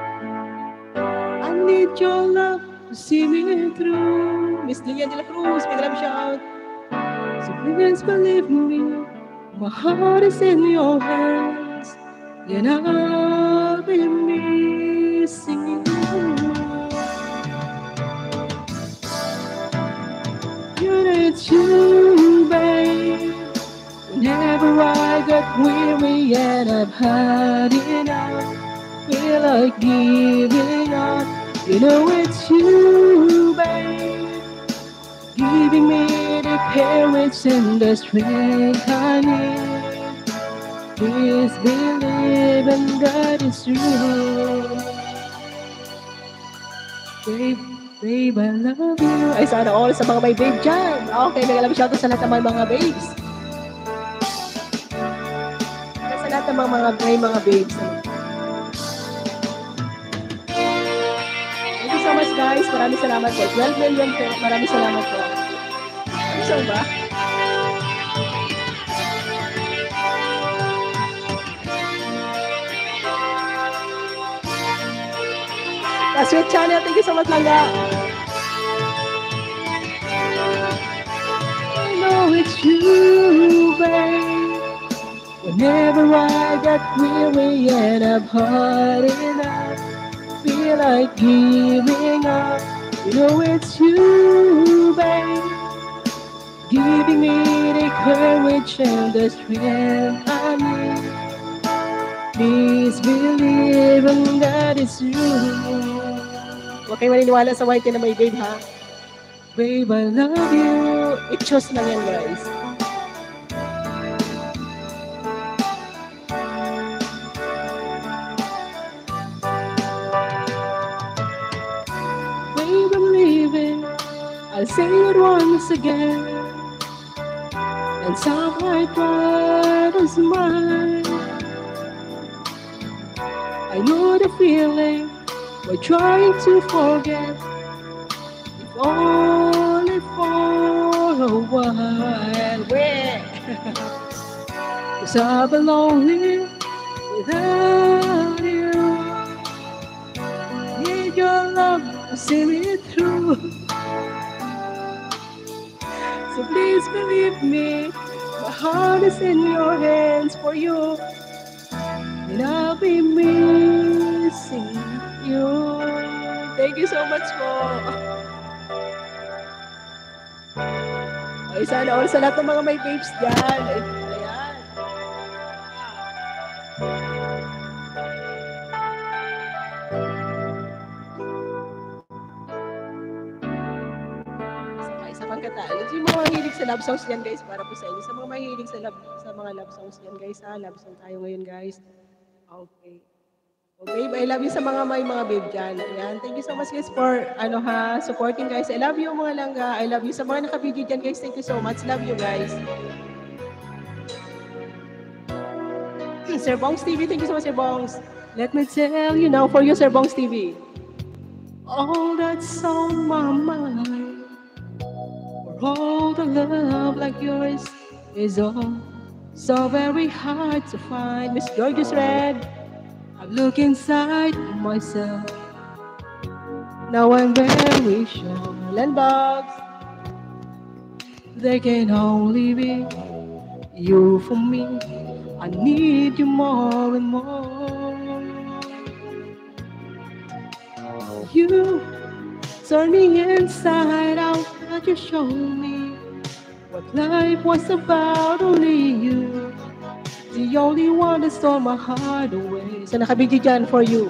I need your love to see me through. Miss Lilian de la Cruz, big love shout. So please believe me, my heart is in your hands, and I'll be missing you. It's you, babe. Whenever I get weary and I've had enough, feel like giving up. You know it's you, babe, giving me the courage and the strength I need. Please believe in God it's true, babe. Babe, I love you. Ay, sana all sa mga may babe dyan. Okay, may alam shoutout sa lahat ng mga babes. Sa lahat ng mga, mga, may mga babes. Thank you so much guys. Maraming salamat po. twelve million po. Maraming salamat po. Ano saan ba? Sweet channel, thank you so much, Langga. I know it's you, babe. Whenever I get weary and I've had enough, feel like giving up. You know it's you, babe, giving me the courage and the strength I need. Please believe in that it's you. Huwag kayo maniniwala sa white na may babe, ha? Babe, I love you. I-choose lang yan, guys. Babe, I'm leaving. I'll say it once again. And some my pride is mine. I know the feeling. We're trying to forget, if only for a while. Where? Cause I've been lonely without you. Need your love to see me through. So please believe me, my My heart is in your hands for you. And I'll be missing you. Thank you so much po. Ay, sana all sa lahat ng mga may babes dyan. Ay, ayan. Isa pang katalo. Yung mga mahilig sa love songs yan guys, para po sa inyo. Sa mga mahilig sa, love, sa mga love songs yan guys ha. Love song tayo ngayon guys. Okay. Okay, I love you sa mga may mga babe dyan. Ayan. Thank you so much guys for ano ha, supporting guys. I love you mga langga. I love you sa mga naka-video dyan guys. Thank you so much. Love you guys. Sir Bongs T V, thank you so much Sir Bongs. Let me tell you now for you Sir Bongs T V. All that's on my mind, for all the love like yours is all so very hard to find. Miss Gorgeous Red, I look inside myself. Now I'm very sure. Land Bugs, there can only be you for me. I need you more and more. You turn me inside out, but you show me what life was about. Only you, the only one that stole my heart away. So nakabidyo dyan for you.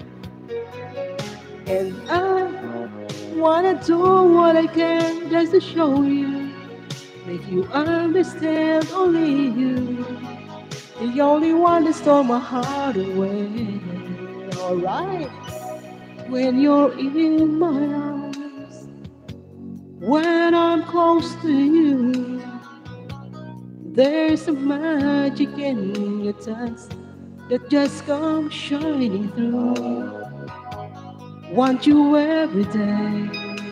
And I wanna do what I can just to show you, make you understand. Only you, the only one that stole my heart away. Alright. When you're in my arms, when I'm close to you, there's a magic in your touch that just comes shining through. Want you every day,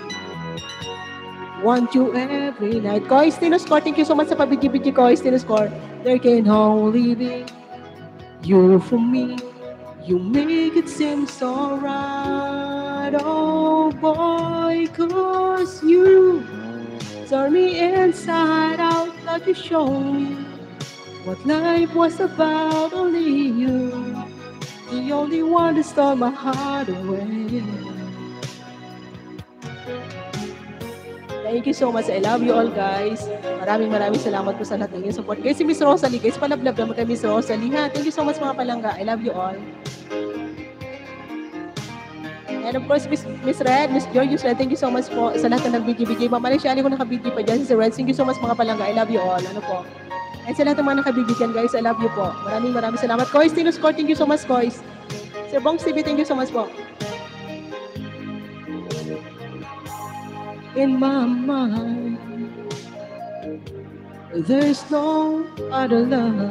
want you every night. Kois Tinoscore, thank you so much sa pabidyo-bidyo Kois Tinoscore. There can only be you for me. You make it seem so right, oh boy, 'cause you turn me inside out, like you show me what life was about. Only you, the only one that stole my heart away. Thank you so much. I love you all, guys. Maraming maraming salamat po sa lahat ng inyong support. Guys, si Miss Rosalie, guys, palablab naman kay Miss Rosalie, ha? Thank you so much, mga palangga. I love you all. And of course, Miss, Miss Red, Miss Georgius Red, thank you so much po sa lahat ng nag-video-video. Mamalik siya, ko naka-video pa dyan. Si Red, thank you so much, mga palangga. I love you all. Ano po? And sa lahat ng mga naka-video dyan, guys, I love you po. Maraming maraming salamat. Kois Tinoscore, thank you so much, Kois. Sir Bongs T V, thank you so much po. In my mind, there's no other love.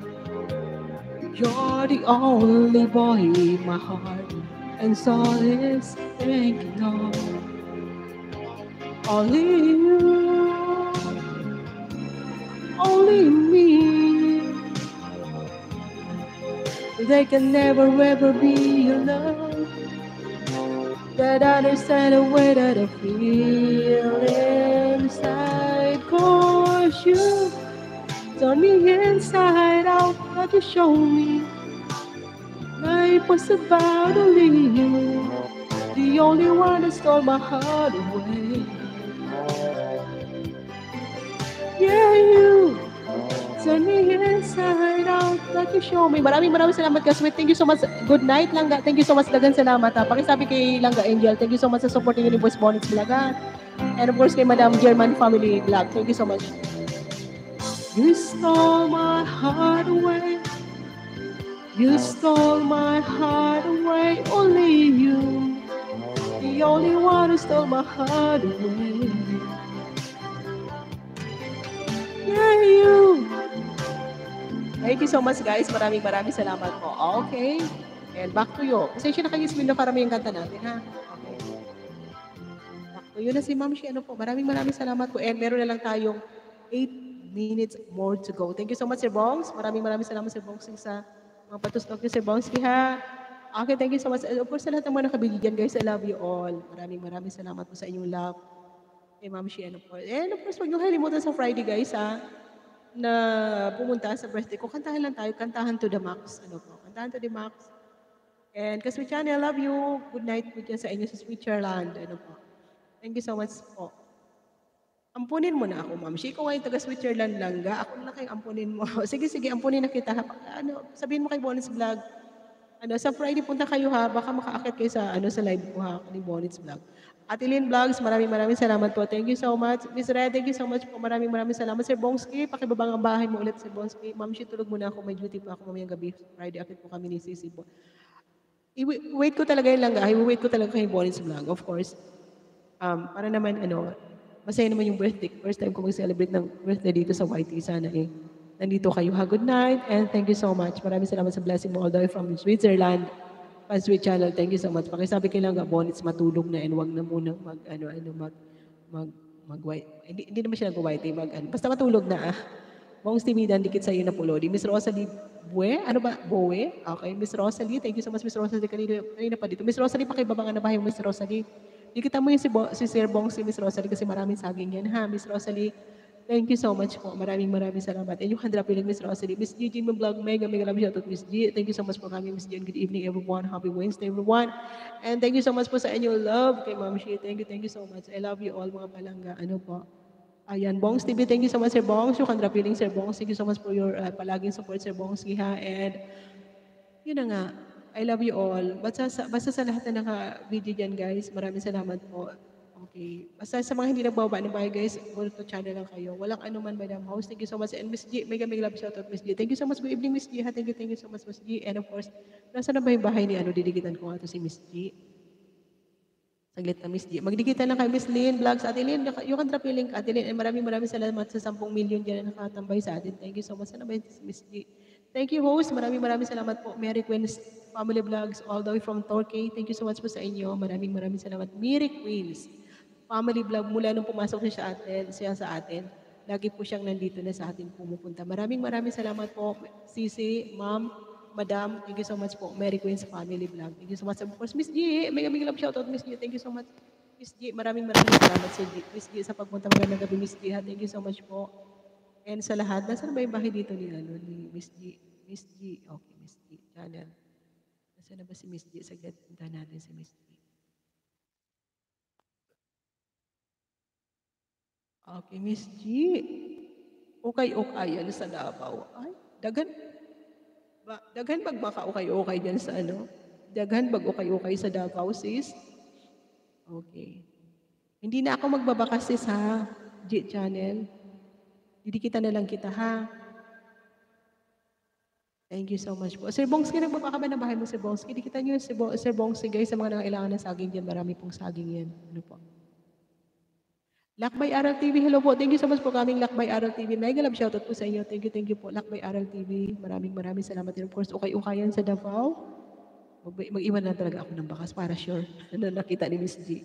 You're the only boy in my heart, and so is thinking of only you, only me. There can never ever be a love that understand the way that I feel inside. 'Cause you turn me inside out, but you show me life was about only you, the only one that stole my heart away. Yeah, you turn me inside out, like you show me. Maraming maraming salamat, Kaswit. Thank you so much. Good night, Langga. Thank you so much. Dagan salamat, ha. Pakisabi kay Langga Angel. Thank you so much sa supporting ni Boys Bonnets Vlog, ha. And of course, kay Madam German Family Vlog. Thank you so much. You stole my heart away. You stole my heart away. Only you, the only one who stole my heart away. Yeah, you. Thank you so much, guys. Maraming maraming salamat po. Okay. And back to you. Pasensya na kayo, Smil, na para may yung kanta natin, ha? Okay. Back to you na si Ma'am Shi. Ano po? Maraming maraming salamat po. And meron na lang tayong eight minutes more to go. Thank you so much, Sir Bongs. Maraming maraming salamat, Sir Bongs, sa mga patuslog niyo, Sir Bongs. Ha? Okay, thank you so much. Of course, sa lahat ng mga nakabigay dyan, guys, I love you all. Maraming maraming salamat po sa inyong love. Kay Ma'am Shi. Ano po? And of course, huwag niyo kalimutan sa Friday, guys, ha? na pumunta sa birthday ko, kantahan lang tayo, kantahan to the max. Ano po, kantahan to the max. And Kasmi Channel, I love you. Good night po dyan sa inyo sa Switzerland. Ano po. Thank you so much po. Ampunin mo na ako, ma'am. She, ko ngayon taga Switzerland lang ga. Ako na kayong ampunin mo. sige, sige, ampunin na kita. Ha. Ano, sabihin mo kay Bonnie's Vlog. Ano, sa Friday punta kayo ha. Baka makaakit kayo sa, ano, sa live ko ha. Ni Bonnie's Vlog. Atilin Vlogs, maraming maraming salamat po. Thank you so much. Miss Red, thank you so much po. Maraming maraming salamat. Sir Bongski, pakibabang ang bahay mo ulit, Sir Bongski. Ma'am, she, tulog muna ako. May duty pa ako mamayang gabi. Friday, akit po kami ni Sisi po. I-wait ko talaga yun lang, ga. I-wait ko talaga kay Bonnie's Vlog, of course. Um, para naman, ano, masaya naman yung birthday. First time ko mag-celebrate ng birthday dito sa Y T. Sana eh. Nandito kayo ha. Good night and thank you so much. Maraming salamat sa blessing mo all the way from Switzerland. Pan Sweet Channel, thank you so much. Pakisabi kayo lang ga, Bonits matulog na and wag na muna mag, ano, ano, mag, mag, mag, mag hindi, hindi naman siya nag-Y T, mag, ano, basta matulog na ah. Bongs T V, dan dikit sa iyo na pulodi. Miss Rosalie Bue, ano ba? Boe? Okay, Miss Rosalie, thank you so much, Miss Rosalie. Kanina, kanina pa dito. Miss Rosalie, pakibabang na ba yung Miss Rosalie? Dikita mo yung si, Bo, si Sir Bong, si Miss Rosalie kasi maraming saging yan ha. Miss Rosalie, thank you so much po. Maraming maraming salamat. And yung handra piling Miss Rosalie. Miss G, Jimmy Vlog, mega mega love shoutout Miss G. Thank you so much po kami Miss G and good evening everyone. Happy Wednesday everyone. And thank you so much po sa inyong love kay Ma'am Shi. Thank you, thank you so much. I love you all mga palangga. Ano po? Ayan, Bongs T V, thank you so much Sir Bongs. Yung handra piling Sir Bongs. Thank you so much for your uh, palaging support Sir Bongs ha. And yun na nga. I love you all. Basta sa, basta sa lahat na naka-video dyan, guys, maraming salamat po. Okay. Basta sa mga hindi nagbaba ng bahay, guys, go to channel lang kayo. Walang anuman, Madam House. Thank you so much. And Miss G, mega mega love shoutout, Miss G. Thank you so much. Good evening, Miss G. Ha? Thank you, thank you so much, Miss G. And of course, nasa na ba yung bahay ni ano, didikitan ko nga to si Miss G. Saglit na, Miss G. Magdikitan na kay Miss Lynn Vlogs. Ate Lynn, you can drop yung link, Ate Lynn. And maraming maraming salamat sa sampung milyon dyan na nakatambay sa atin. Thank you so much. Sana ba yung Miss G? Thank you, host. Maraming maraming salamat po. Mary Queen's Family Vlogs all the way from Turkey. Thank you so much po sa inyo. Maraming maraming salamat. Mary Queen's Family Vlog mula nung pumasok na siya, atin, siya sa atin. Lagi po siyang nandito na sa atin pumupunta. Maraming maraming salamat po. Sisi, Ma'am, Madam, thank you so much po. Mary Queen's Family Vlog. Thank you so much. Of course, Miss G, mega mega love shoutout, Miss G. Thank you so much. Miss G, maraming maraming salamat sa G. Miss G sa pagpunta. Magandang gabi, Miss G. Thank you so much po. And sa lahat, nasaan ba yung bahay dito ni, ano, ni Miss G? Miss G, okay, Miss G, channel. Nasaan na ba si Miss G? Saglit, punta natin si Miss G. Okay, Miss G. Okay-okay yan sa Davao. Ay, dagan. Ba, dagan bag baka okay-okay dyan sa ano? Dagan bag okay-okay sa Davao, sis? Okay. Hindi na ako magbabaka, sis, ha? G channel. Didikita na lang kita, ha? Thank you so much po. Sir Bongski, nagbaba ka ba na bahay mo, Sir Bongski? Dikita niyo, Sir, Bo Sir Bongski, guys, sa mga nangailangan ng saging dyan. Marami pong saging yan. Ano po? Lakbay Aral T V, hello po. Thank you so much po kaming Lakbay Aral T V. Mega love shoutout po sa inyo. Thank you, thank you po. Lakbay Aral T V. Maraming maraming salamat din. Of course, ukay-ukayan sa Davao. Mag-iwan na talaga ako ng bakas para sure na nakita ni Miss G.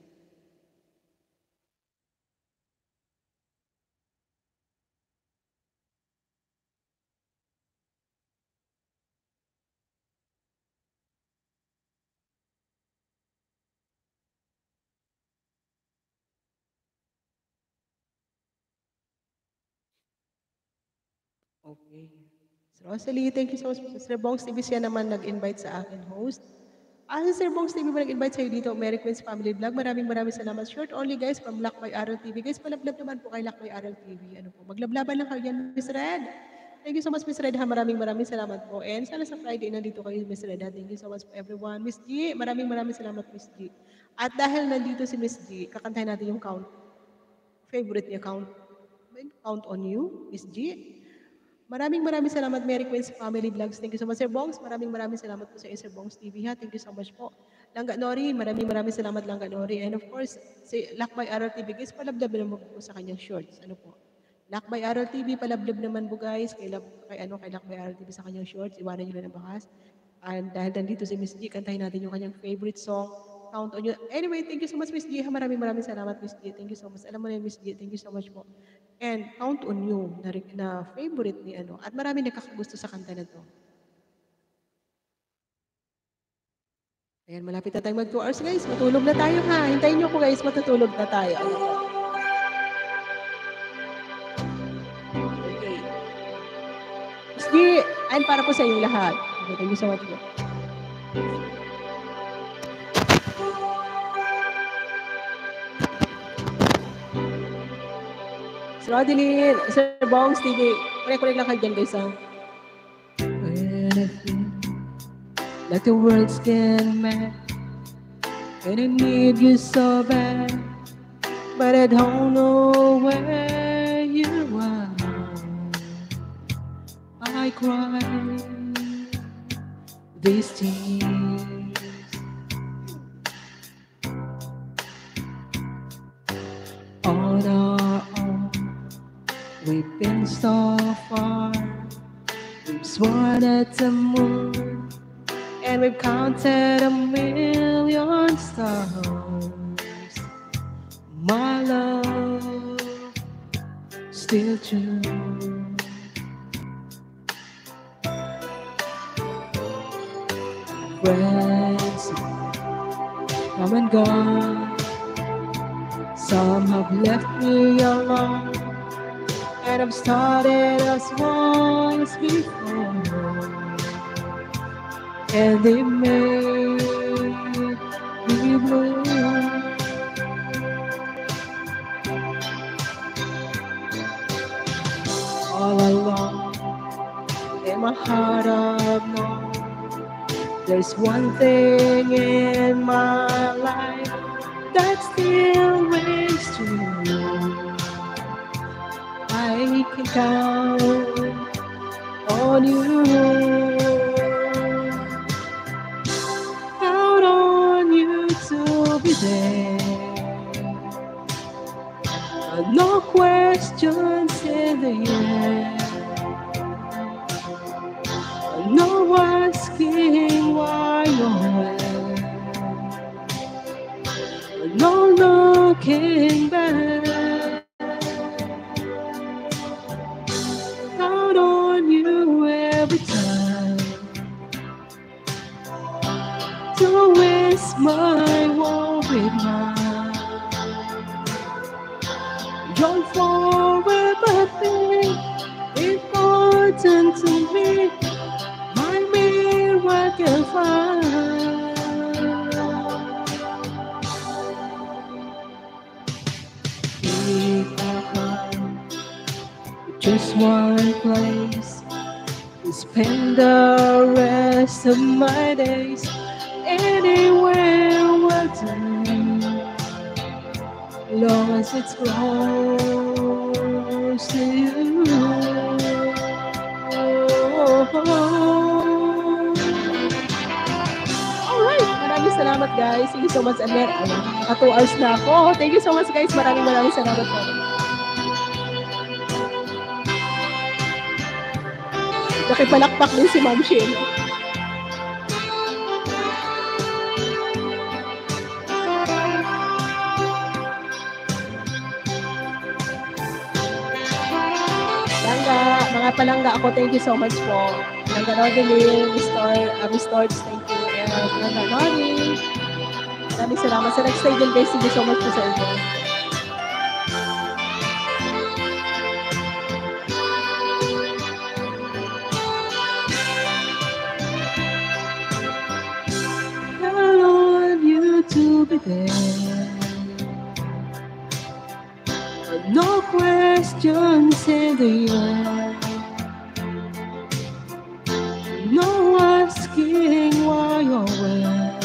Okay. Sir Rosalie, thank you so much. Sir Bongs T V siya naman nag-invite sa akin, host. Ah, si Sir Bongs T V ba nag-invite sa'yo dito, Mary Queen's Family Vlog? Maraming maraming salamat. Short only, guys, from Lakbay Aral T V. Guys, palablab naman po kay Lakbay Aral T V. Ano po, maglablaban lang kayo yan, Miss Red. Thank you so much, Miss Red. Ha, maraming maraming salamat po. And sana sa Friday nandito kayo, Miss Red. Ha? Thank you so much po, everyone. Miss G, maraming maraming salamat, Miss G. At dahil nandito si Miss G, kakantahin natin yung count. Favorite niya, count. Count on you, Miss G. Maraming maraming salamat, Mary Queen's Family Vlogs. Thank you so much, Sir Bongs. Maraming maraming salamat po sa Sir Bongs T V, ha. Thank you so much po. Langga Nori, maraming maraming salamat, Langga Nori. And of course, si Lakbay Aral T V, guys, palablab naman po sa kanyang shorts. Ano po? Lakbay Aral T V, palablab naman po, guys. Kay, kay, ano, kay Lakbay Aral T V sa kanyang shorts. Iwanan nyo na ng bakas. And dahil nandito si Miss G, kantahin natin yung kanyang favorite song, Count on You. Anyway, thank you so much, Miss G. Maraming maraming salamat, Miss G. Thank you so much. Alam mo na yun, Miss G. Thank you so much po. And Count on You, na, na favorite ni ano. At marami nakakagusto sa kanta na to. Ayan, malapit na tayo mag two hours, guys. Matulog na tayo, ha. Hintayin nyo ko, guys. Matutulog na tayo. Okay. And para po sa inyong lahat. Okay, thank you so much po. Sir Adeline, Sir Bongs T V, kulik-kulik lang kayo dyan guys ha. When I feel like the world's getting mad and I need you so bad, but I don't know where you are. I cry these tears. On our own, we've been so far. We've sworn at the moon, and we've counted a million stars. My love, still true. Friends come and gone. Some have left me alone, and I've started as once before, and they made me blue. All along in my heart I've known there's one thing in my life that still rings true. I can count on you. Count on you to be there. No questions in the air. No asking why or where. No looking back. Count on you every time. Don't waste my worried mind. You'll forever be important to me. What can find keep our heart just one place to spend the rest of my days. Anywhere will do, long as it's close to you. Maraming salamat guys. Thank you so much. Amer, naka two hours na ako. Thank you so much guys. Maraming maraming salamat po. Nakipalakpak din si Ma'am Shane. Langga, mga palangga ako. Thank you so much po. Langga Rodeline, Restore, uh, Restored, thank you. Langga Nori. Maraming salamat. Sa next time din guys, thank you so much po sa inyo. Count on you to be there. No questions in the air. No asking why or where.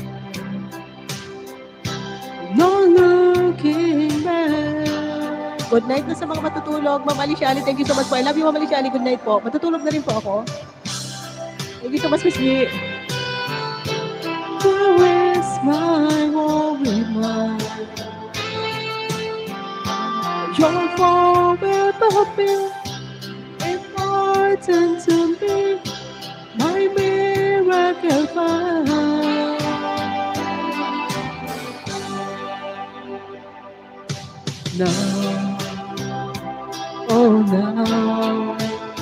No looking back. Good night na sa mga matutulog. Ma'am Aliciali, thank you so much po. I love you, Ma'am Aliciali. Good night po. Matutulog na rin po ako. Thank you so much, Miss G. Where is my worried mind? You're forever been important to me. My miracle find. Now, oh now,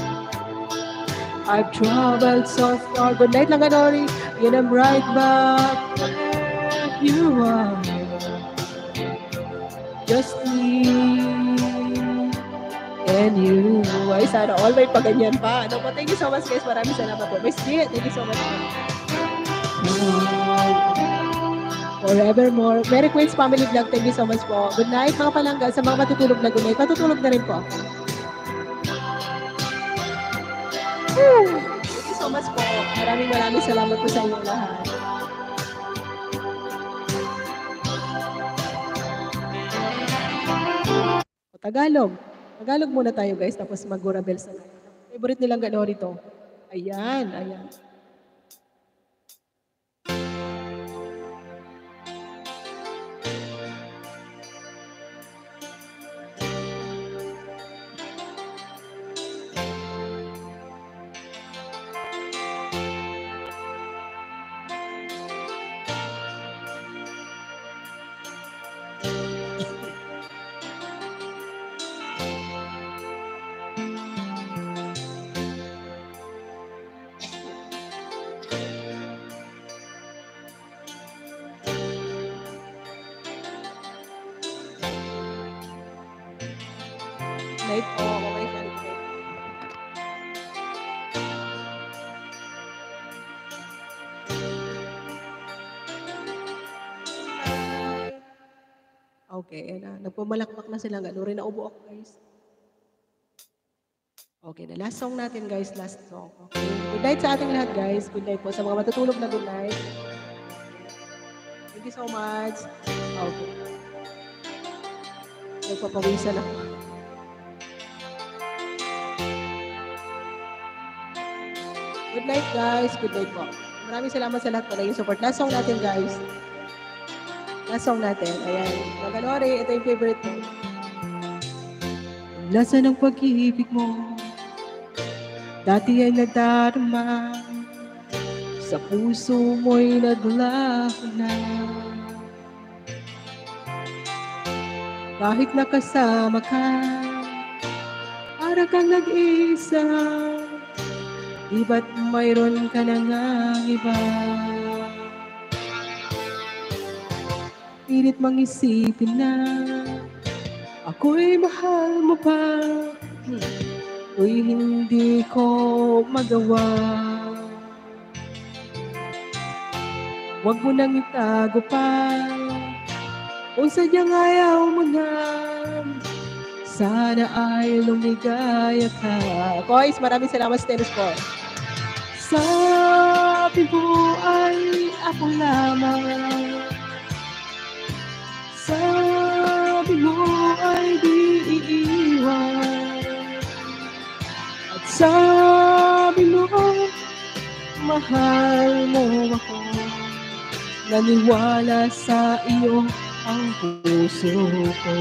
I've traveled so far. Good night lang, Ganori. And I'm right back where you are. Just me and you. Ay, sana all may paganyan pa. Ano po, thank you so much guys. Maraming salamat po. Miss G, thank you so much. Forevermore. Merry Queens Family Vlog, thank you so much po. Good night mga palangga. Sa mga matutulog na good night, matutulog na rin po ako. Thank you so much po. Maraming maraming salamat po sa inyong lahat. Tagalog. Tagalog muna tayo guys, tapos mag-Gora Bells na. Favorite nilang gano'n rito. Ayan, ayan. Night po, okay siya. Okay, na. Nagpumalakpak na sila. Gano'n rin naubo ako, guys. Okay, na last song natin, guys. Last song. Okay. Good night sa ating lahat, guys. Good night po. Sa mga matutulog na good night. Thank you so much. Okay. Nagpapawisan ako. Good night, guys. Good night po. Maraming salamat sa lahat po na yung support. Last song natin, guys. Last song natin. Ayan. Maganori. Ito yung favorite mo. Lasa ng pag-ibig mo, dati ay nadarama, sa puso mo'y naglaho na. Kahit nakasama ka, para kang nag-isa, di ba't mayroon ka na nga iba? Pilit mang isipin na ako'y mahal mo pa, ako'y hindi ko magawa. Huwag mo nang itago pa, kung sadyang ayaw mo na, sana ay lumigaya ka. Kois, maraming salamat sa tennis po. Sabi mo ay ako lamang, sabi mo ay di iiwan, at sabi mo mahal mo ako, naniwala sa iyo ang puso ko.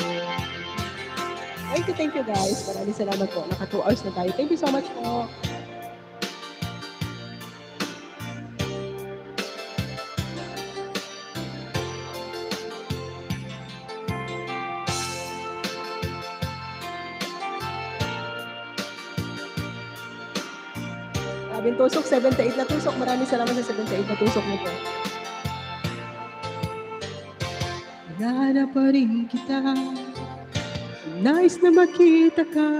Thank you, thank you guys. Maraming salamat po. Naka two hours na tayo. Thank you so much po. Sabing tusok, seventy-eight na tusok. Maraming salamat sa seventy-eight na tusok mo po. Wala na pa rin kita, nais na makita ka,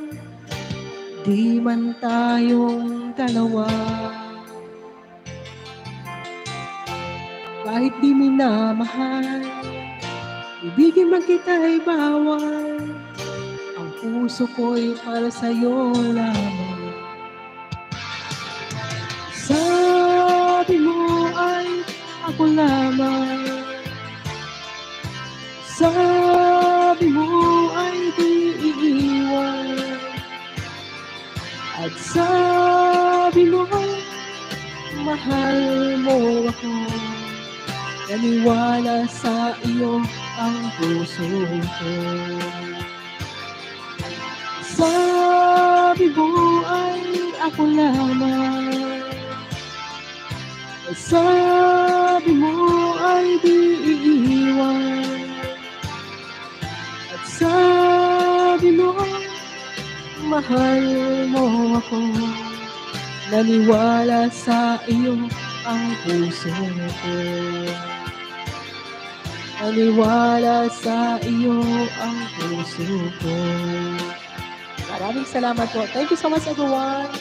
di man tayong dalawa. Kahit di minamahal, ibigin man kita'y bawal, ang puso ko'y para sa'yo lamang. Sabi mo ay ako lamang, sabi mo ay di iiwan, at sabi mo mahal mo ako, naniwala sa iyo ang puso ko. Sabi mo ay ako lamang, sabi mo ay di iiwan, at sabi mo mahal mo ako, naniwala sa iyo ang puso ko. Naniwala sa iyo ang puso ko. Maraming salamat po. Thank you so much everyone.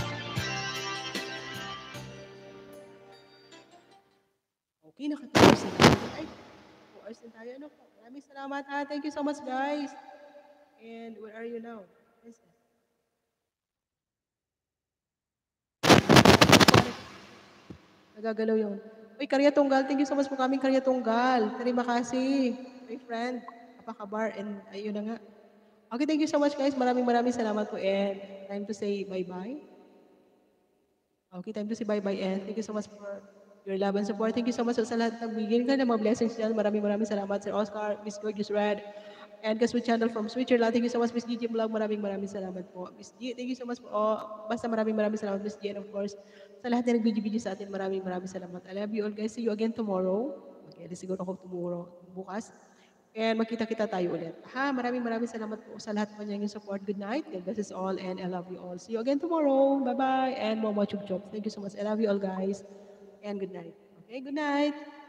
Okay, nakatapos na tayo. Ay, two hours na tayo. Ano po? Maraming salamat ha. Thank you so much guys. And where are you now? Yes, yes. Nagagalaw yun. Uy, Karya Tunggal. Thank you so much for coming, Karya Tunggal. Terima kasih, my friend. Apakabar. And ayun na nga. Okay, thank you so much guys. Maraming maraming salamat po. And time to say bye-bye. Okay, time to say bye-bye. And thank you so much for your love and support. Thank you so much sa lahat ng bigyan ka ng mga blessings dyan. Maraming maraming salamat, Sir Oscar, Miss Gorgeous Red, and Kaswi Channel from Switzerland. Thank you so much, Miss Gigi Vlog. Maraming maraming salamat po. Miss G, thank you so much po. Oh, basta maraming maraming salamat, Miss G. And of course, sa lahat na nag-video-video sa atin, maraming maraming salamat. I love you all guys. See you again tomorrow. Okay, siguro ako tomorrow, bukas. And magkita-kita tayo ulit. Ha, maraming maraming salamat po sa lahat po niyang support. Good night. God bless us all and I love you all. See you again tomorrow. Bye-bye. And Momo Chuk Chuk. Thank you so much. I love you all guys. And good night. Okay, good night.